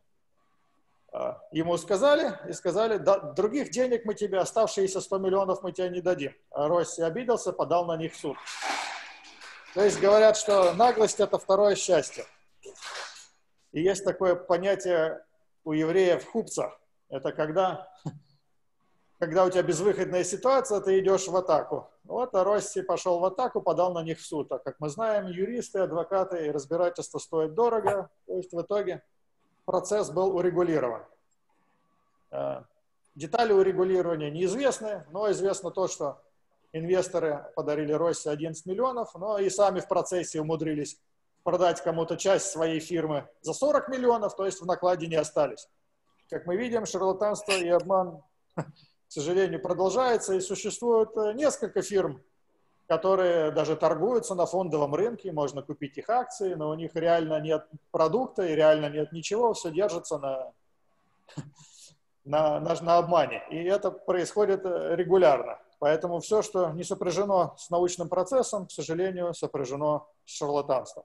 ему сказали, и сказали, да, других денег мы тебе, оставшиеся 100 миллионов мы тебе не дадим. А Росси обиделся, подал на них в суд. То есть говорят, что наглость – это второе счастье. И есть такое понятие у евреев хупца. Это когда у тебя безвыходная ситуация, ты идешь в атаку. Вот Росси пошел в атаку, подал на них в суд. А как мы знаем, юристы, адвокаты и разбирательство стоят дорого. То есть в итоге процесс был урегулирован. Детали урегулирования неизвестны, но известно то, что инвесторы подарили Росси 11 миллионов, но и сами в процессе умудрились продать кому-то часть своей фирмы за 40 миллионов, то есть в накладе не остались. Как мы видим, шарлатанство и обман, к сожалению, продолжается, и существует несколько фирм, которые даже торгуются на фондовом рынке, можно купить их акции, но у них реально нет продукта и реально нет ничего, все держится на обмане. И это происходит регулярно. Поэтому все, что не сопряжено с научным процессом, к сожалению, сопряжено с шарлатанством.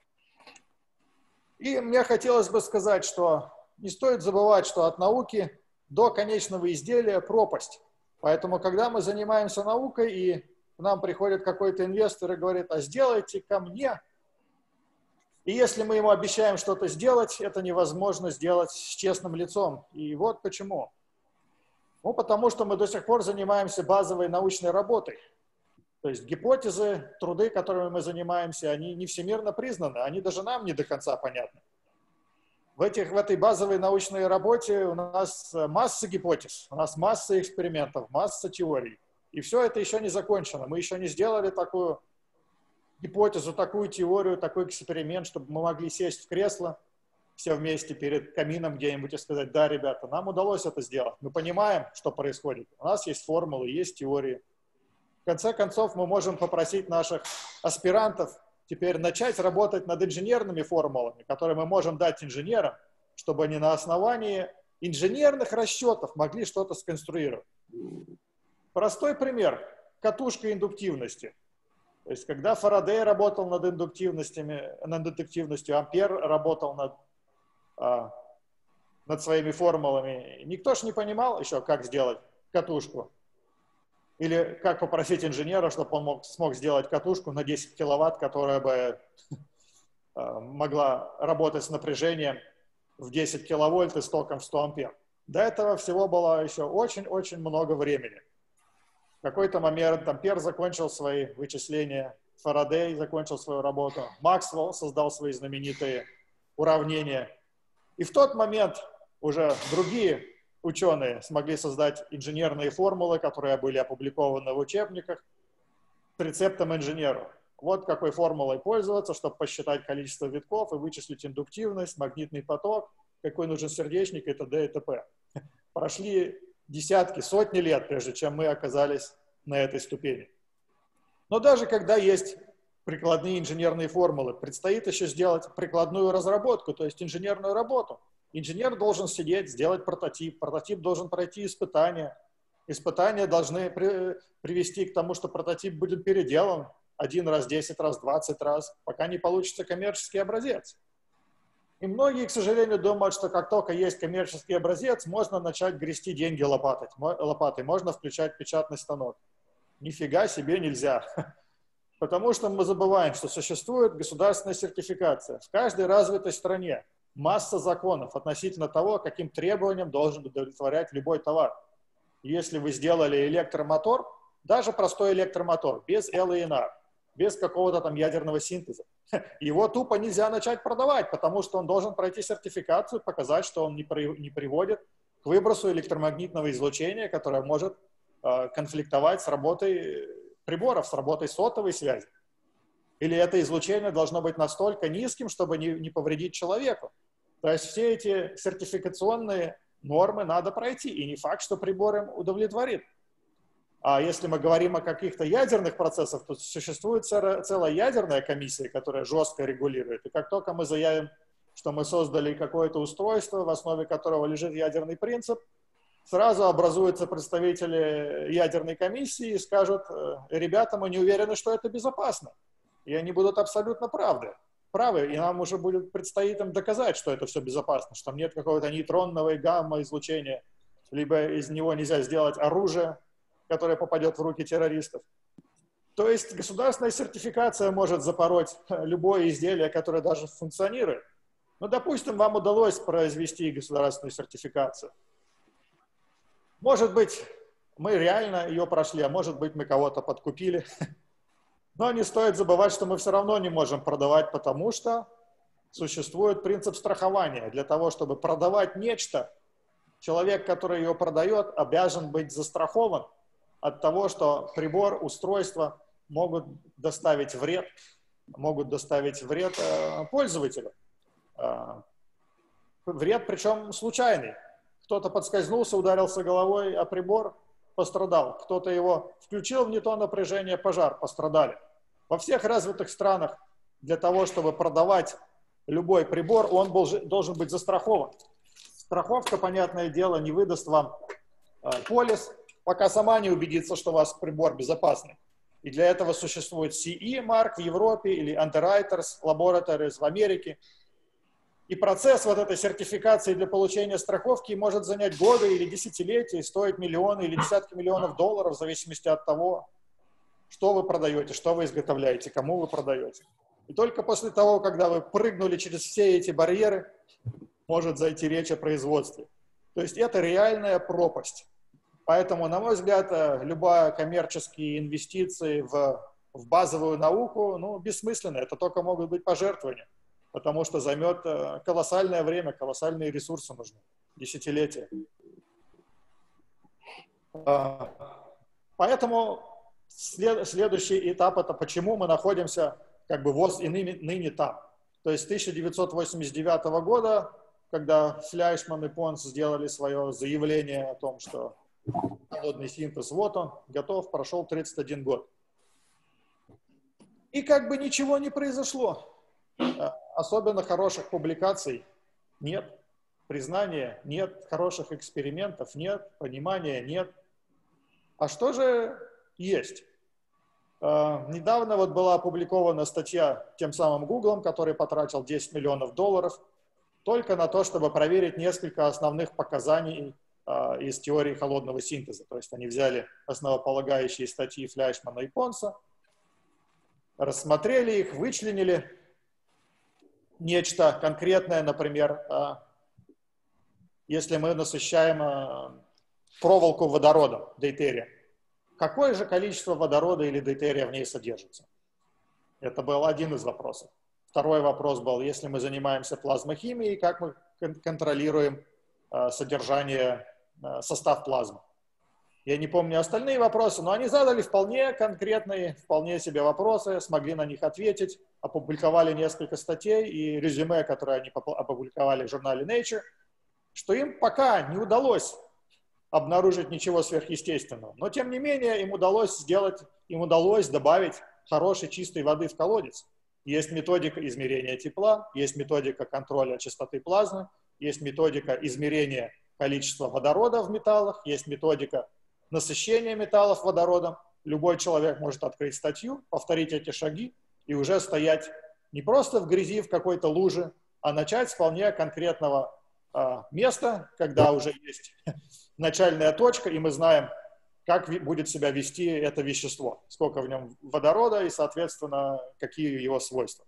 И мне хотелось бы сказать, что не стоит забывать, что от науки до конечного изделия пропасть. Поэтому, когда мы занимаемся наукой, и к нам приходит какой-то инвестор и говорит, а сделайте ко мне. И если мы ему обещаем что-то сделать, это невозможно сделать с честным лицом. И вот почему. Ну, потому что мы до сих пор занимаемся базовой научной работой. То есть гипотезы, труды, которыми мы занимаемся, они не всемирно признаны, они даже нам не до конца понятны. В этой базовой научной работе у нас масса гипотез, у нас масса экспериментов, масса теорий. И все это еще не закончено. Мы еще не сделали такую гипотезу, такую теорию, такой эксперимент, чтобы мы могли сесть в кресло все вместе перед камином где-нибудь и сказать, да, ребята, нам удалось это сделать. Мы понимаем, что происходит. У нас есть формулы, есть теории. В конце концов, мы можем попросить наших аспирантов теперь начать работать над инженерными формулами, которые мы можем дать инженерам, чтобы они на основании инженерных расчетов могли что-то сконструировать. Простой пример. Катушка индуктивности. То есть, когда Фарадей работал над индуктивностью, Ампер работал над своими формулами, никто ж не понимал еще, как сделать катушку. Или как попросить инженера, чтобы он смог сделать катушку на 10 киловатт, которая бы могла работать с напряжением в 10 киловольт и с током в 100 ампер. До этого всего было еще очень-очень много времени. В какой-то момент Ампер закончил свои вычисления, Фарадей закончил свою работу, Максвелл создал свои знаменитые уравнения. И в тот момент уже другие ученые смогли создать инженерные формулы, которые были опубликованы в учебниках с рецептом инженеру. Вот какой формулой пользоваться, чтобы посчитать количество витков и вычислить индуктивность, магнитный поток, какой нужен сердечник и т.д. и т.п. Прошли десятки, сотни лет, прежде чем мы оказались на этой ступени. Но даже когда есть прикладные инженерные формулы, предстоит еще сделать прикладную разработку, то есть инженерную работу. Инженер должен сидеть, сделать прототип, прототип должен пройти испытания. Испытания должны привести к тому, что прототип будет переделан 1 раз, 10 раз, 20 раз, пока не получится коммерческий образец. И многие, к сожалению, думают, что как только есть коммерческий образец, можно начать грести деньги лопатой, можно включать печатный станок. Нифига себе нельзя. Потому что мы забываем, что существует государственная сертификация. В каждой развитой стране масса законов относительно того, каким требованиям должен удовлетворять любой товар. Если вы сделали электромотор, даже простой электромотор, без ЛНР, без какого-то там ядерного синтеза, его тупо нельзя начать продавать, потому что он должен пройти сертификацию, показать, что он не приводит к выбросу электромагнитного излучения, которое может конфликтовать с работой приборов, с работой сотовой связи. Или это излучение должно быть настолько низким, чтобы не повредить человеку. То есть все эти сертификационные нормы надо пройти, и не факт, что прибор им удовлетворит. А если мы говорим о каких-то ядерных процессах, то существует целая ядерная комиссия, которая жестко регулирует. И как только мы заявим, что мы создали какое-то устройство, в основе которого лежит ядерный принцип, сразу образуются представители ядерной комиссии и скажут: ребята, мы не уверены, что это безопасно. И они будут абсолютно правы. И нам уже предстоит им доказать, что это все безопасно, что там нет какого-то нейтронного и гамма-излучения, либо из него нельзя сделать оружие, которое попадет в руки террористов. То есть государственная сертификация может запороть любое изделие, которое даже функционирует. Ну, допустим, вам удалось произвести государственную сертификацию. Может быть, мы реально ее прошли, а может быть, мы кого-то подкупили. Но не стоит забывать, что мы все равно не можем продавать, потому что существует принцип страхования. Для того, чтобы продавать нечто, человек, который ее продает, обязан быть застрахован от того, что прибор, устройство могут доставить вред пользователю. Вред, причем случайный. Кто-то подскользнулся, ударился головой о прибор, пострадал. Кто-то его включил в не то напряжение, пожар, пострадали. Во всех развитых странах для того, чтобы продавать любой прибор, он должен быть застрахован. Страховка, понятное дело, не выдаст вам полис, пока сама не убедится, что у вас прибор безопасный. И для этого существует CE-марк в Европе или Underwriters Laboratories в Америке. И процесс вот этой сертификации для получения страховки может занять годы или десятилетия, стоить миллионы или десятки миллионов долларов, в зависимости от того, что вы продаете, что вы изготовляете, кому вы продаете. И только после того, когда вы прыгнули через все эти барьеры, может зайти речь о производстве. То есть это реальная пропасть. Поэтому, на мой взгляд, любые коммерческие инвестиции в базовую науку, ну, бессмысленны. Это только могут быть пожертвования, потому что займет колоссальное время, колоссальные ресурсы нужны, десятилетия. Поэтому следующий этап — это почему мы находимся как бы ВОЗ и ныне там. То есть с 1989 года, когда Фляйшман и Понс сделали свое заявление о том, что холодный синтез, вот он, готов, прошел 31 год. И как бы ничего не произошло. Особенно хороших публикаций нет, признания нет, хороших экспериментов нет, понимания нет. А что же есть? Недавно вот была опубликована статья тем самым Гуглом, который потратил $10 миллионов только на то, чтобы проверить несколько основных показаний из теории холодного синтеза. То есть они взяли основополагающие статьи Фляйшмана и Понса, рассмотрели их, вычленили нечто конкретное, например, если мы насыщаем проволоку водородом, дейтерием, какое же количество водорода или дейтерия в ней содержится? Это был один из вопросов. Второй вопрос был, если мы занимаемся плазмохимией, как мы контролируем содержание, состав плазмы? Я не помню остальные вопросы, но они задали вполне конкретные, вполне себе вопросы, смогли на них ответить, опубликовали несколько статей и резюме, которые они опубликовали в журнале Nature, что им пока не удалось обнаружить ничего сверхъестественного. Но, тем не менее, им удалось добавить хорошей чистой воды в колодец. Есть методика измерения тепла, есть методика контроля частоты плазмы, есть методика измерения количества водорода в металлах, есть методика насыщения металлов водородом. Любой человек может открыть статью, повторить эти шаги и уже стоять не просто в грязи, в какой-то луже, а начать с вполне конкретного места, когда уже есть начальная точка, и мы знаем, как будет себя вести это вещество, сколько в нем водорода и, соответственно, какие его свойства.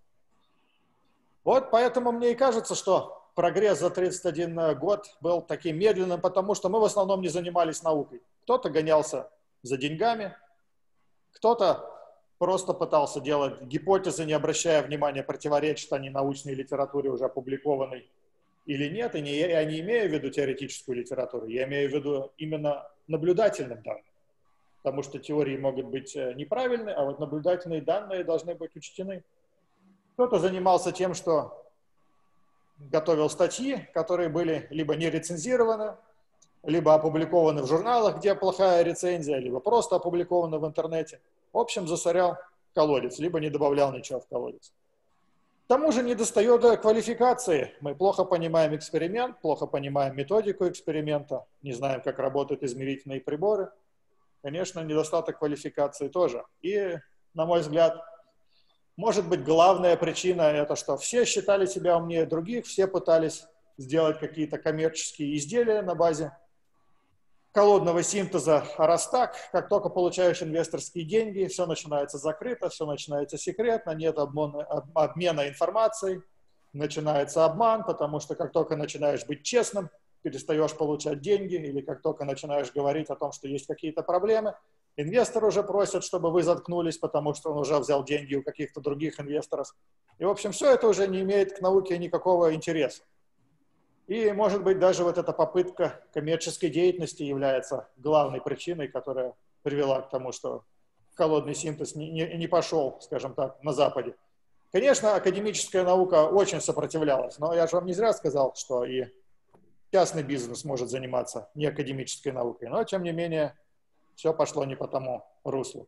Вот поэтому мне и кажется, что прогресс за 31 год был таким медленным, потому что мы в основном не занимались наукой. Кто-то гонялся за деньгами, кто-то просто пытался делать гипотезы, не обращая внимания, противоречат они научной литературе, уже опубликованной или нет, и я не имею в виду теоретическую литературу, я имею в виду именно наблюдательным данным. Потому что теории могут быть неправильны, а вот наблюдательные данные должны быть учтены. Кто-то занимался тем, что готовил статьи, которые были либо не рецензированы, либо опубликованы в журналах, где плохая рецензия, либо просто опубликованы в интернете. В общем, засорял колодец, либо не добавлял ничего в колодец. К тому же недостает квалификации. Мы плохо понимаем эксперимент, плохо понимаем методику эксперимента, не знаем, как работают измерительные приборы. Конечно, недостаток квалификации тоже. И, на мой взгляд, может быть, главная причина это, что все считали себя умнее других, все пытались сделать какие-то коммерческие изделия на базе холодного синтеза. А раз так, как только получаешь инвесторские деньги, все начинается закрыто, все начинается секретно, нет обмена информацией, начинается обман, потому что как только начинаешь быть честным, перестаешь получать деньги, или как только начинаешь говорить о том, что есть какие-то проблемы, инвестор уже просит, чтобы вы заткнулись, потому что он уже взял деньги у каких-то других инвесторов. И, в общем, все это уже не имеет к науке никакого интереса. И, может быть, даже вот эта попытка коммерческой деятельности является главной причиной, которая привела к тому, что холодный синтез не пошел, скажем так, на Западе. Конечно, академическая наука очень сопротивлялась, но я же вам не зря сказал, что и частный бизнес может заниматься не академической наукой, но, тем не менее, все пошло не по тому руслу.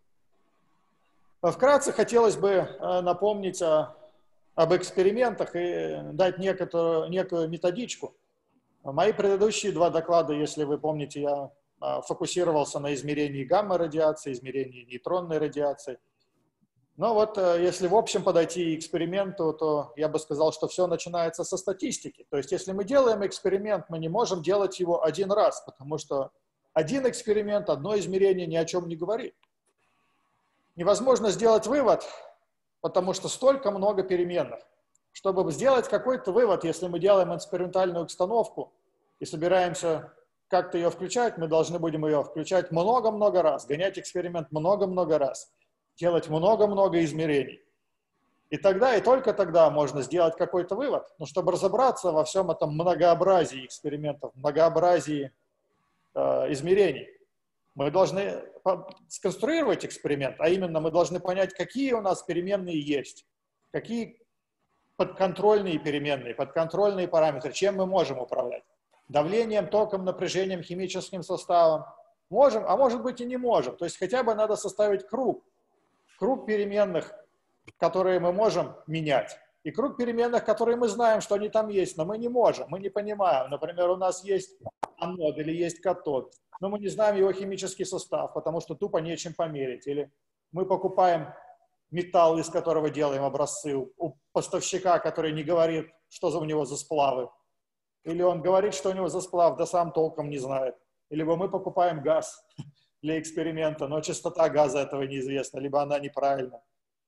Вкратце хотелось бы напомнить об экспериментах и дать некую методичку. Мои предыдущие два доклада, если вы помните, я фокусировался на измерении гамма-радиации, измерении нейтронной радиации. Но вот если в общем подойти к эксперименту, то я бы сказал, что все начинается со статистики. То есть если мы делаем эксперимент, мы не можем делать его один раз, потому что один эксперимент, одно измерение ни о чем не говорит. Невозможно сделать вывод, потому что столько много переменных. Чтобы сделать какой-то вывод, если мы делаем экспериментальную установку и собираемся как-то ее включать, мы должны будем ее включать много-много раз, гонять эксперимент много-много раз, делать много-много измерений. И тогда, и только тогда можно сделать какой-то вывод. Но чтобы разобраться во всем этом многообразии экспериментов, многообразии измерений, мы должны сконструировать эксперимент, а именно мы должны понять, какие у нас переменные есть, какие подконтрольные переменные, подконтрольные параметры, чем мы можем управлять. Давлением, током, напряжением, химическим составом. Можем, а может быть и не можем. То есть хотя бы надо составить круг переменных, которые мы можем менять, и круг переменных, которые мы знаем, что они там есть, но мы не можем, мы не понимаем. Например, у нас есть анод или есть катод, но мы не знаем его химический состав, потому что тупо нечем померить. Или мы покупаем металл, из которого делаем образцы, у поставщика, который не говорит, что у него за сплавы. Или он говорит, что у него за сплав, да сам толком не знает. Либо мы покупаем газ для эксперимента, но частота газа этого неизвестна, либо она неправильна.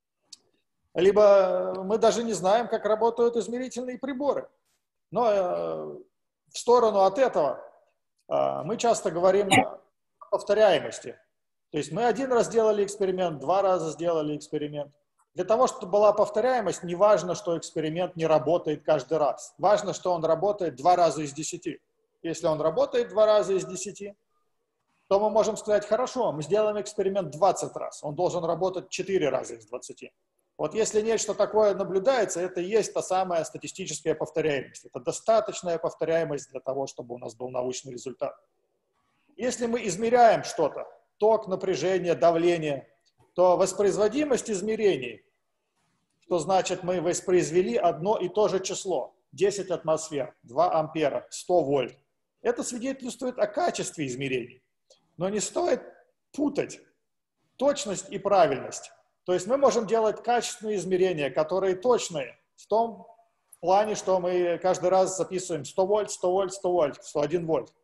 Либо мы даже не знаем, как работают измерительные приборы. Но в сторону от этого мы часто говорим о повторяемости. То есть мы один раз сделали эксперимент, 2 раза сделали эксперимент. Для того, чтобы была повторяемость, не важно, что эксперимент не работает каждый раз. Важно, что он работает 2 раза из 10. Если он работает 2 раза из 10, то мы можем сказать, хорошо, мы сделаем эксперимент 20 раз. Он должен работать 4 раза из 20. Вот если нечто такое наблюдается, это и есть та самая статистическая повторяемость. Это достаточная повторяемость для того, чтобы у нас был научный результат. Если мы измеряем что-то, ток, напряжение, давление, то воспроизводимость измерений, что значит мы воспроизвели одно и то же число, 10 атмосфер, 2 ампера, 100 вольт, это свидетельствует о качестве измерений. Но не стоит путать точность и правильность. То есть мы можем делать качественные измерения, которые точные, в том плане, что мы каждый раз записываем 100 вольт, 100 вольт, 100 вольт, 101 вольт.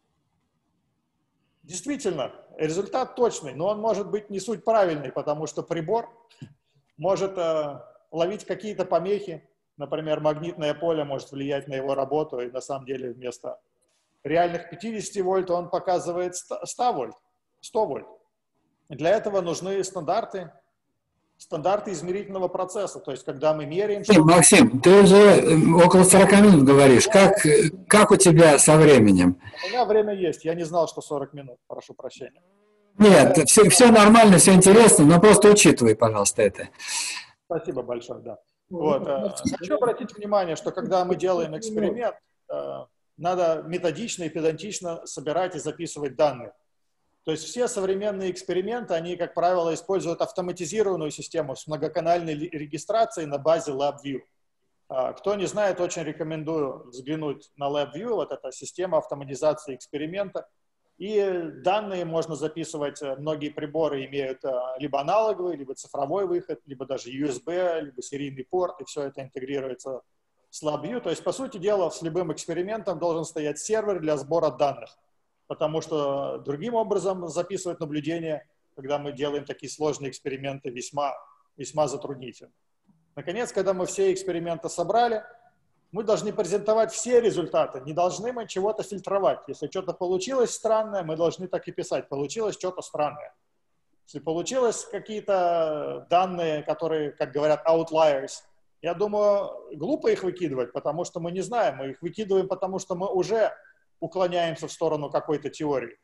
Действительно, результат точный, но он может быть не суть правильный, потому что прибор может ловить какие-то помехи. Например, магнитное поле может влиять на его работу, и на самом деле вместо реальных 50 вольт он показывает 100 вольт. 100 вольт. Для этого нужны стандарты измерительного процесса. То есть, когда мы меряем... Максим, ты уже около 40 минут говоришь. Как у тебя со временем? У меня время есть. Я не знал, что 40 минут. Прошу прощения. Нет, все нормально, все интересно, но просто учитывай, пожалуйста, это. Спасибо большое, да. Вот. Хочу обратить внимание, что когда мы делаем эксперимент, надо методично и педантично собирать и записывать данные. То есть все современные эксперименты, они, как правило, используют автоматизированную систему с многоканальной регистрацией на базе LabVIEW. Кто не знает, очень рекомендую взглянуть на LabVIEW. Вот эта система автоматизации эксперимента. И данные можно записывать, многие приборы имеют либо аналоговый, либо цифровой выход, либо даже USB, либо серийный порт, и все это интегрируется с LabVIEW. То есть, по сути дела, с любым экспериментом должен стоять сервер для сбора данных. Потому что другим образом записывать наблюдения, когда мы делаем такие сложные эксперименты, весьма затруднительно. Наконец, когда мы все эксперименты собрали, мы должны презентовать все результаты, не должны мы чего-то фильтровать. Если что-то получилось странное, мы должны так и писать, получилось что-то странное. Если получилось какие-то данные, которые, как говорят, outliers, я думаю, глупо их выкидывать, потому что мы не знаем, мы их выкидываем, потому что мы уже уклоняемся в сторону какой-то теории.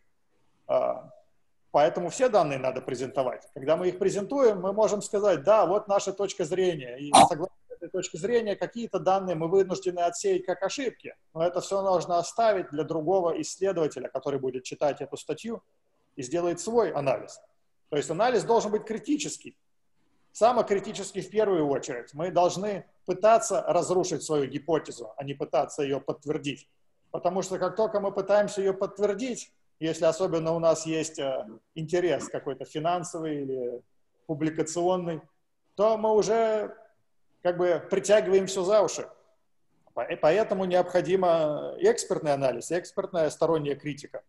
Поэтому все данные надо презентовать. Когда мы их презентуем, мы можем сказать, да, вот наша точка зрения. И согласно этой точке зрения, какие-то данные мы вынуждены отсеять как ошибки. Но это все нужно оставить для другого исследователя, который будет читать эту статью и сделает свой анализ. То есть анализ должен быть критический. Самокритический в первую очередь. Мы должны пытаться разрушить свою гипотезу, а не пытаться ее подтвердить. Потому что как только мы пытаемся ее подтвердить, если особенно у нас есть интерес какой-то финансовый или публикационный, то мы уже как бы притягиваем все за уши. Поэтому необходимо экспертный анализ, экспертная сторонняя критика.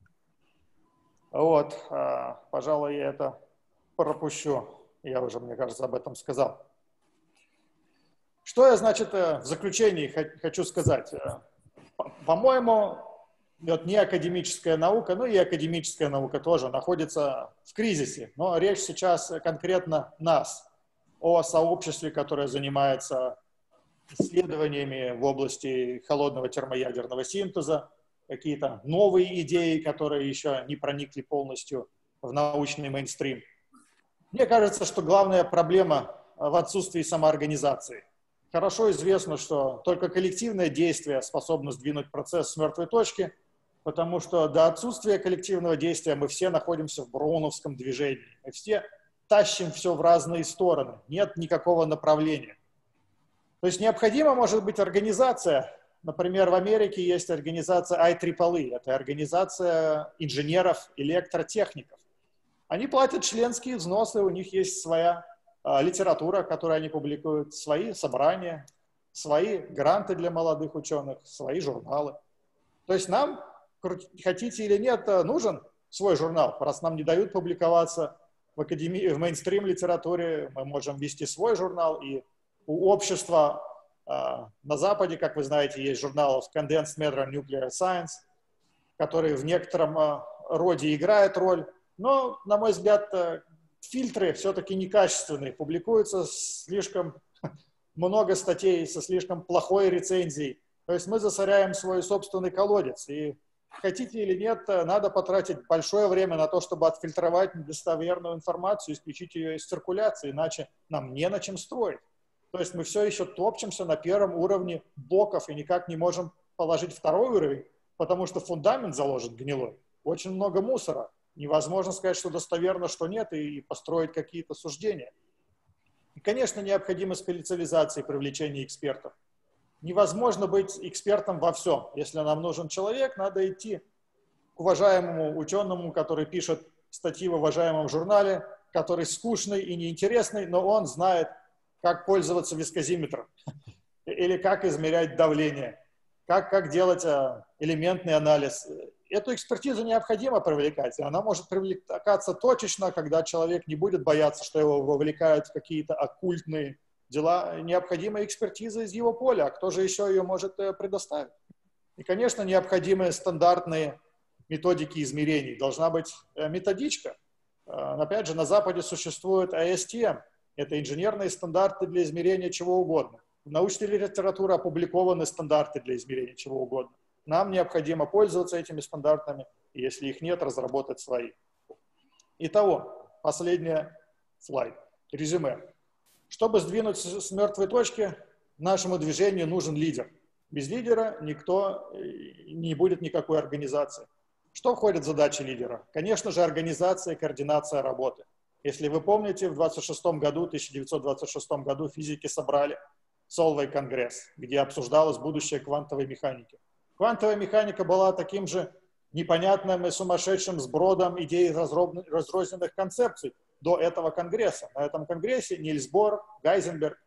Вот, пожалуй, я это пропущу. Я уже, мне кажется, об этом сказал. Что я, значит, в заключении хочу сказать? По-моему, вот не академическая наука, ну и академическая наука тоже находится в кризисе. Но речь сейчас конкретно нас, о сообществе, которое занимается исследованиями в области холодного термоядерного синтеза, какие-то новые идеи, которые еще не проникли полностью в научный мейнстрим. Мне кажется, что главная проблема в отсутствии самоорганизации. Хорошо известно, что только коллективное действие способно сдвинуть процесс с мертвой точки, потому что до отсутствия коллективного действия мы все находимся в броуновском движении. Мы все тащим все в разные стороны, нет никакого направления. То есть необходима может быть организация. Например, в Америке есть организация IEEE, это организация инженеров, электротехников. Они платят членские взносы, у них есть своя литература, которую они публикуют, свои собрания, свои гранты для молодых ученых, свои журналы. То есть нам, хотите или нет, нужен свой журнал. Раз нам не дают публиковаться в мейнстрим литературе, мы можем вести свой журнал. И у общества на Западе, как вы знаете, есть журнал Condensed Matter Nuclear Science, который в некотором роде играет роль. Но, на мой взгляд, фильтры все-таки некачественные. Публикуются слишком много статей со слишком плохой рецензией. То есть мы засоряем свой собственный колодец. И хотите или нет, надо потратить большое время на то, чтобы отфильтровать недостоверную информацию, исключить ее из циркуляции, иначе нам не на чем строить. То есть мы все еще топчемся на первом уровне блоков и никак не можем положить второй уровень, потому что фундамент заложен гнилой. Очень много мусора. Невозможно сказать, что достоверно, что нет, и построить какие-то суждения. И, конечно, необходима специализация и привлечение экспертов. Невозможно быть экспертом во всем. Если нам нужен человек, надо идти к уважаемому ученому, который пишет статьи в уважаемом журнале, который скучный и неинтересный, но он знает, как пользоваться вискозиметром или как измерять давление, как делать элементный анализ. Эту экспертизу необходимо привлекать, и она может привлекаться точечно, когда человек не будет бояться, что его вовлекают в какие-то оккультные дела. Необходима экспертиза из его поля, а кто же еще ее может предоставить? И, конечно, необходимы стандартные методики измерений. Должна быть методичка. Опять же, на Западе существует ASTM. Это инженерные стандарты для измерения чего угодно. В научной литературе опубликованы стандарты для измерения чего угодно. Нам необходимо пользоваться этими стандартами, и если их нет, разработать свои. Итого, последний слайд. Резюме. Чтобы сдвинуть с мертвой точки, нашему движению нужен лидер. Без лидера не будет никакой организации. Что входит в задачи лидера? Конечно же, организация и координация работы. Если вы помните, в 1926 году физики собрали Solvay конгресс, где обсуждалось будущее квантовой механики. Квантовая механика была таким же непонятным и сумасшедшим сбродом идей разрозненных концепций до этого конгресса. На этом конгрессе Нильс Бор, Гайзенберг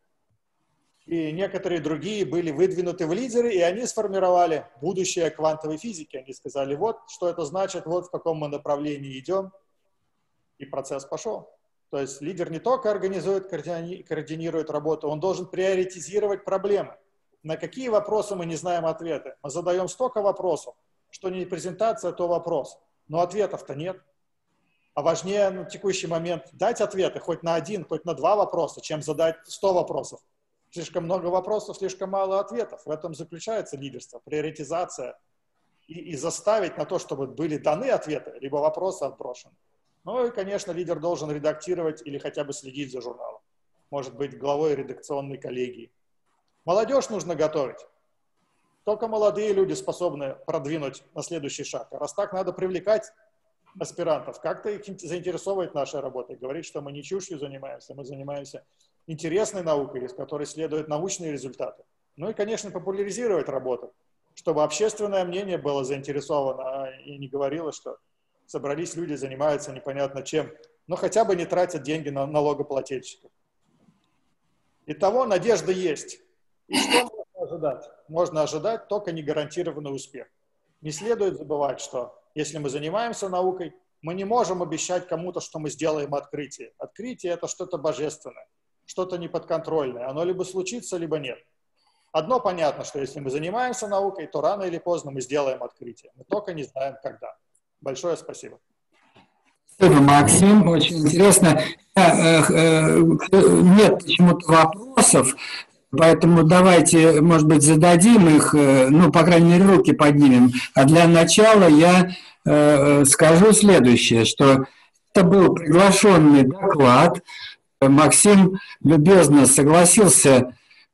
и некоторые другие были выдвинуты в лидеры, и они сформировали будущее квантовой физики. Они сказали, вот что это значит, вот в каком мы направлении идем, и процесс пошел. То есть лидер не только организует, координирует работу, он должен приоритизировать проблемы. На какие вопросы мы не знаем ответы? Мы задаем столько вопросов, что не презентация, то вопрос. Но ответов-то нет. А важнее на текущий момент дать ответы хоть на один, хоть на два вопроса, чем задать 100 вопросов. Слишком много вопросов, слишком мало ответов. В этом заключается лидерство, приоритизация. И заставить на то, чтобы были даны ответы, либо вопросы отброшены. Ну и, конечно, лидер должен редактировать или хотя бы следить за журналом. Может быть, главой редакционной коллегии. Молодежь нужно готовить. Только молодые люди способны продвинуть на следующий шаг. А раз так, надо привлекать аспирантов, как-то их заинтересовывать нашей работой. Говорить, что мы не чушью занимаемся, мы занимаемся интересной наукой, из которой следуют научные результаты. Ну и, конечно, популяризировать работу, чтобы общественное мнение было заинтересовано и не говорило, что собрались люди, занимаются непонятно чем, но хотя бы не тратят деньги на налогоплательщиков. Итого надежда есть. И что можно ожидать? Можно ожидать только негарантированный успех. Не следует забывать, что если мы занимаемся наукой, мы не можем обещать кому-то, что мы сделаем открытие. Открытие – это что-то божественное, что-то неподконтрольное. Оно либо случится, либо нет. Одно понятно, что если мы занимаемся наукой, то рано или поздно мы сделаем открытие. Мы только не знаем, когда. Большое спасибо. Спасибо, Максим. Очень интересно. Нет почему-то вопросов, поэтому давайте, может быть, зададим их, ну, по крайней мере, руки поднимем. А для начала я скажу следующее, что это был приглашенный доклад. Максим любезно согласился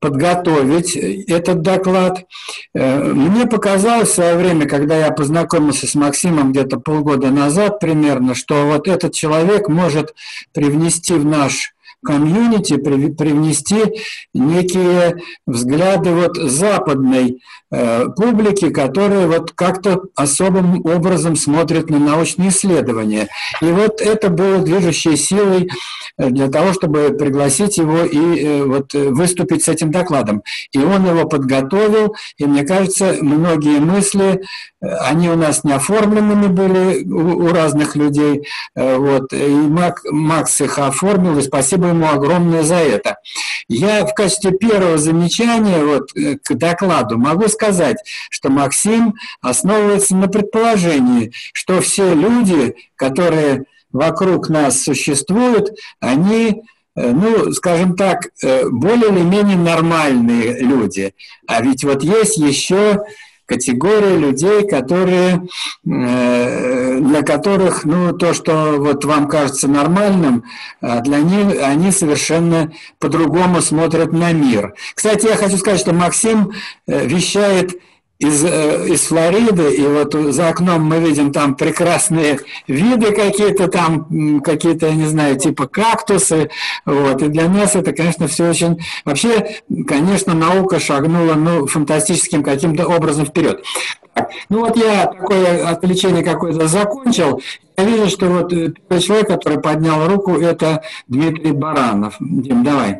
подготовить этот доклад. Мне показалось в свое время, когда я познакомился с Максимом где-то полгода назад примерно, что вот этот человек может привнести в наш комьюнити, привнести некие взгляды вот западной публики, которая вот как-то особым образом смотрит на научные исследования. И вот это было движущей силой для того, чтобы пригласить его и вот выступить с этим докладом. И он его подготовил, и мне кажется, многие мысли, они у нас не оформленными были у разных людей, вот, и Макс их оформил, и спасибо ему огромное за это. Я в качестве первого замечания вот, к докладу могу сказать, что Максим основывается на предположении, что все люди, которые вокруг нас существуют, они, ну, скажем так, более или менее нормальные люди. А ведь вот есть еще категория людей, которые, для которых, ну, то, что вот вам кажется нормальным, для них они совершенно по-другому смотрят на мир. Кстати, я хочу сказать, что Максим вещает из Флориды, и вот за окном мы видим там прекрасные виды какие-то там, какие-то, я не знаю, типа кактусы, вот, и для нас это, конечно, все очень... Вообще, конечно, наука шагнула, ну, фантастическим каким-то образом вперед. Ну вот я такое отвлечение какое-то закончил. Я вижу, что вот первый человек, который поднял руку, это Дмитрий Баранов. Дим, давай.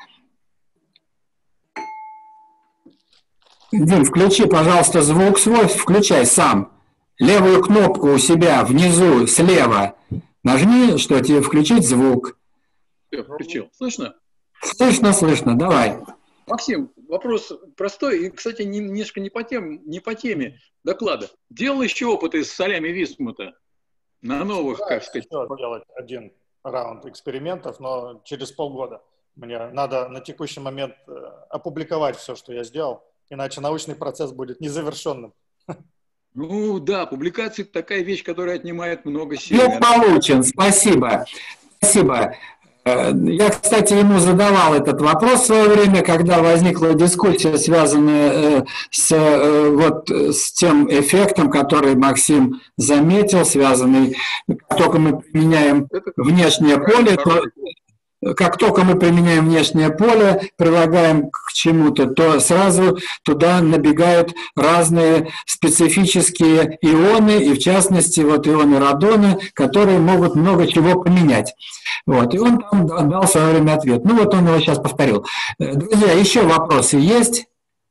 Дим, включи, пожалуйста, звук свой, включай сам. Левую кнопку у себя внизу, слева. Нажми, что тебе включить звук. Я включил. Слышно? Слышно, давай. Максим, вопрос простой и, кстати, немножко не по теме доклада. Делал еще опыты с солями висмута на новых, как сказать? Делать один раунд экспериментов, но через полгода. Мне надо на текущий момент опубликовать все, что я сделал. Иначе научный процесс будет незавершенным. Ну да, публикация такая вещь, которая отнимает много сил. Ответ получен, спасибо. Спасибо. Я, кстати, ему задавал этот вопрос в свое время, когда возникла дискуссия, связанная с тем эффектом, который Максим заметил, связанный, как только мы применяем внешнее поле, как только мы применяем внешнее поле, прилагаем к чему-то, то сразу туда набегают разные специфические ионы, и в частности вот ионы радона, которые могут много чего поменять. Вот. И он там дал в свое время ответ. Ну вот он его сейчас повторил. Друзья, еще вопросы есть?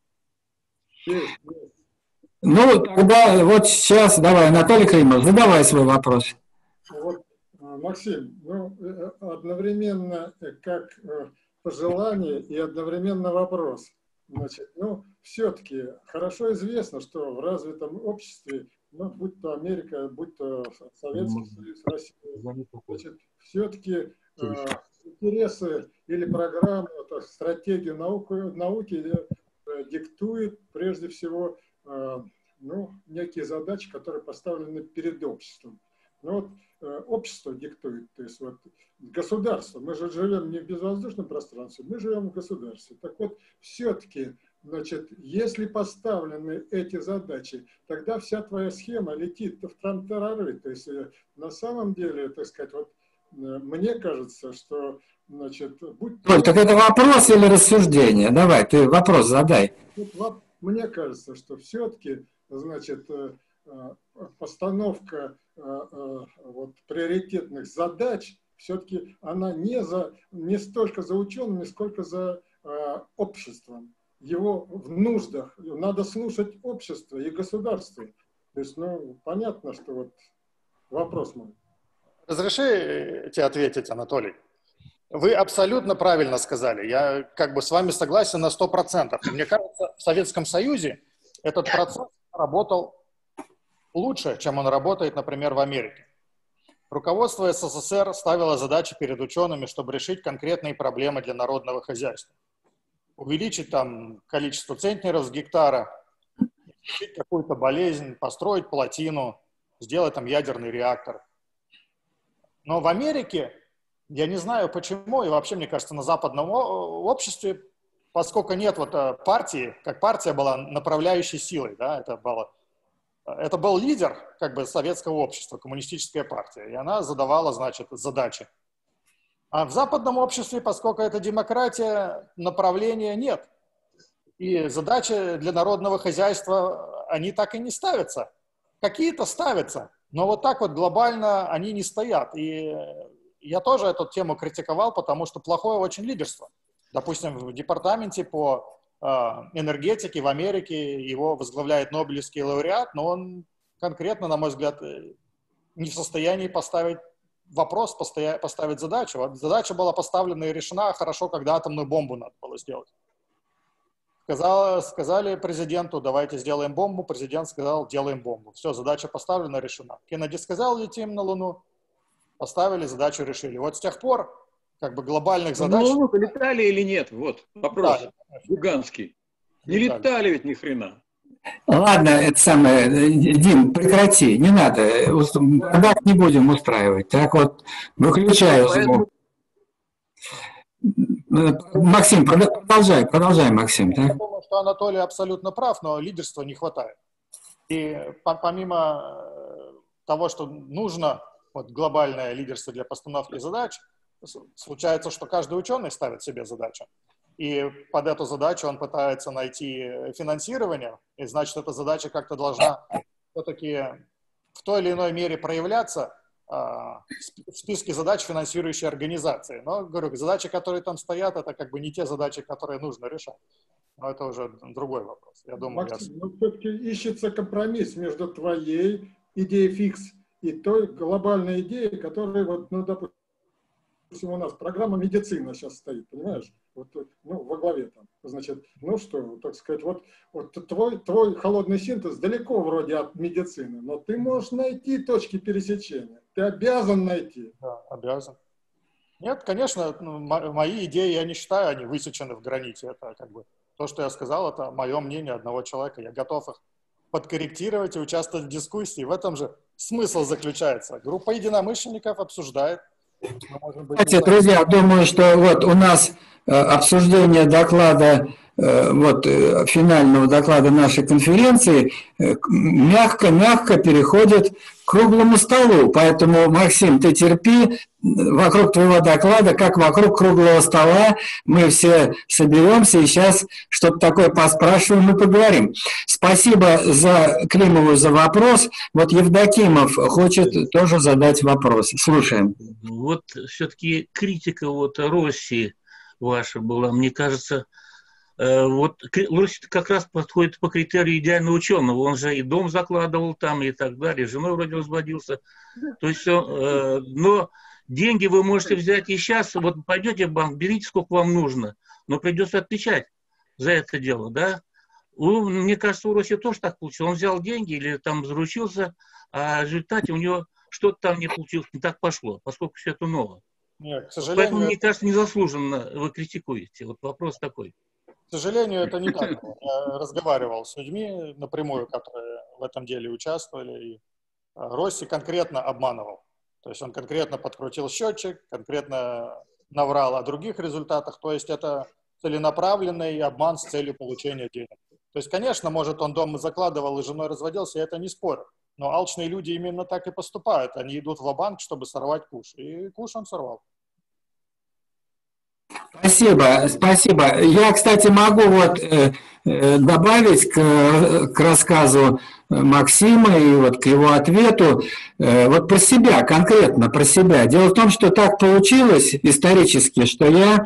Ну тогда вот сейчас давай, Анатолий Климов, задавай свой вопрос. Максим, ну, одновременно как пожелание и одновременно вопрос. Значит, ну, все-таки хорошо известно, что в развитом обществе, ну, будь то Америка, будь то Советский Союз, Россия, значит, все-таки интересы или программы, стратегию науки диктует прежде всего ну, некие задачи, которые поставлены перед обществом. Ну, вот, общество диктует, то есть вот государство, мы же живем не в безвоздушном пространстве, мы живем в государстве. Так вот, все-таки, значит, если поставлены эти задачи, тогда вся твоя схема летит в трам-тарары. То есть на самом деле, так сказать, вот мне кажется, что, значит, Толь, так это вопрос или рассуждение? Давай, ты вопрос задай. Вот, мне кажется, что все-таки, значит, постановка вот, приоритетных задач, все-таки она не столько за учеными, сколько за обществом. Его в нуждах. Надо слушать общество и государство. То есть, ну, понятно, что вот вопрос мой. Разрешите ответить, Анатолий? Вы абсолютно правильно сказали. Я как бы с вами согласен на 100%. Мне кажется, в Советском Союзе этот процесс работал лучше, чем он работает, например, в Америке. Руководство СССР ставило задачи перед учеными, чтобы решить конкретные проблемы для народного хозяйства. Увеличить там количество центнеров с гектара, решить какую-то болезнь, построить плотину, сделать там ядерный реактор. Но в Америке, я не знаю почему, и вообще, мне кажется, на западном обществе поскольку нет вот партии, как партия была направляющей силой, да, это был лидер как бы советского общества, коммунистическая партия, и она задавала, значит, задачи. А в западном обществе, поскольку это демократия, направления нет. И задачи для народного хозяйства, они так и не ставятся. Какие-то ставятся, но вот так вот глобально они не стоят. И я тоже эту тему критиковал, потому что плохое очень лидерство. Допустим, в департаменте по энергетике в Америке его возглавляет Нобелевский лауреат, но он конкретно, на мой взгляд, не в состоянии поставить вопрос, поставить задачу. Вот задача была поставлена и решена хорошо, когда атомную бомбу надо было сделать. Сказали президенту, давайте сделаем бомбу, президент сказал, делаем бомбу. Все, задача поставлена, решена. Кеннеди сказал, летим на Луну, поставили, задачу решили. Вот с тех пор как бы глобальных задач... На Луну летали или нет? Вот вопрос гигантский. Не летали ведь ни хрена. Ладно, это самое, Дим, прекрати, не надо, бардак не будем устраивать. Так вот, выключаю звук. Максим, продолжай, Максим. Так? Я думаю, что Анатолий абсолютно прав, но лидерства не хватает. И помимо того, что нужно вот, глобальное лидерство для постановки задач, случается, что каждый ученый ставит себе задачу. И под эту задачу он пытается найти финансирование, и значит, эта задача как-то должна все-таки в той или иной мере проявляться в списке задач финансирующей организации. Но, говорю, задачи, которые там стоят, это как бы не те задачи, которые нужно решать. Но это уже другой вопрос. Я думаю, Максим, но все-таки ищется компромисс между твоей идеей фикс и той глобальной идеей, которая, вот, ну, допустим, у нас программа медицина сейчас стоит, понимаешь? Вот, ну, во главе там. Значит, ну что, так сказать, вот твой холодный синтез далеко вроде от медицины, но ты можешь найти точки пересечения. Ты обязан найти. Да, обязан. Нет, конечно, мои идеи, я не считаю, они высечены в граните. Это как бы то, что я сказал, это мое мнение одного человека. Я готов их подкорректировать и участвовать в дискуссии. В этом же смысл заключается. Группа единомышленников обсуждает. Кстати, друзья, думаю, что вот у нас обсуждение доклада, вот финального доклада нашей конференции мягко-мягко переходит к круглому столу. Поэтому, Максим, ты терпи, вокруг твоего доклада, как вокруг круглого стола, мы все соберемся и сейчас что-то такое поспрашиваем и поговорим. Спасибо Климову за вопрос. Вот Евдокимов хочет тоже задать вопрос. Слушаем. Вот все-таки критика вот Росси ваша была, мне кажется, вот Росси как раз подходит по критерию идеального ученого. Он же и дом закладывал там и так далее, женой вроде разводился. То есть, но деньги вы можете взять и сейчас, вот пойдете в банк, берите сколько вам нужно, но придется отвечать за это дело, да? Мне кажется, у Росси тоже так получилось. Он взял деньги или там заручился, а в результате у него что-то там не получилось, не так пошло, поскольку все это ново. Нет, к сожалению, поэтому, мне кажется, незаслуженно вы критикуете. Вот вопрос такой. К сожалению, это не так. Я разговаривал с людьми напрямую, которые в этом деле участвовали, и Росси конкретно обманывал. То есть он конкретно подкрутил счетчик, конкретно наврал о других результатах. То есть это целенаправленный обман с целью получения денег. То есть, конечно, может, он дома закладывал и с женой разводился, я это не спорю. Но алчные люди именно так и поступают. Они идут в банк, чтобы сорвать куш. И куш он сорвал. Спасибо. Я, кстати, могу вот добавить к рассказу Максима и вот к его ответу вот про себя, конкретно про себя. Дело в том, что так получилось исторически, что я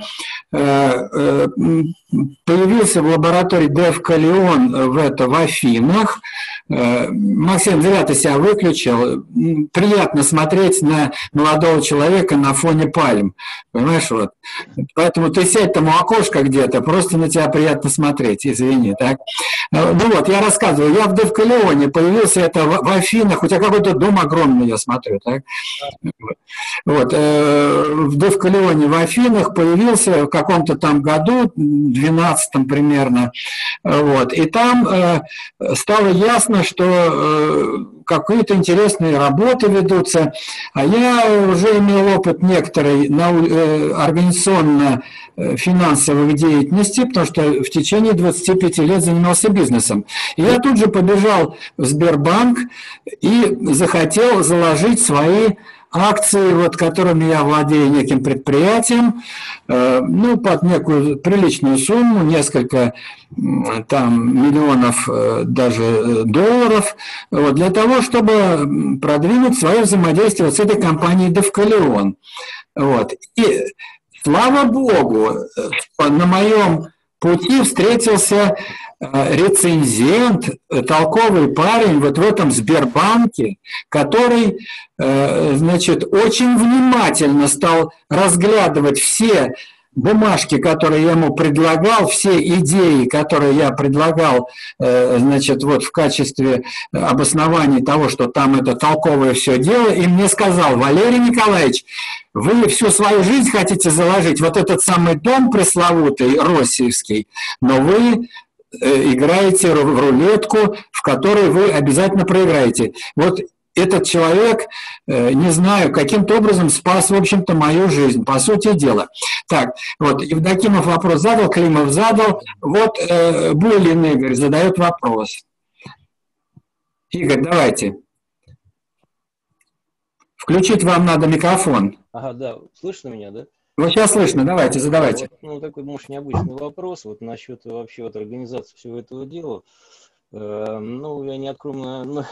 появился в лаборатории Девкалион в Афинах. Максим, зря ты себя выключил. Приятно смотреть на молодого человека на фоне пальм. Понимаешь, вот. Поэтому ты сядь там у окошка где-то, просто на тебя приятно смотреть, извини, так? Ну вот, я рассказываю, я в Девкалионе появился, это в Афинах, у тебя какой-то дом огромный, я смотрю, так? Вот, в Девкалионе в Афинах появился в каком-то там году, 12-м примерно, вот, и там стало ясно, что какие-то интересные работы ведутся. А я уже имел опыт некоторой организационно-финансовой деятельности, потому что в течение 25 лет занимался бизнесом. И я тут же побежал в Сбербанк и захотел заложить свои акции, вот, которыми я владею неким предприятием, ну, под некую приличную сумму, несколько там миллионов даже долларов, вот, для того, чтобы продвинуть свое взаимодействие вот с этой компанией Довкалион. Вот. И слава богу, что на моем пути встретился рецензент, толковый парень вот в этом Сбербанке, который, значит, очень внимательно стал разглядывать все бумажки, которые я ему предлагал, все идеи, которые я предлагал, значит, вот в качестве обоснования того, что там это толковое все дело, и мне сказал: Валерий Николаевич, вы всю свою жизнь хотите заложить вот этот самый дом пресловутый, россиевский, но вы играете в рулетку, в которой вы обязательно проиграете. Вот этот человек, не знаю, каким-то образом спас, в общем-то, мою жизнь, по сути дела. Так, вот, Евдокимов вопрос задал, Климов задал. Вот Булин Игорь задает вопрос. Игорь, давайте. Включить вам надо микрофон. Ага, да, слышно меня, да? Вот сейчас слышно, давайте, задавайте. Вот, ну, такой, может, необычный вопрос, вот насчет вообще вот организации всего этого дела. Ну, я не открою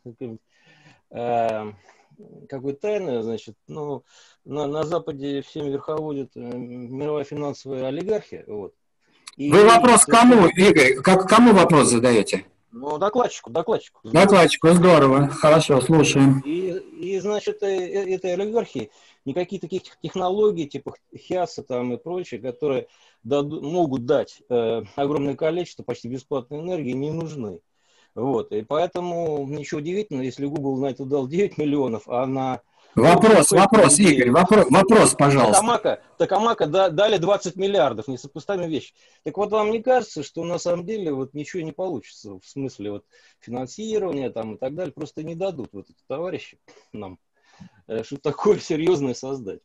какой тайны, значит, ну, на Западе всеми верховодит мировая финансовая олигархия, вот. И вы вопрос кому, Игорь, кому вопрос задаете? Ну, докладчику. Докладчику, здорово, хорошо, слушаем. И значит, этой олигархии никакие таких технологий, типа ХИАСа там и прочее, которые могут дать огромное количество почти бесплатной энергии, не нужны. Вот, и поэтому ничего удивительного, если Google на это дал 9 миллионов, а на... Вопрос, Игорь, вопрос, пожалуйста. Токамака дали 20 миллиардов, несопоставимая вещь. Так вот, вам не кажется, что на самом деле вот ничего не получится, в смысле вот финансирования там и так далее, просто не дадут вот эти товарищи нам, что такое серьезное создать?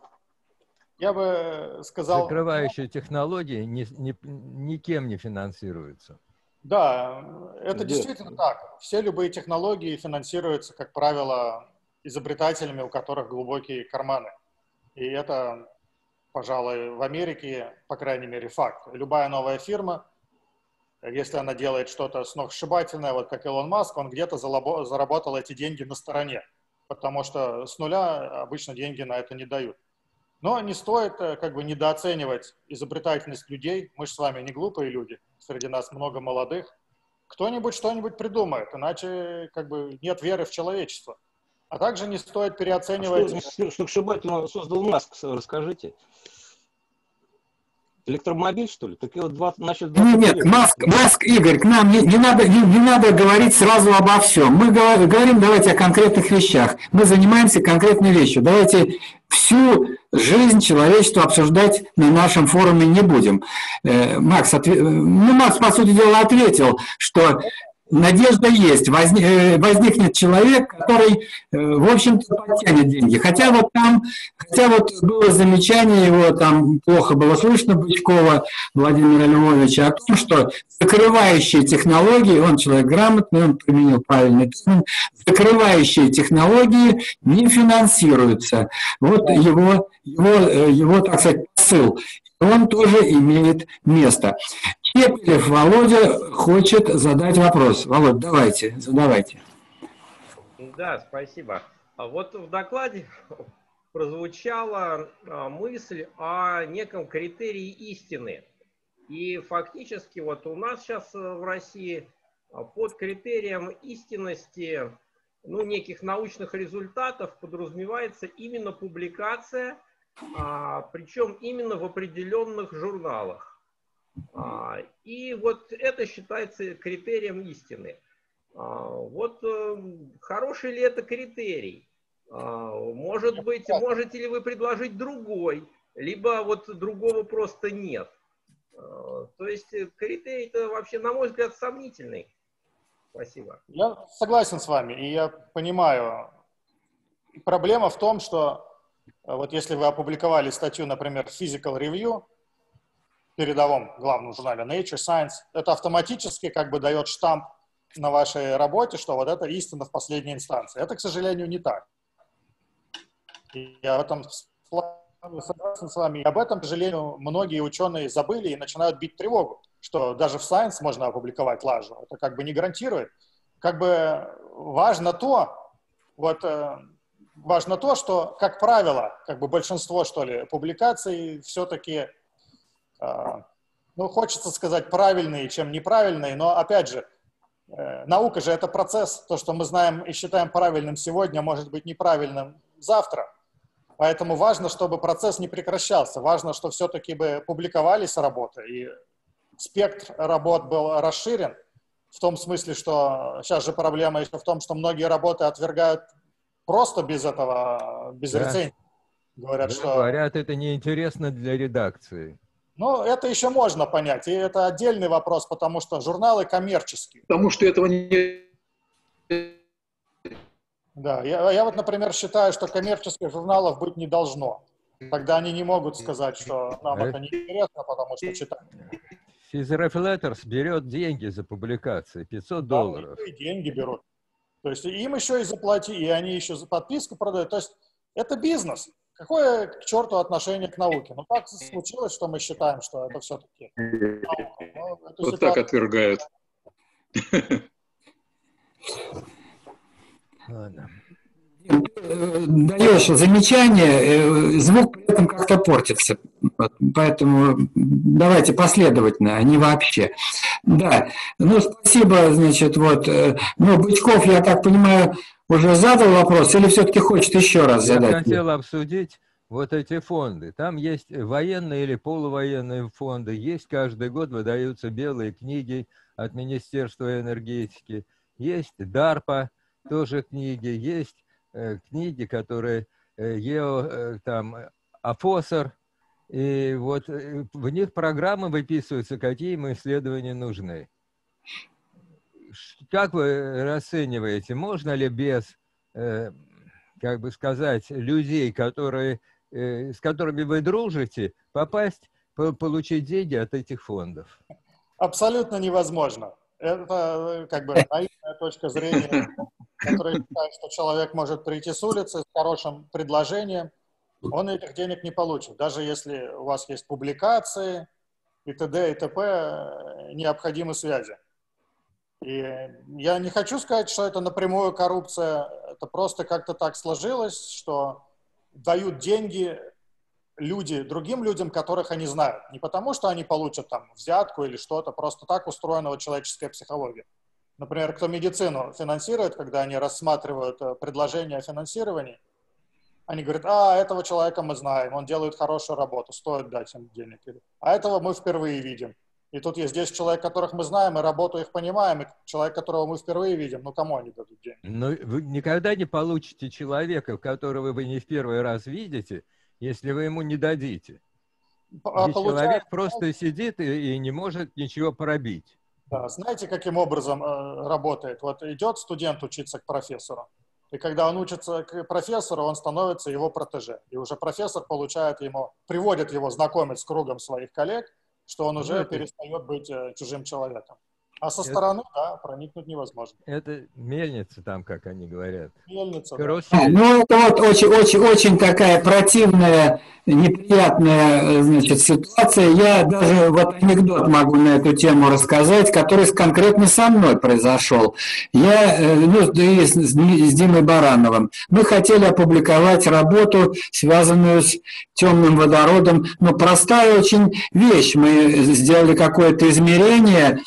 Я бы сказал... Закрывающие технологии никем не финансируются. Да, это действительно так. Все любые технологии финансируются, как правило, изобретателями, у которых глубокие карманы. И это, пожалуй, в Америке, по крайней мере, факт. Любая новая фирма, если она делает что-то сногсшибательное, вот как Илон Маск, он где-то заработал эти деньги на стороне, потому что с нуля обычно деньги на это не дают. Но не стоит как бы недооценивать изобретательность людей. Мы же с вами не глупые люди, среди нас много молодых. Кто-нибудь что-нибудь придумает, иначе как бы нет веры в человечество. А также не стоит переоценивать... Что сногсшибательно создал Маск, расскажите. Электромобиль, что ли? Так вот Нет, Маск, Игорь, к нам не надо говорить сразу обо всем. Мы говорим, давайте о конкретных вещах. Мы занимаемся конкретной вещью. Давайте всю жизнь человечества обсуждать на нашем форуме не будем. Макс, по сути дела, ответил, что надежда есть, возникнет человек, который, в общем-то, подтянет деньги. Хотя вот было замечание его, там плохо было слышно, Бычкова Владимира Львовича, о том, что закрывающие технологии, он человек грамотный, он применил правильный термин, закрывающие технологии не финансируются. Вот его, так сказать, посыл. Он тоже имеет место. Чепелев Володя хочет задать вопрос. Володь, задавайте. Да, спасибо. Вот в докладе прозвучала мысль о неком критерии истины. И фактически вот у нас сейчас в России под критерием истинности неких научных результатов подразумевается именно публикация, причем именно в определенных журналах. И вот это считается критерием истины. Вот хороший ли это критерий? Может быть, можете ли вы предложить другой, либо вот другого просто нет? То есть критерий-то вообще, на мой взгляд, сомнительный. Спасибо. Я согласен с вами, и я понимаю. Проблема в том, что вот если вы опубликовали статью, например, в Physical Review, передовом главном журнале Nature Science, это автоматически как бы дает штамп на вашей работе, что вот это истина в последней инстанции. Это, к сожалению, не так. И я в этом согласен с вами. И об этом, к сожалению, многие ученые забыли и начинают бить тревогу, что даже в Science можно опубликовать лажу. Это как бы не гарантирует. Как бы важно то, что, как правило, как бы большинство, что ли, публикаций все-таки, ну, хочется сказать, правильные, чем неправильные, но, опять же, наука же это процесс. То, что мы знаем и считаем правильным сегодня, может быть неправильным завтра. Поэтому важно, чтобы процесс не прекращался. Важно, что все-таки бы публиковались работы, и спектр работ был расширен. В том смысле, что сейчас же проблема еще в том, что многие работы отвергают просто без этого, без рецензии. Говорят, что... Говорят, это неинтересно для редакции. Ну, это еще можно понять, и это отдельный вопрос, потому что журналы коммерческие. Потому что этого не... Да, я вот, например, считаю, что коммерческих журналов быть не должно. Тогда они не могут сказать, что нам это не интересно, потому что читаем. Physical Letters берет деньги за публикации, $500. Да, и деньги берут. То есть им еще и заплати, и они еще за подписку продают. То есть это бизнес. Какое к черту отношение к науке? Ну, так случилось, что мы считаем, что это все-таки наука. Вот так отвергают. Ладно. Даешь замечание, звук при этом как-то портится. Поэтому давайте последовательно, а не вообще. Да, ну спасибо, значит, вот. Ну, Бычков, я так понимаю, уже задал вопрос или все-таки хочет еще раз задать? Я хотел обсудить вот эти фонды. Там есть военные или полувоенные фонды. Есть каждый год выдаются белые книги от Министерства энергетики. Есть DARPA, тоже книги. Есть книги, которые там АФОСОР, и вот в них программы выписываются, какие им исследования нужны. Как вы расцениваете, можно ли без, как бы сказать, людей, с которыми вы дружите, попасть, получить деньги от этих фондов? Абсолютно невозможно. Это как бы наивная точка зрения, которая считает, что человек может прийти с улицы с хорошим предложением, он этих денег не получит. Даже если у вас есть публикации и т.д. и т.п. необходимы связи. И я не хочу сказать, что это напрямую коррупция. Это просто как-то так сложилось, что дают деньги люди другим людям, которых они знают. Не потому, что они получат там взятку или что-то, просто так устроена вот человеческая психология. Например, кто медицину финансирует, когда они рассматривают предложение о финансировании, они говорят, этого человека мы знаем, он делает хорошую работу, стоит дать им денег. А этого мы впервые видим. И тут есть 10 человек, которых мы знаем, и работу их понимаем, и человек, которого мы впервые видим, ну кому они дадут деньги? Но вы никогда не получите человека, которого вы не в первый раз видите, если вы ему не дадите. Человек просто сидит и не может ничего пробить. Да, знаете, каким образом работает? Вот идет студент учиться к профессору, и когда он учится к профессору, он становится его протеже. И уже профессор приводит его знакомить с кругом своих коллег, что он уже перестает быть чужим человеком. А со стороны, да, проникнуть невозможно. Это мельница там, как они говорят. Мельница, да. Ну, это вот очень такая противная, неприятная, значит, ситуация. Я даже вот анекдот могу на эту тему рассказать, который конкретно со мной произошел. Я, с Димой Барановым. Мы хотели опубликовать работу, связанную с темным водородом. Ну, простая очень вещь. Мы сделали какое-то измерение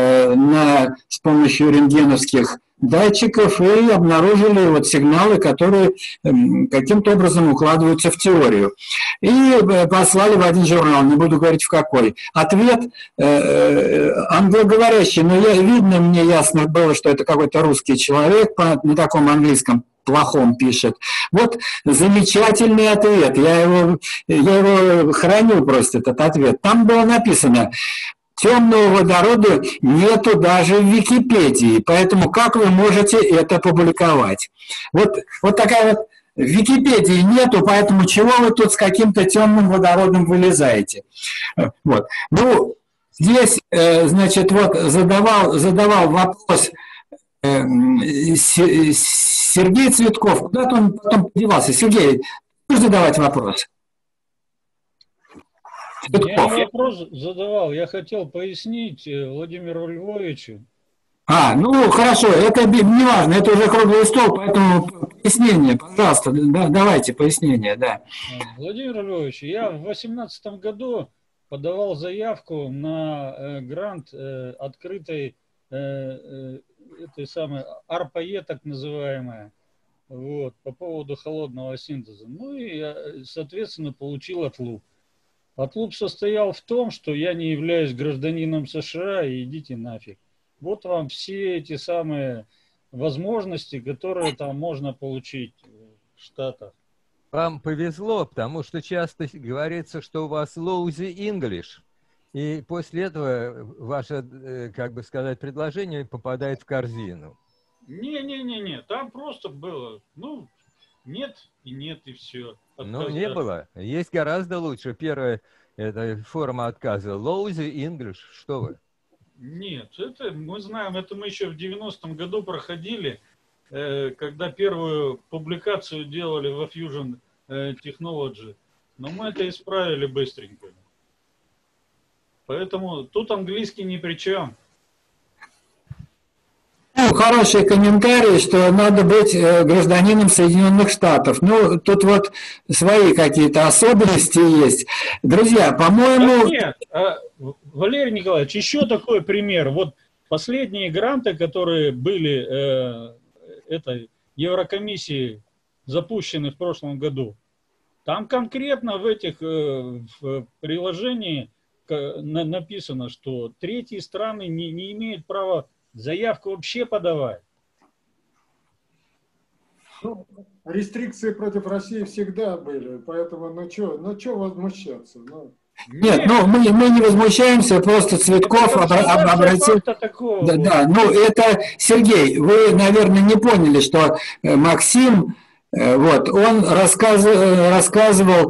с помощью рентгеновских датчиков и обнаружили вот сигналы, которые каким-то образом укладываются в теорию. И послали в один журнал, не буду говорить в какой. Ответ англоговорящий, но видно, мне ясно было, что это какой-то русский человек на таком английском плохом пишет. Вот замечательный ответ. Я его храню просто, этот ответ. Там было написано: темного водорода нету даже в Википедии, поэтому как вы можете это публиковать? Вот такая вот в Википедии нету, поэтому чего вы тут с каким-то темным водородом вылезаете? Вот. Ну, здесь, значит, вот задавал вопрос Сергей Цветков. Куда-то он потом подевался. Сергей, будешь задавать вопрос? Я не вопрос задавал, я хотел пояснить Владимиру Львовичу. Ну хорошо, это не важно, это уже круглый стол, поэтому пояснение, пожалуйста, давайте пояснение, да. Владимир Львович, я в 2018 году подавал заявку на грант открытой, этой самой АРПАЕ, так называемая, вот, по поводу холодного синтеза. Ну и, соответственно, получил отлуп. Отлуп состоял в том, что я не являюсь гражданином США, и идите нафиг. Вот вам все эти самые возможности, которые там можно получить в Штатах. Вам повезло, потому что часто говорится, что у вас lousy English, и после этого ваше, как бы сказать, предложение попадает в корзину. Не, там просто было, нет, и все. Ну, не было. Есть гораздо лучше. Первая это форма отказа. Lousy English. Что вы? Нет, это мы знаем, это мы еще в 90-м году проходили, когда первую публикацию делали во Fusion Technology. Но мы это исправили быстренько. Поэтому тут английский ни при чем. Хороший комментарий, что надо быть гражданином Соединенных Штатов. Ну, тут вот свои какие-то особенности есть. Друзья, по-моему... Нет, Валерий Николаевич, еще такой пример. Вот последние гранты, которые были этой Еврокомиссией запущены в прошлом году, там конкретно в этих в приложении написано, что третьи страны не имеют права заявку вообще подавать. Рестрикции против России всегда были, поэтому что возмущаться? Нет, мы не возмущаемся, просто Цветков обратил... Да, это, Сергей, вы, наверное, не поняли, что Максим, вот, он рассказывал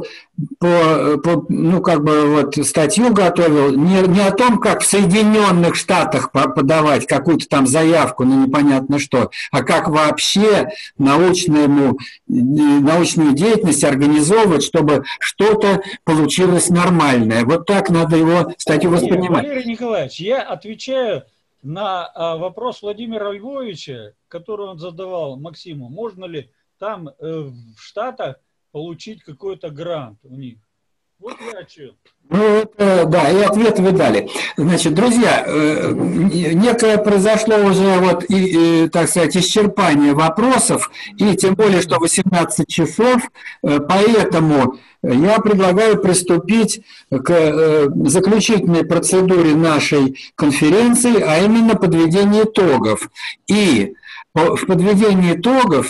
статью готовил не о том, как в Соединенных Штатах подавать какую-то там заявку на непонятно что, а как вообще научную деятельность организовывать, чтобы что-то получилось нормальное. Вот так надо его статью воспринимать. Валерий Николаевич, я отвечаю на вопрос Владимира Львовича, который он задавал Максиму. Можно ли там в Штатах получить какой-то грант у них? Вот я о чем. Да, и ответ вы дали. Значит, друзья, некое произошло уже так сказать, исчерпание вопросов, и тем более, что 18 часов, поэтому я предлагаю приступить к заключительной процедуре нашей конференции, а именно подведение итогов. И в подведении итогов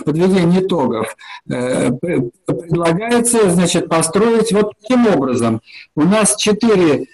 предлагается, значит, построить вот таким образом. У нас 3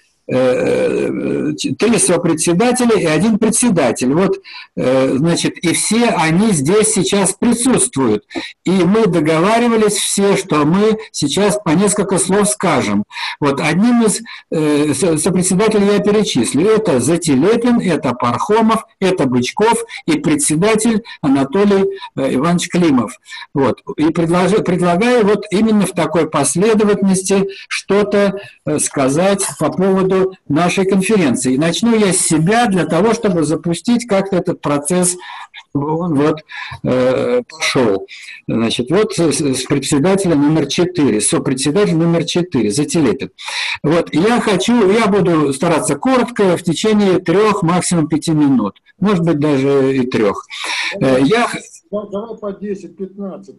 сопредседателя и 1 председатель. Вот, значит, и все они здесь сейчас присутствуют. И мы договаривались все, что мы сейчас по несколько слов скажем. Вот одним из сопредседателей я перечислю. Это Зателепин, это Пархомов, это Бычков и председатель Анатолий Иванович Климов. Вот. И предлагаю вот именно в такой последовательности что-то сказать по поводу нашей конференции. И начну я с себя для того, чтобы запустить как-то этот процесс, чтобы он пошел. Значит, вот с председателя номер 4, сопредседатель номер 4, Зателепин. Вот, я буду стараться коротко, в течение 3, максимум 5 минут. Может быть, даже и 3. Давай по 10-15.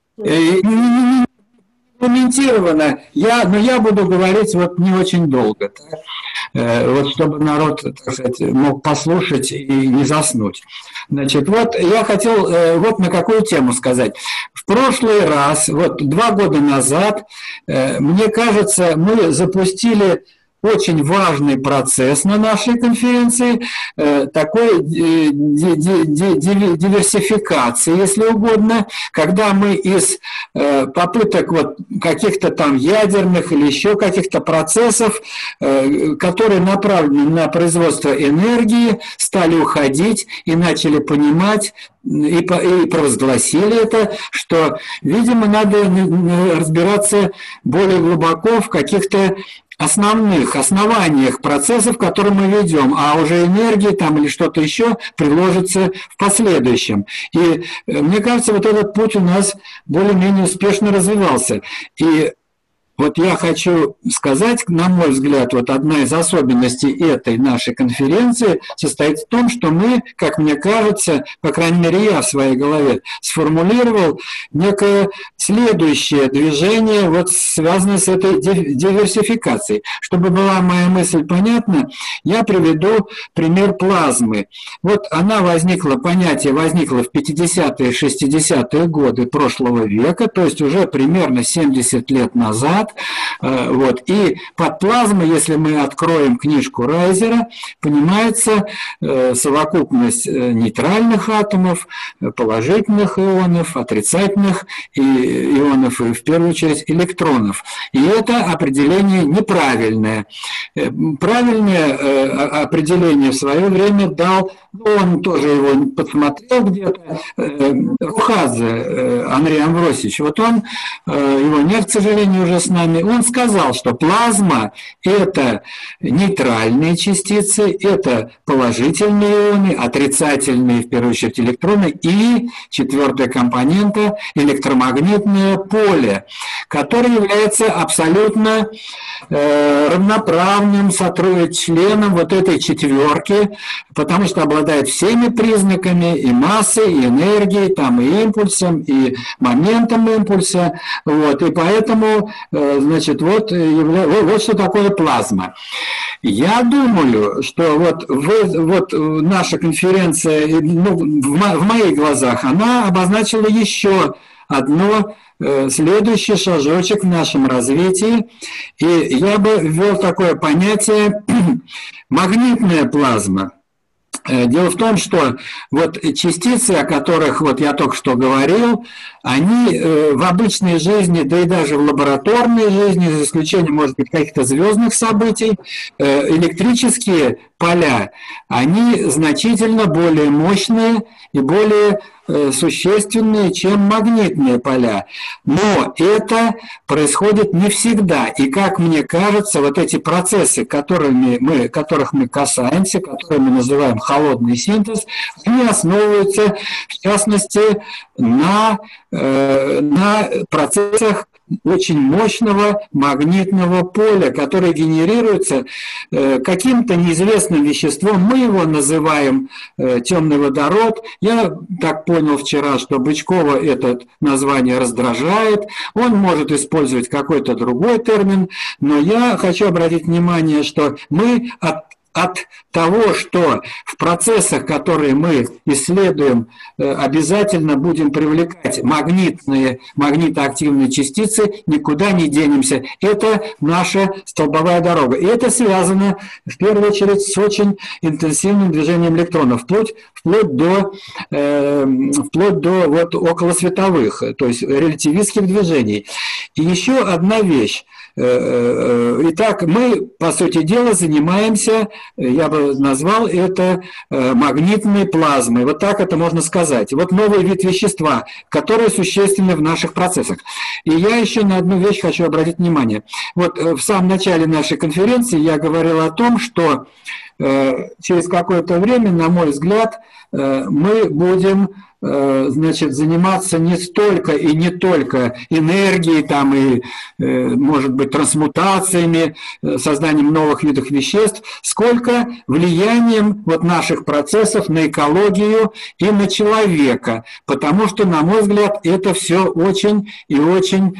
Комментировано, но я буду говорить не очень долго, вот чтобы народ, так сказать, мог послушать и не заснуть. Значит, вот я хотел на какую тему сказать. В прошлый раз, 2 года назад, мне кажется, мы запустили очень важный процесс на нашей конференции, такой диверсификации, если угодно, когда мы из попыток вот каких-то там ядерных или еще каких-то процессов, которые направлены на производство энергии, стали уходить и начали понимать, и провозгласили это, что, видимо, надо разбираться более глубоко в каких-то основаниях процессов, которые мы ведем, а уже энергии там или что-то еще приложится в последующем. И мне кажется, вот этот путь у нас более-менее успешно развивался. И вот я хочу сказать, на мой взгляд, вот одна из особенностей этой нашей конференции состоит в том, что мы, как мне кажется, по крайней мере я в своей голове сформулировал некое следующее движение, вот связанное с этой диверсификацией. Чтобы была моя мысль понятна, я приведу пример плазмы. Вот она понятие возникло в 50-е, 60-е годы прошлого века, то есть уже примерно 70 лет назад. Вот. И под плазмой, если мы откроем книжку Райзера, понимается совокупность нейтральных атомов, положительных ионов, отрицательных ионов и, в первую очередь, электронов. И это определение неправильное. Правильное определение в свое время дал, он тоже его подсмотрел где-то, Рухадзе Андрей Амвросич. Вот он, его нет, к сожалению, уже с нами, он сказал, что плазма – это нейтральные частицы, это положительные ионы, отрицательные, в первую очередь, электроны и четвертая компонента – электромагнитное поле, которое является абсолютно равноправным членом вот этой четверки, потому что обладает всеми признаками и массой, и энергией, там, и импульсом, и моментом импульса. Вот, и поэтому, значит, вот что такое плазма. Я думаю, что вот наша конференция, ну, в моих глазах, она обозначила еще одно следующий шажочек в нашем развитии, и я бы ввел такое понятие магнитная плазма. Дело в том, что вот частицы, о которых вот я только что говорил, они в обычной жизни, да и даже в лабораторной жизни, за исключением, может быть, каких-то звездных событий, электрические поля, они значительно более мощные и более существенные, чем магнитные поля. Но это происходит не всегда. И, как мне кажется, вот эти процессы, которых мы касаемся, которые мы называем холодный синтез, они основываются, в частности, на процессах очень мощного магнитного поля, которое генерируется каким-то неизвестным веществом. Мы его называем темный водород. Я так понял вчера, что Бычкова это название раздражает. Он может использовать какой-то другой термин, но я хочу обратить внимание, что мы от того, что в процессах, которые мы исследуем, обязательно будем привлекать магнитоактивные частицы, никуда не денемся. Это наша столбовая дорога. И это связано, в первую очередь, с очень интенсивным движением электронов, вплоть до вот околосветовых, то есть релятивистских движений. И еще одна вещь. Итак, мы, по сути дела, занимаемся, я бы назвал это магнитной плазмой. Вот так это можно сказать. Вот новый вид вещества, который существенны в наших процессах. И я еще на одну вещь хочу обратить внимание. Вот в самом начале нашей конференции я говорил о том, что через какое-то время, на мой взгляд, мы будем заниматься не столько и не только энергией, там, и, может быть, трансмутациями, созданием новых видов веществ, сколько влиянием вот наших процессов на экологию и на человека. Потому что, на мой взгляд, это все очень и очень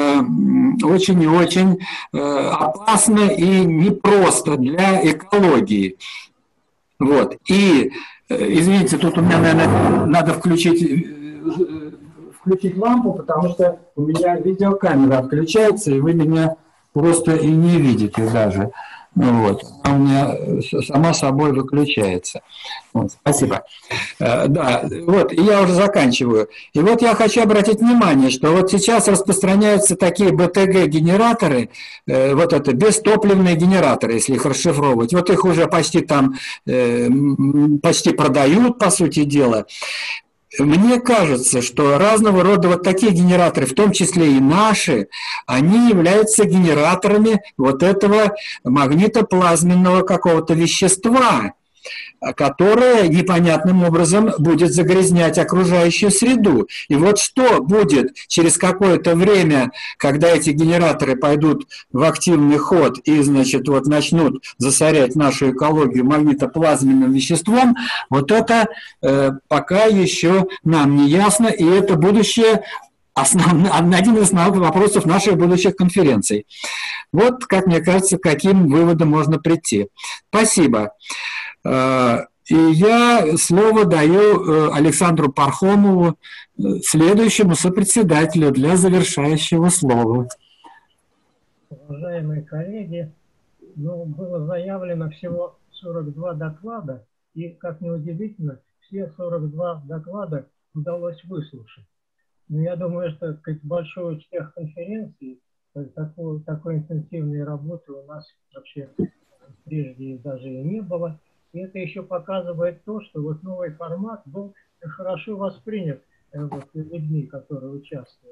опасно и непросто для экологии. Вот. И извините, тут у меня, наверное, надо включить лампу, потому что у меня видеокамера отключается, и вы меня просто и не видите даже. Вот. Она у меня сама собой выключается. Вот, спасибо. Да, вот, и я уже заканчиваю. И вот я хочу обратить внимание, что вот сейчас распространяются такие БТГ-генераторы, вот это бестопливные генераторы, если их расшифровывать. Вот их уже почти там, почти продают, по сути дела. Мне кажется, что разного рода вот такие генераторы, в том числе и наши, они являются генераторами вот этого магнитоплазменного какого-то вещества, которое непонятным образом будет загрязнять окружающую среду. И вот что будет через какое-то время, когда эти генераторы пойдут в активный ход и, значит, вот начнут засорять нашу экологию магнитоплазменным веществом, вот это пока еще нам не ясно, и это будущее один из основных вопросов наших будущих конференций. Вот, как мне кажется, к каким выводам можно прийти. Спасибо. И я слово даю Александру Пархомову, следующему сопредседателю, для завершающего слова. Уважаемые коллеги, было заявлено всего 42 доклада, и, как ни удивительно, все 42 доклада удалось выслушать. Но я думаю, что большой успех конференции, такой интенсивной работы у нас вообще прежде даже и не было. И это еще показывает то, что вот новый формат был хорошо воспринят людьми, которые участвовали.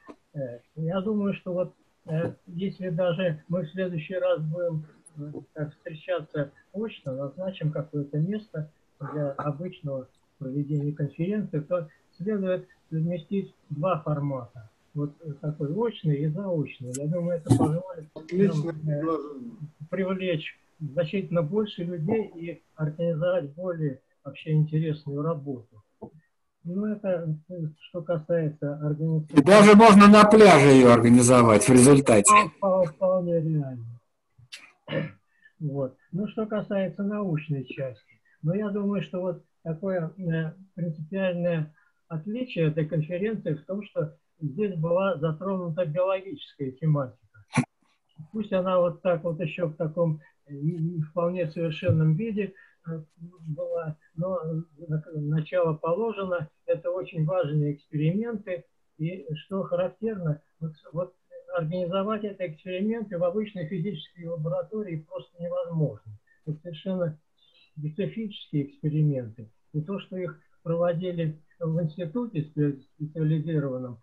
Я думаю, что вот если даже мы в следующий раз будем встречаться очно, назначим какое-то место для обычного проведения конференции, то следует совместить два формата. Вот такой очный и заочный. Я думаю, это позволит нам привлечь значительно больше людей и организовать более вообще интересную работу. Ну, это что касается организации. И даже можно на пляже ее организовать в результате. Вполне реально. Вот. Ну, что касается научной части. Но я думаю, что вот такое принципиальное отличие этой конференции в том, что здесь была затронута биологическая тематика. Пусть она вот так вот еще в таком вполне совершенном виде была, но начало положено. Это очень важные эксперименты. И что характерно, вот организовать эти эксперименты в обычной физической лаборатории просто невозможно. Это совершенно специфические эксперименты. И то, что их проводили в институте специализированном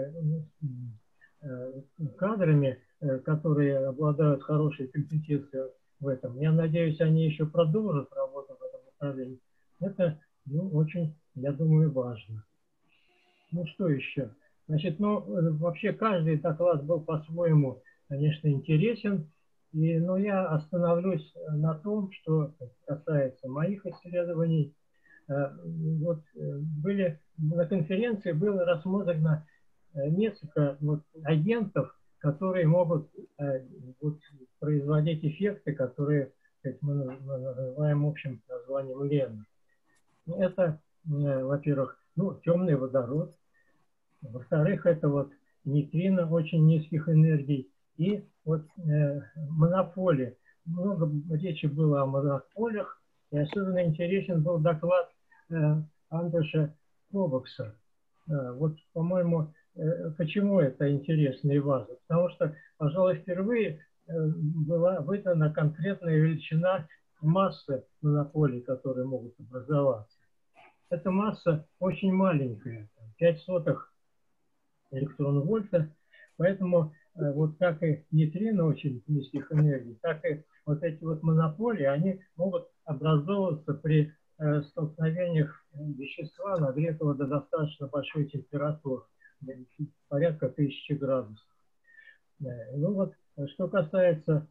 кадрами, которые обладают хорошей компетенцией в этом. Я надеюсь, они еще продолжат работу в этом направлении. Это очень, я думаю, важно. Ну что еще? Значит, вообще каждый доклад был по-своему, конечно, интересен. Но я остановлюсь на том, что касается моих исследований. Вот на конференции было рассмотрено несколько агентов, которые могут производить эффекты, которые мы называем общим названием Лена. Это, во-первых, темный водород. Во-вторых, это нейтрино очень низких энергий. И монополи. Много речи было о монополях. И особенно интересен был доклад Андреша Кобокса. По-моему, почему это интересно и важно? Потому что, пожалуй, впервые была выдана конкретная величина массы монополий, которые могут образоваться. Эта масса очень маленькая, 0,05 электрон-вольта, поэтому как и нейтрино очень низких энергий, так и эти монополии, они могут образовываться при столкновениях вещества, нагретого до достаточно большой температуры, порядка 1000 градусов. Что касается,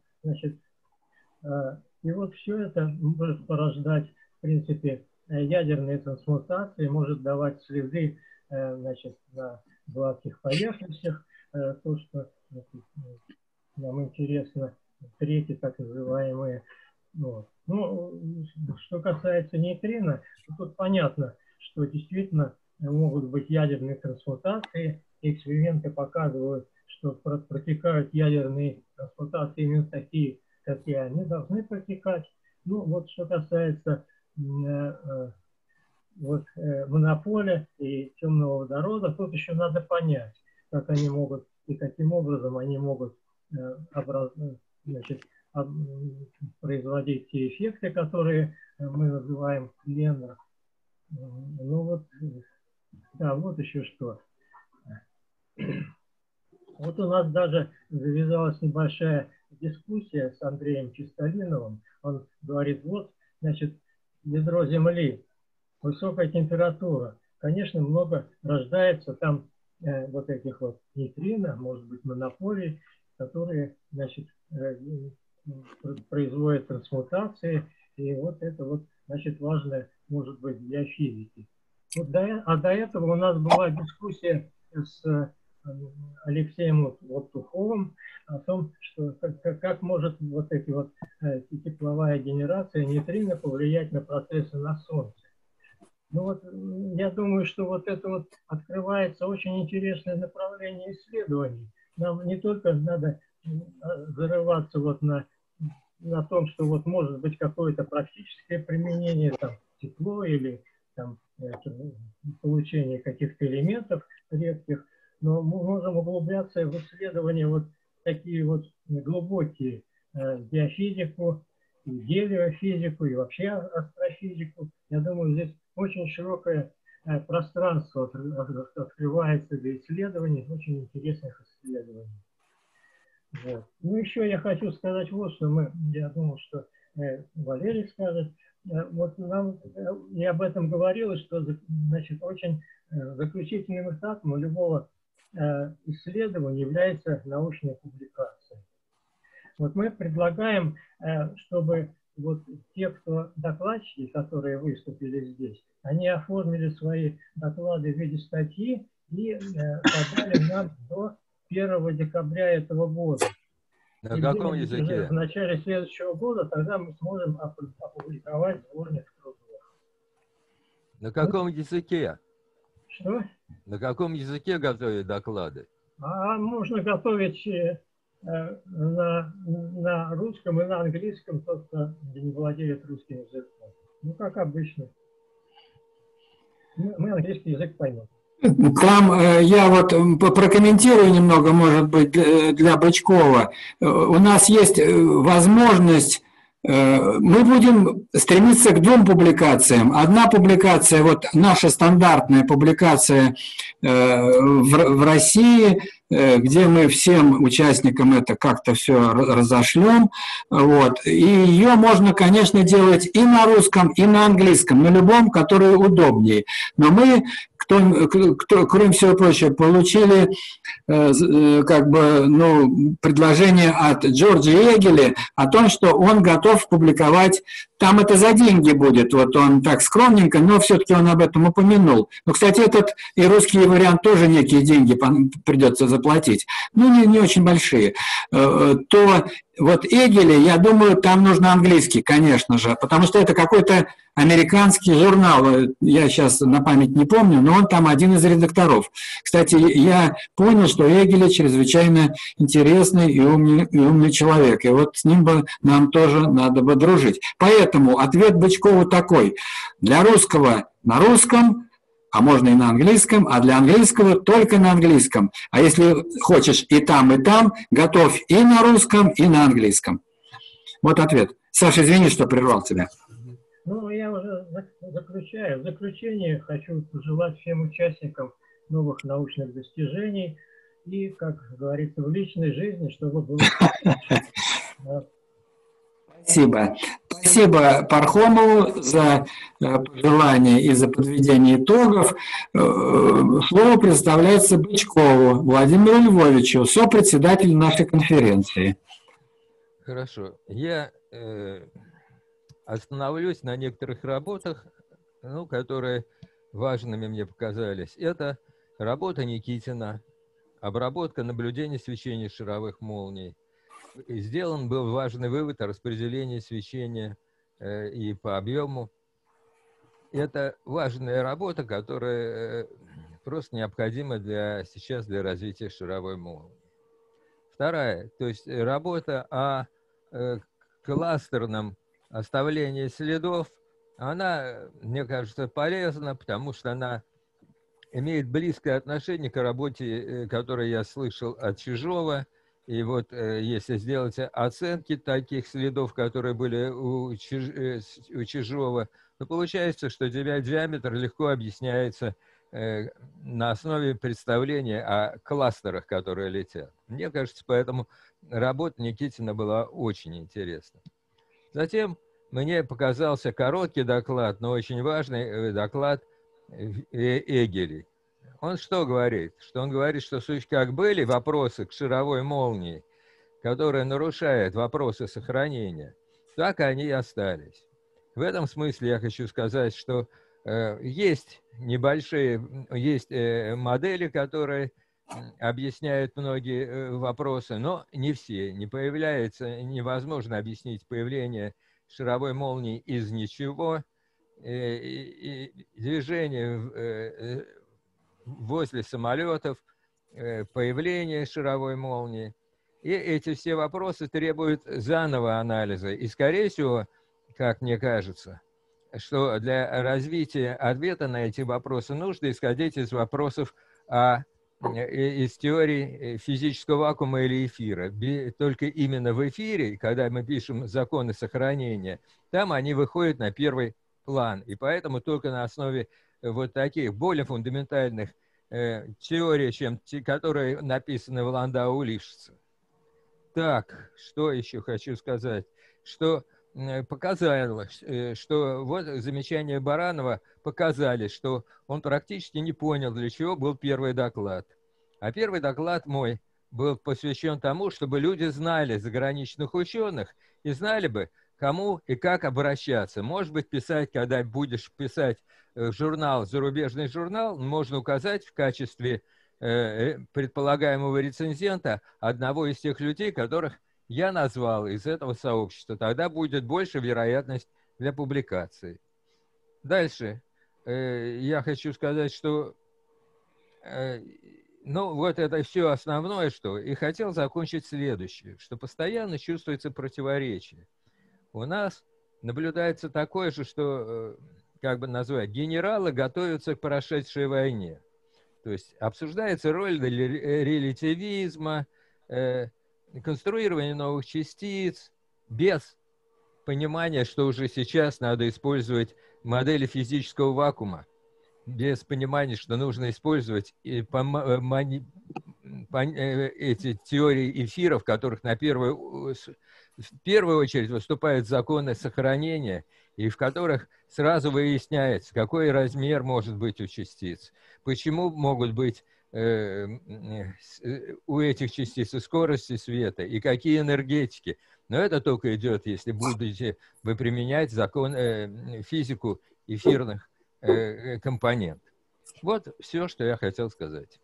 и все это может порождать, в принципе, ядерные трансмутации, может давать следы, на гладких поверхностях, то, что нам интересно, треки так называемые. Что касается нейтрино, тут понятно, что действительно могут быть ядерные трансмутации. Эксперименты показывают, что протекают ядерные трансмутации именно такие, какие они должны протекать. Ну, вот что касается монополия и темного водорода, тут еще надо понять, как они могут и каким образом они могут производить те эффекты, которые мы называем Леннер. Ну вот, да, вот еще что. Вот у нас даже завязалась небольшая дискуссия с Андреем Чистолиновым. Он говорит, вот, значит, ядро Земли, высокая температура. Конечно, много рождается там вот этих вот нейтрино, может быть, монополий, которые, значит, производят трансмутации. И вот это вот, значит, важное, может быть, для физики. Вот до этого у нас была дискуссия с Алексеем Туховым о том, что как может вот эти вот тепловая генерация нейтрино повлиять на процессы на Солнце. Ну вот, я думаю, что вот это вот открывается очень интересное направление исследований. Нам не только надо зарываться вот на том, что вот может быть какое-то практическое применение, там, тепло или там, получение каких-то элементов редких, но мы можем углубляться в исследования вот такие вот глубокие, биофизику, гелиофизику и вообще астрофизику. Я думаю, здесь очень широкое пространство открывается для исследований, очень интересных исследований. Вот. Ну, еще я хочу сказать вот, что я думал, что Валерий скажет. Вот нам, я об этом говорилось, что, значит, очень заключительным этапом любого исследования является научная публикация. Вот мы предлагаем, чтобы вот те, кто докладчики, которые выступили здесь, они оформили свои доклады в виде статьи и подали нам до 1 декабря этого года. На каком языке? В начале следующего года тогда мы сможем опубликовать сборник трудов. На каком языке? Что? На каком языке готовить доклады? Можно готовить на русском и на английском, тот, кто не владеет русским языком. Ну, как обычно. Мы английский язык поймем. Там я вот прокомментирую немного, может быть, для Бычкова. У нас есть возможность, мы будем стремиться к 2 публикациям. Одна публикация, вот наша стандартная публикация в России, где мы всем участникам это как-то все разошлем. Вот. И ее можно, конечно, делать и на русском, и на английском, на любом, который удобнее. Но мы, кроме всего прочего, получили как бы, ну, предложение от Джорджа Егеля о том, что он готов публиковать, там это за деньги будет, вот он так скромненько, но все-таки он об этом упомянул. Но, кстати, этот и русский вариант тоже некие деньги придется заплатить, ну, не очень большие. То вот Егеля, я думаю, там нужно английский, конечно же, потому что это какой-то американский журнал, я сейчас на память не помню, но он там один из редакторов. Кстати, я понял, что Егеля чрезвычайно интересный и умный человек, и вот с ним бы нам тоже надо бы дружить. Поэтому ответ Бычкову такой: для русского на русском, а можно и на английском, а для английского только на английском. А если хочешь и там, готовь и на русском, и на английском. Вот ответ. Саша, извини, что прервал тебя. Ну, я уже заключаю. В заключение хочу пожелать всем участникам новых научных достижений и, как говорится, в личной жизни, чтобы было... Спасибо. Спасибо Пархомову за пожелания и за подведение итогов. Слово предоставляется Бычкову Владимиру Львовичу, сопредседателю нашей конференции. Хорошо. Я остановлюсь на некоторых работах, ну, которые важными мне показались. Это работа Никитина, обработка наблюдения свечения шаровых молний. И сделан был важный вывод о распределении свечения и по объему. Это важная работа, которая просто необходима сейчас для развития шаровой молнии. Вторая, то есть работа о кластерном оставлении следов, она, мне кажется, полезна, потому что она имеет близкое отношение к работе, которую я слышал от Чижова. И вот если сделать оценки таких следов, которые были у Чижова, то получается, что диаметр легко объясняется на основе представления о кластерах, которые летят. Мне кажется, поэтому работа Никитина была очень интересна. Затем мне показался короткий доклад, но очень важный доклад Эгелей. Он что говорит? Что он говорит, что как были вопросы к шаровой молнии, которые нарушают вопросы сохранения, так они и остались. В этом смысле я хочу сказать, что есть модели, которые объясняют многие вопросы, но не все. Невозможно объяснить появление шаровой молнии из ничего, и движение возле самолетов, появление шаровой молнии. И эти все вопросы требуют заново анализа. И, скорее всего, как мне кажется, что для развития ответа на эти вопросы нужно исходить из вопросов из теории физического вакуума или эфира. Только именно в эфире, когда мы пишем законы сохранения, там они выходят на первый план. И поэтому только на основе вот таких более фундаментальных теорий, чем те, которые написаны в Ландау Лифшице. Так, что еще хочу сказать? Что показалось, что вот замечания Баранова показали, что он практически не понял, для чего был первый доклад. А первый доклад мой был посвящен тому, чтобы люди знали заграничных ученых и знали бы, кому и как обращаться. Может быть, писать, когда будешь писать журнал, зарубежный журнал, можно указать в качестве предполагаемого рецензента одного из тех людей, которых я назвал из этого сообщества. Тогда будет больше вероятность для публикации. Дальше я хочу сказать, что ну вот это все основное, что и хотел закончить следующее, что постоянно чувствуется противоречие. У нас наблюдается такое же, что, как бы назвать, генералы готовятся к прошедшей войне. То есть обсуждается роль релятивизма, конструирование новых частиц, без понимания, что уже сейчас надо использовать модели физического вакуума, без понимания, что нужно использовать эти теории эфира, в которых в первую очередь выступают законы сохранения, и в которых сразу выясняется, какой размер может быть у частиц, почему могут быть у этих частиц и скорости света, и какие энергетики. Но это только идет, если будете вы применять физику эфирных компонентов. Вот все, что я хотел сказать.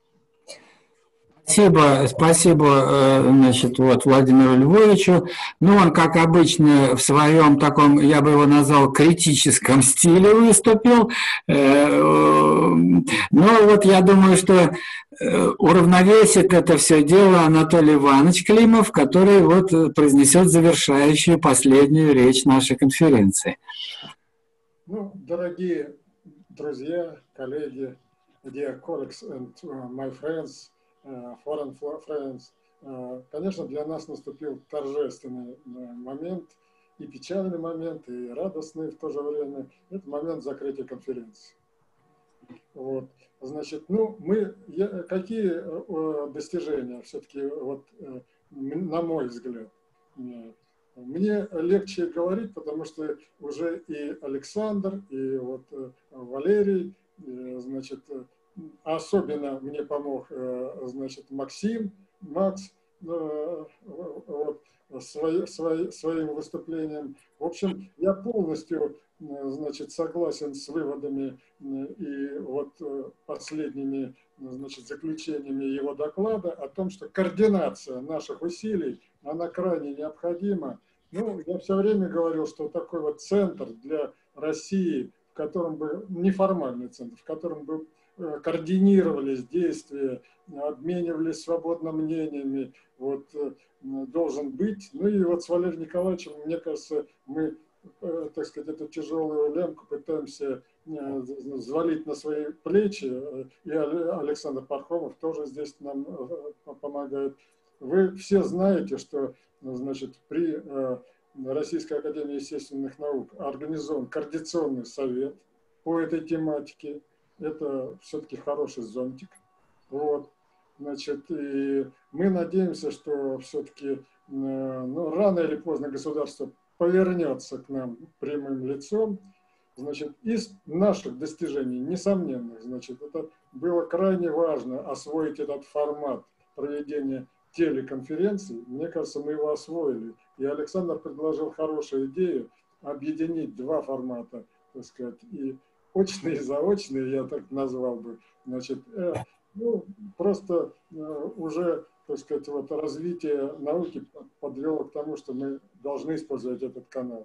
Спасибо, значит, вот, Владимиру Львовичу. Ну, он, как обычно, в своем таком, я бы его назвал, критическом стиле выступил. Но вот я думаю, что уравновесит это все дело Анатолий Иванович Климов, который вот произнесет завершающую последнюю речь нашей конференции. Ну, дорогие друзья, коллеги, dear colleagues and my friends, foreign friends, конечно, для нас наступил торжественный момент, и печальный момент, и радостный в то же время. Это момент закрытия конференции. Вот. Значит, ну, какие достижения все-таки, вот, на мой взгляд? Мне легче говорить, потому что уже и Александр, и вот Валерий, значит, особенно мне помог, значит, Макс, вот, своим выступлением. В общем, я полностью, значит, согласен с выводами и вот последними, значит, заключениями его доклада о том, что координация наших усилий, она крайне необходима. Ну, я все время говорил, что такой вот центр для России, в котором бы, неформальный центр, в котором бы координировались действия, обменивались свободно мнениями, вот, должен быть. Ну и вот с Валерием Николаевичем, мне кажется, мы, так сказать, эту тяжелую лямку пытаемся взвалить на свои плечи, и Александр Пархомов тоже здесь нам помогает. Вы все знаете, что, значит, при Российской академии естественных наук организован координационный совет по этой тематике. Это все-таки хороший зонтик. Вот. Значит, и мы надеемся, что все-таки рано или поздно государство повернется к нам прямым лицом. Значит, из наших достижений, несомненных, значит, это было крайне важно освоить этот формат проведения телеконференций. Мне кажется, мы его освоили. И Александр предложил хорошую идею объединить два формата, так сказать, и очные, и заочные, я так назвал бы. Значит, просто уже, так сказать, вот развитие науки подвело к тому, что мы должны использовать этот канал.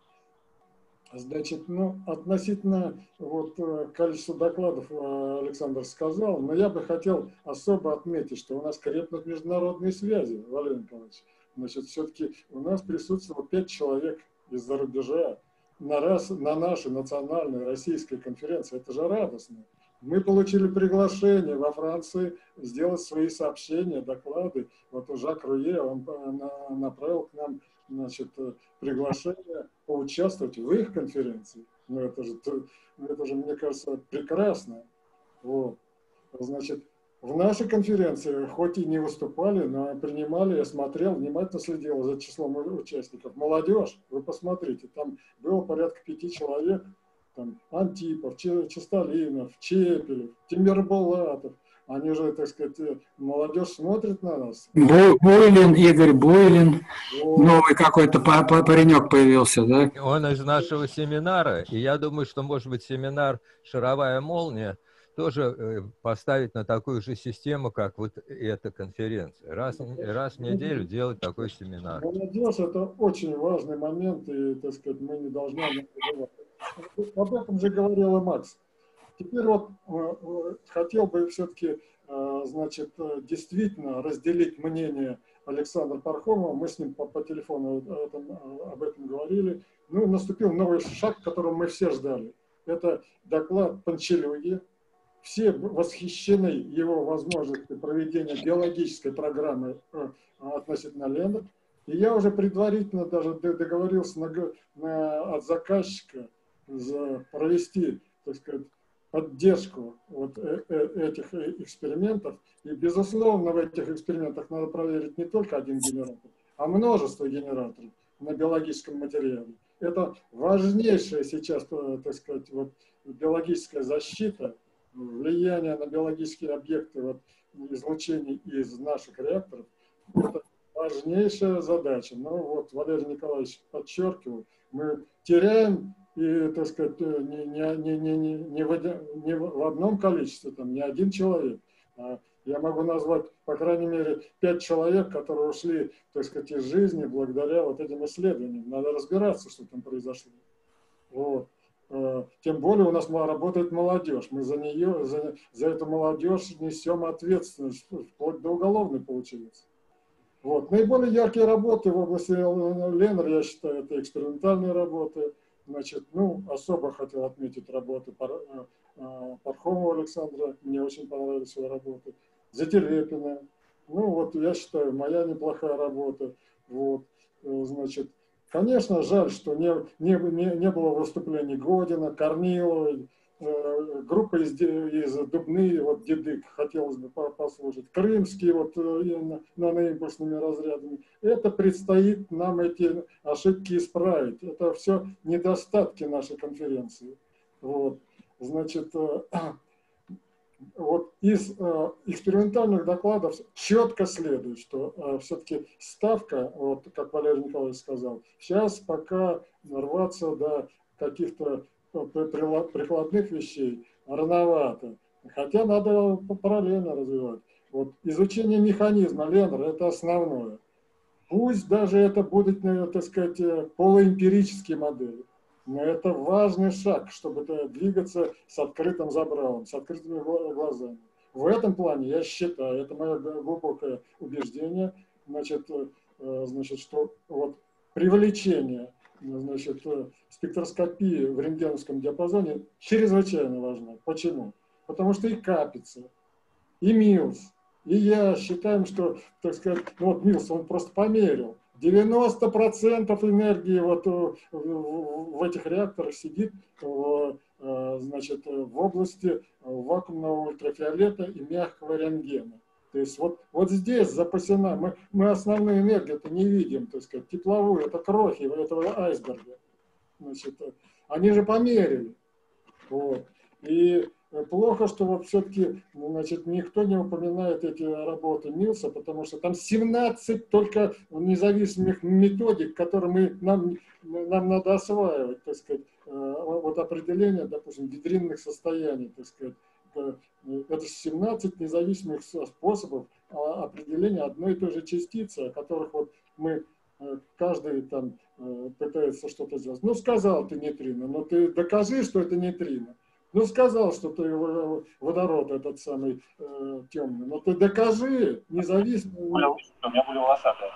Значит, относительно вот количества докладов Александр сказал, но я бы хотел особо отметить, что у нас крепнут международные связи, Валерий Николаевич. Значит, все-таки у нас присутствовало 5 человек из-за рубежа на нашей национальной российской конференции. Это же радостно. Мы получили приглашение во Франции сделать свои сообщения, доклады. Вот Жак Руе, он направил к нам, значит, приглашение поучаствовать в их конференции. Это же, мне кажется, прекрасно. Вот. Значит, в нашей конференции, хоть и не выступали, но принимали, я смотрел, внимательно следил за числом участников. Молодежь, вы посмотрите, там было порядка 5 человек. Там Антипов, Чистолинов, Чепелев, Тимирбулатов. Они же, так сказать, молодежь смотрит на нас. Буйлин, Игорь Буйлин, новый какой-то паренек появился, да? Он из нашего семинара, и я думаю, что, может быть, семинар «Шаровая молния» тоже поставить на такую же систему, как вот эта конференция. Раз в неделю делать такой семинар. Молодежь – это очень важный момент, и, так сказать, мы не должны забывать. Об этом же говорил и Макс. Теперь вот хотел бы все-таки, значит, действительно разделить мнение Александра Пархомова. Мы с ним по телефону об этом говорили. Ну, наступил новый шаг, которого мы все ждали. Это доклад Панчелюги. Все восхищены его возможностью проведения биологической программы относительно Ленок. И я уже предварительно даже договорился от заказчика провести, так сказать, поддержку вот этих экспериментов. И, безусловно, в этих экспериментах надо проверить не только один генератор, а множество генераторов на биологическом материале. Это важнейшая сейчас, так сказать, вот, биологическая защита, влияние на биологические объекты вот, излучений из наших реакторов. Это важнейшая задача. Но вот Валерий Николаевич подчеркивал, мы теряем и, так сказать, не в одном количестве, там, не один человек. Я могу назвать, по крайней мере, 5 человек, которые ушли, так сказать, из жизни благодаря вот этим исследованиям. Надо разбираться, что там произошло. Вот. Тем более у нас работает молодежь. Мы за эту молодежь несем ответственность, вплоть до уголовной получается. Вот. Наиболее яркие работы в области Ленер, я считаю, это экспериментальные работы. Значит, особо хотел отметить работы Пархомова Александра. Мне очень понравились его работы. Зателепина. Вот я считаю, моя неплохая работа. Вот. Значит, конечно, жаль, что не было выступлений Година, Корниловой, группа из Дубны, вот Дедык, хотелось бы послушать, Крымский, вот наноимпульсными разрядами. Это предстоит нам эти ошибки исправить. Это все недостатки нашей конференции. Вот. Значит, вот из экспериментальных докладов четко следует, что все-таки ставка, вот как Валерий Николаевич сказал, сейчас пока рваться до каких-то прикладных вещей рановато, хотя надо параллельно развивать. Вот изучение механизма Ленер – это основное. Пусть даже это будут, так сказать, полуэмпирические модели. Но это важный шаг, чтобы двигаться с открытым забралом, с открытыми глазами. В этом плане я считаю, это мое глубокое убеждение, значит, что вот привлечение, значит, спектроскопии в рентгеновском диапазоне чрезвычайно важно. Почему? Потому что и Капица, и Милс, и я считаем, что, так сказать, ну вот Милс, он просто померил. 90% энергии вот в этих реакторах сидит значит, в области вакуумного ультрафиолета и мягкого рентгена. То есть вот здесь запасена, мы основную энергию-то не видим, так сказать, тепловую, это крохи этого айсберга. Значит, они же померили. Вот. И плохо, что вот все-таки, значит, никто не упоминает эти работы Милса, потому что там 17 только независимых методик, которые нам надо осваивать, так сказать, вот определение, допустим, гидринных состояний, так сказать. Это 17 независимых способов определения одной и той же частицы, о которых вот мы, каждый там пытается что-то сделать. Ну, сказал ты нейтрино, но ты докажи, что это нейтрино. Ну, сказал, что ты водород этот самый темный, но ты докажи, независимо. У меня были волосатые.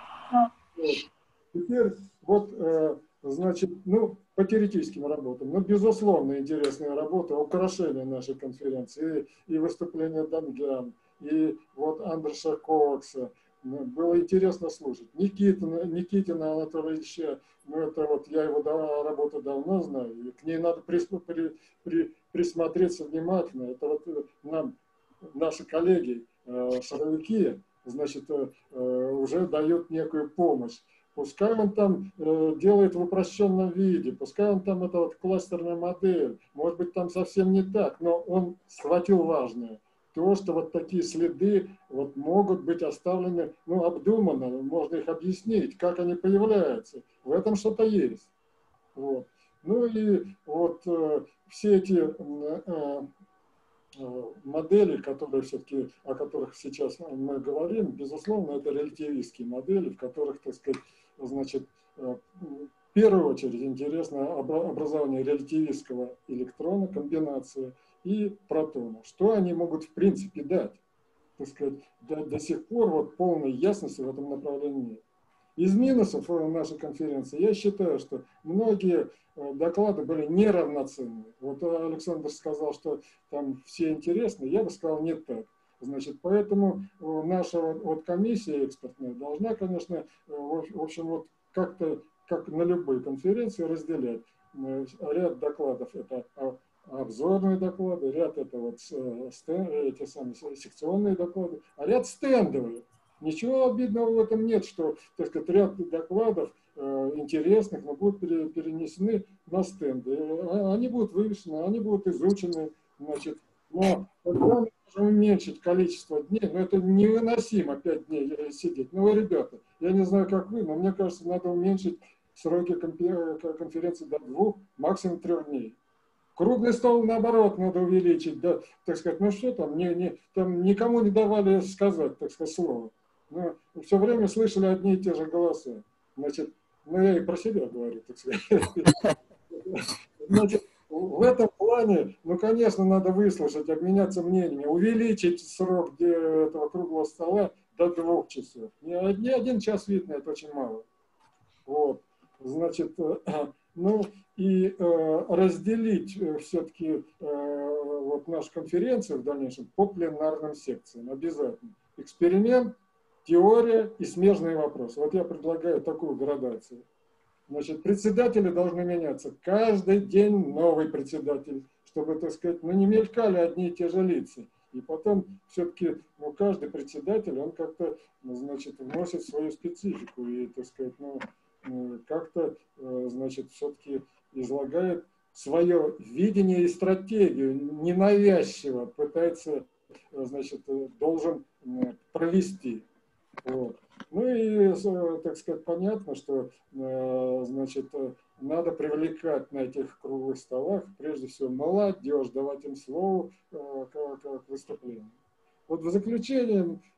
Теперь вот, значит, ну, по теоретическим работам, ну, безусловно, интересная работа, украшение нашей конференции, и выступление Дангян, и вот Андреша Ковакса. Было интересно слушать. Никитина Анатольевича, ну, это вот я его работу давно знаю, и к ней надо присмотреться внимательно. Это вот нам, наши коллеги, шаровики, значит, уже дают некую помощь. Пускай он там делает в упрощенном виде, пускай он там это вот кластерная модель, может быть там совсем не так, но он схватил важное. То, что вот такие следы вот могут быть оставлены, ну, обдуманно, можно их объяснить, как они появляются. В этом что-то есть. Вот. Ну и вот все эти модели, которые все-таки, о которых сейчас мы говорим, безусловно, это релятивистские модели, в которых, так сказать, значит, в первую очередь интересно образование релятивистского электрона, комбинация и протона. Что они могут в принципе дать? Так сказать, до сих пор вот полной ясности в этом направлении нет. Из минусов нашей конференции я считаю, что многие доклады были неравноценны. Вот Александр сказал, что там все интересны, я бы сказал, не так. Значит, поэтому наша вот комиссия экспертная должна, конечно, в общем, вот как-то, как на любой конференции, разделять ряд докладов. Это обзорные доклады, ряд это вот эти самые секционные доклады, а ряд стендовые. Ничего обидного в этом нет, что, так сказать, ряд докладов интересных, но будут перенесены на стенды. Они будут вывешены, они будут изучены, значит, но когда мы можем уменьшить количество дней, но это невыносимо 5 дней сидеть. Ну, вы, ребята, я не знаю, как вы, но мне кажется, надо уменьшить сроки конференции до 2, максимум 3 дней. Круглый стол, наоборот, надо увеличить, да, так сказать, ну что там, там никому не давали сказать, так сказать, слово. Но все время слышали одни и те же голоса. Значит, ну я и про себя говорю, так сказать. Значит, в этом плане, ну, конечно, надо выслушать, обменяться мнениями, увеличить срок этого круглого стола до 2 часов. Не 1 час, видно, это очень мало. Вот, значит, ну, и разделить все-таки вот нашу конференцию в дальнейшем по пленарным секциям обязательно. Эксперимент, теория и смежные вопросы. Вот я предлагаю такую градацию. Значит, председатели должны меняться. Каждый день новый председатель, чтобы, так сказать, ну, не мелькали одни и те же лица. И потом все-таки, ну, каждый председатель, он как-то, значит, вносит свою специфику и, так сказать, ну, как-то, значит, все-таки излагает свое видение и стратегию, ненавязчиво пытается, значит, должен провести. Вот. Ну и, так сказать, понятно, что, значит, надо привлекать на этих круглых столах, прежде всего, молодежь, давать им слово к выступлению. Вот в заключение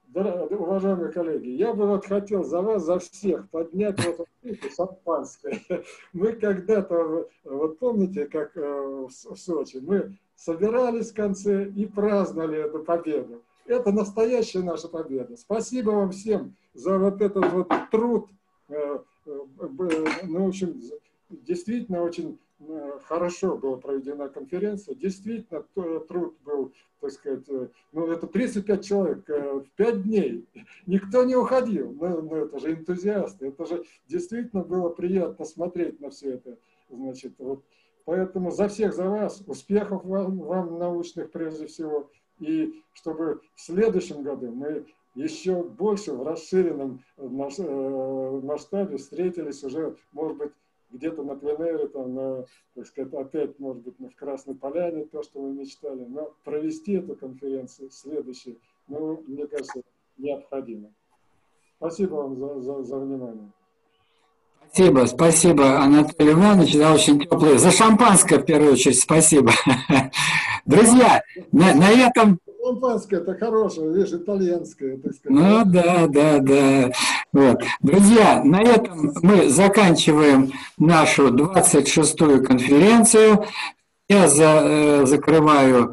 уважаемые коллеги, я бы вот хотел за вас, за всех поднять вот это шампанское. Мы когда-то, вот помните, как в Сочи, мы собирались в конце и праздновали эту победу. Это настоящая наша победа. Спасибо вам всем за вот этот вот труд. Ну, в общем, действительно очень хорошо была проведена конференция. Действительно, труд был, так сказать, ну, это 35 человек в 5 дней. Никто не уходил. Ну, это же энтузиасты. Это же действительно было приятно смотреть на все это. Значит, вот. Поэтому за всех, за вас, успехов вам научных прежде всего. И чтобы в следующем году мы еще больше в расширенном масштабе встретились уже, может быть, где-то на пленэре, там, на, так сказать, опять, может быть, в Красной Поляне, то, что мы мечтали. Но провести эту конференцию следующую, ну, мне кажется, необходимо. Спасибо вам за внимание. Спасибо, спасибо, Анатолий Иванович, да, очень теплые. За шампанское, в первую очередь, спасибо. Друзья, на этом... Шампанское, это хорошее, видишь, итальянское, так сказать. Ну, да. Вот. Друзья, на этом мы заканчиваем нашу 26-ю конференцию. Я закрываю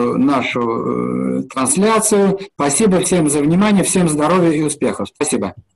нашу трансляцию. Спасибо всем за внимание, всем здоровья и успехов. Спасибо.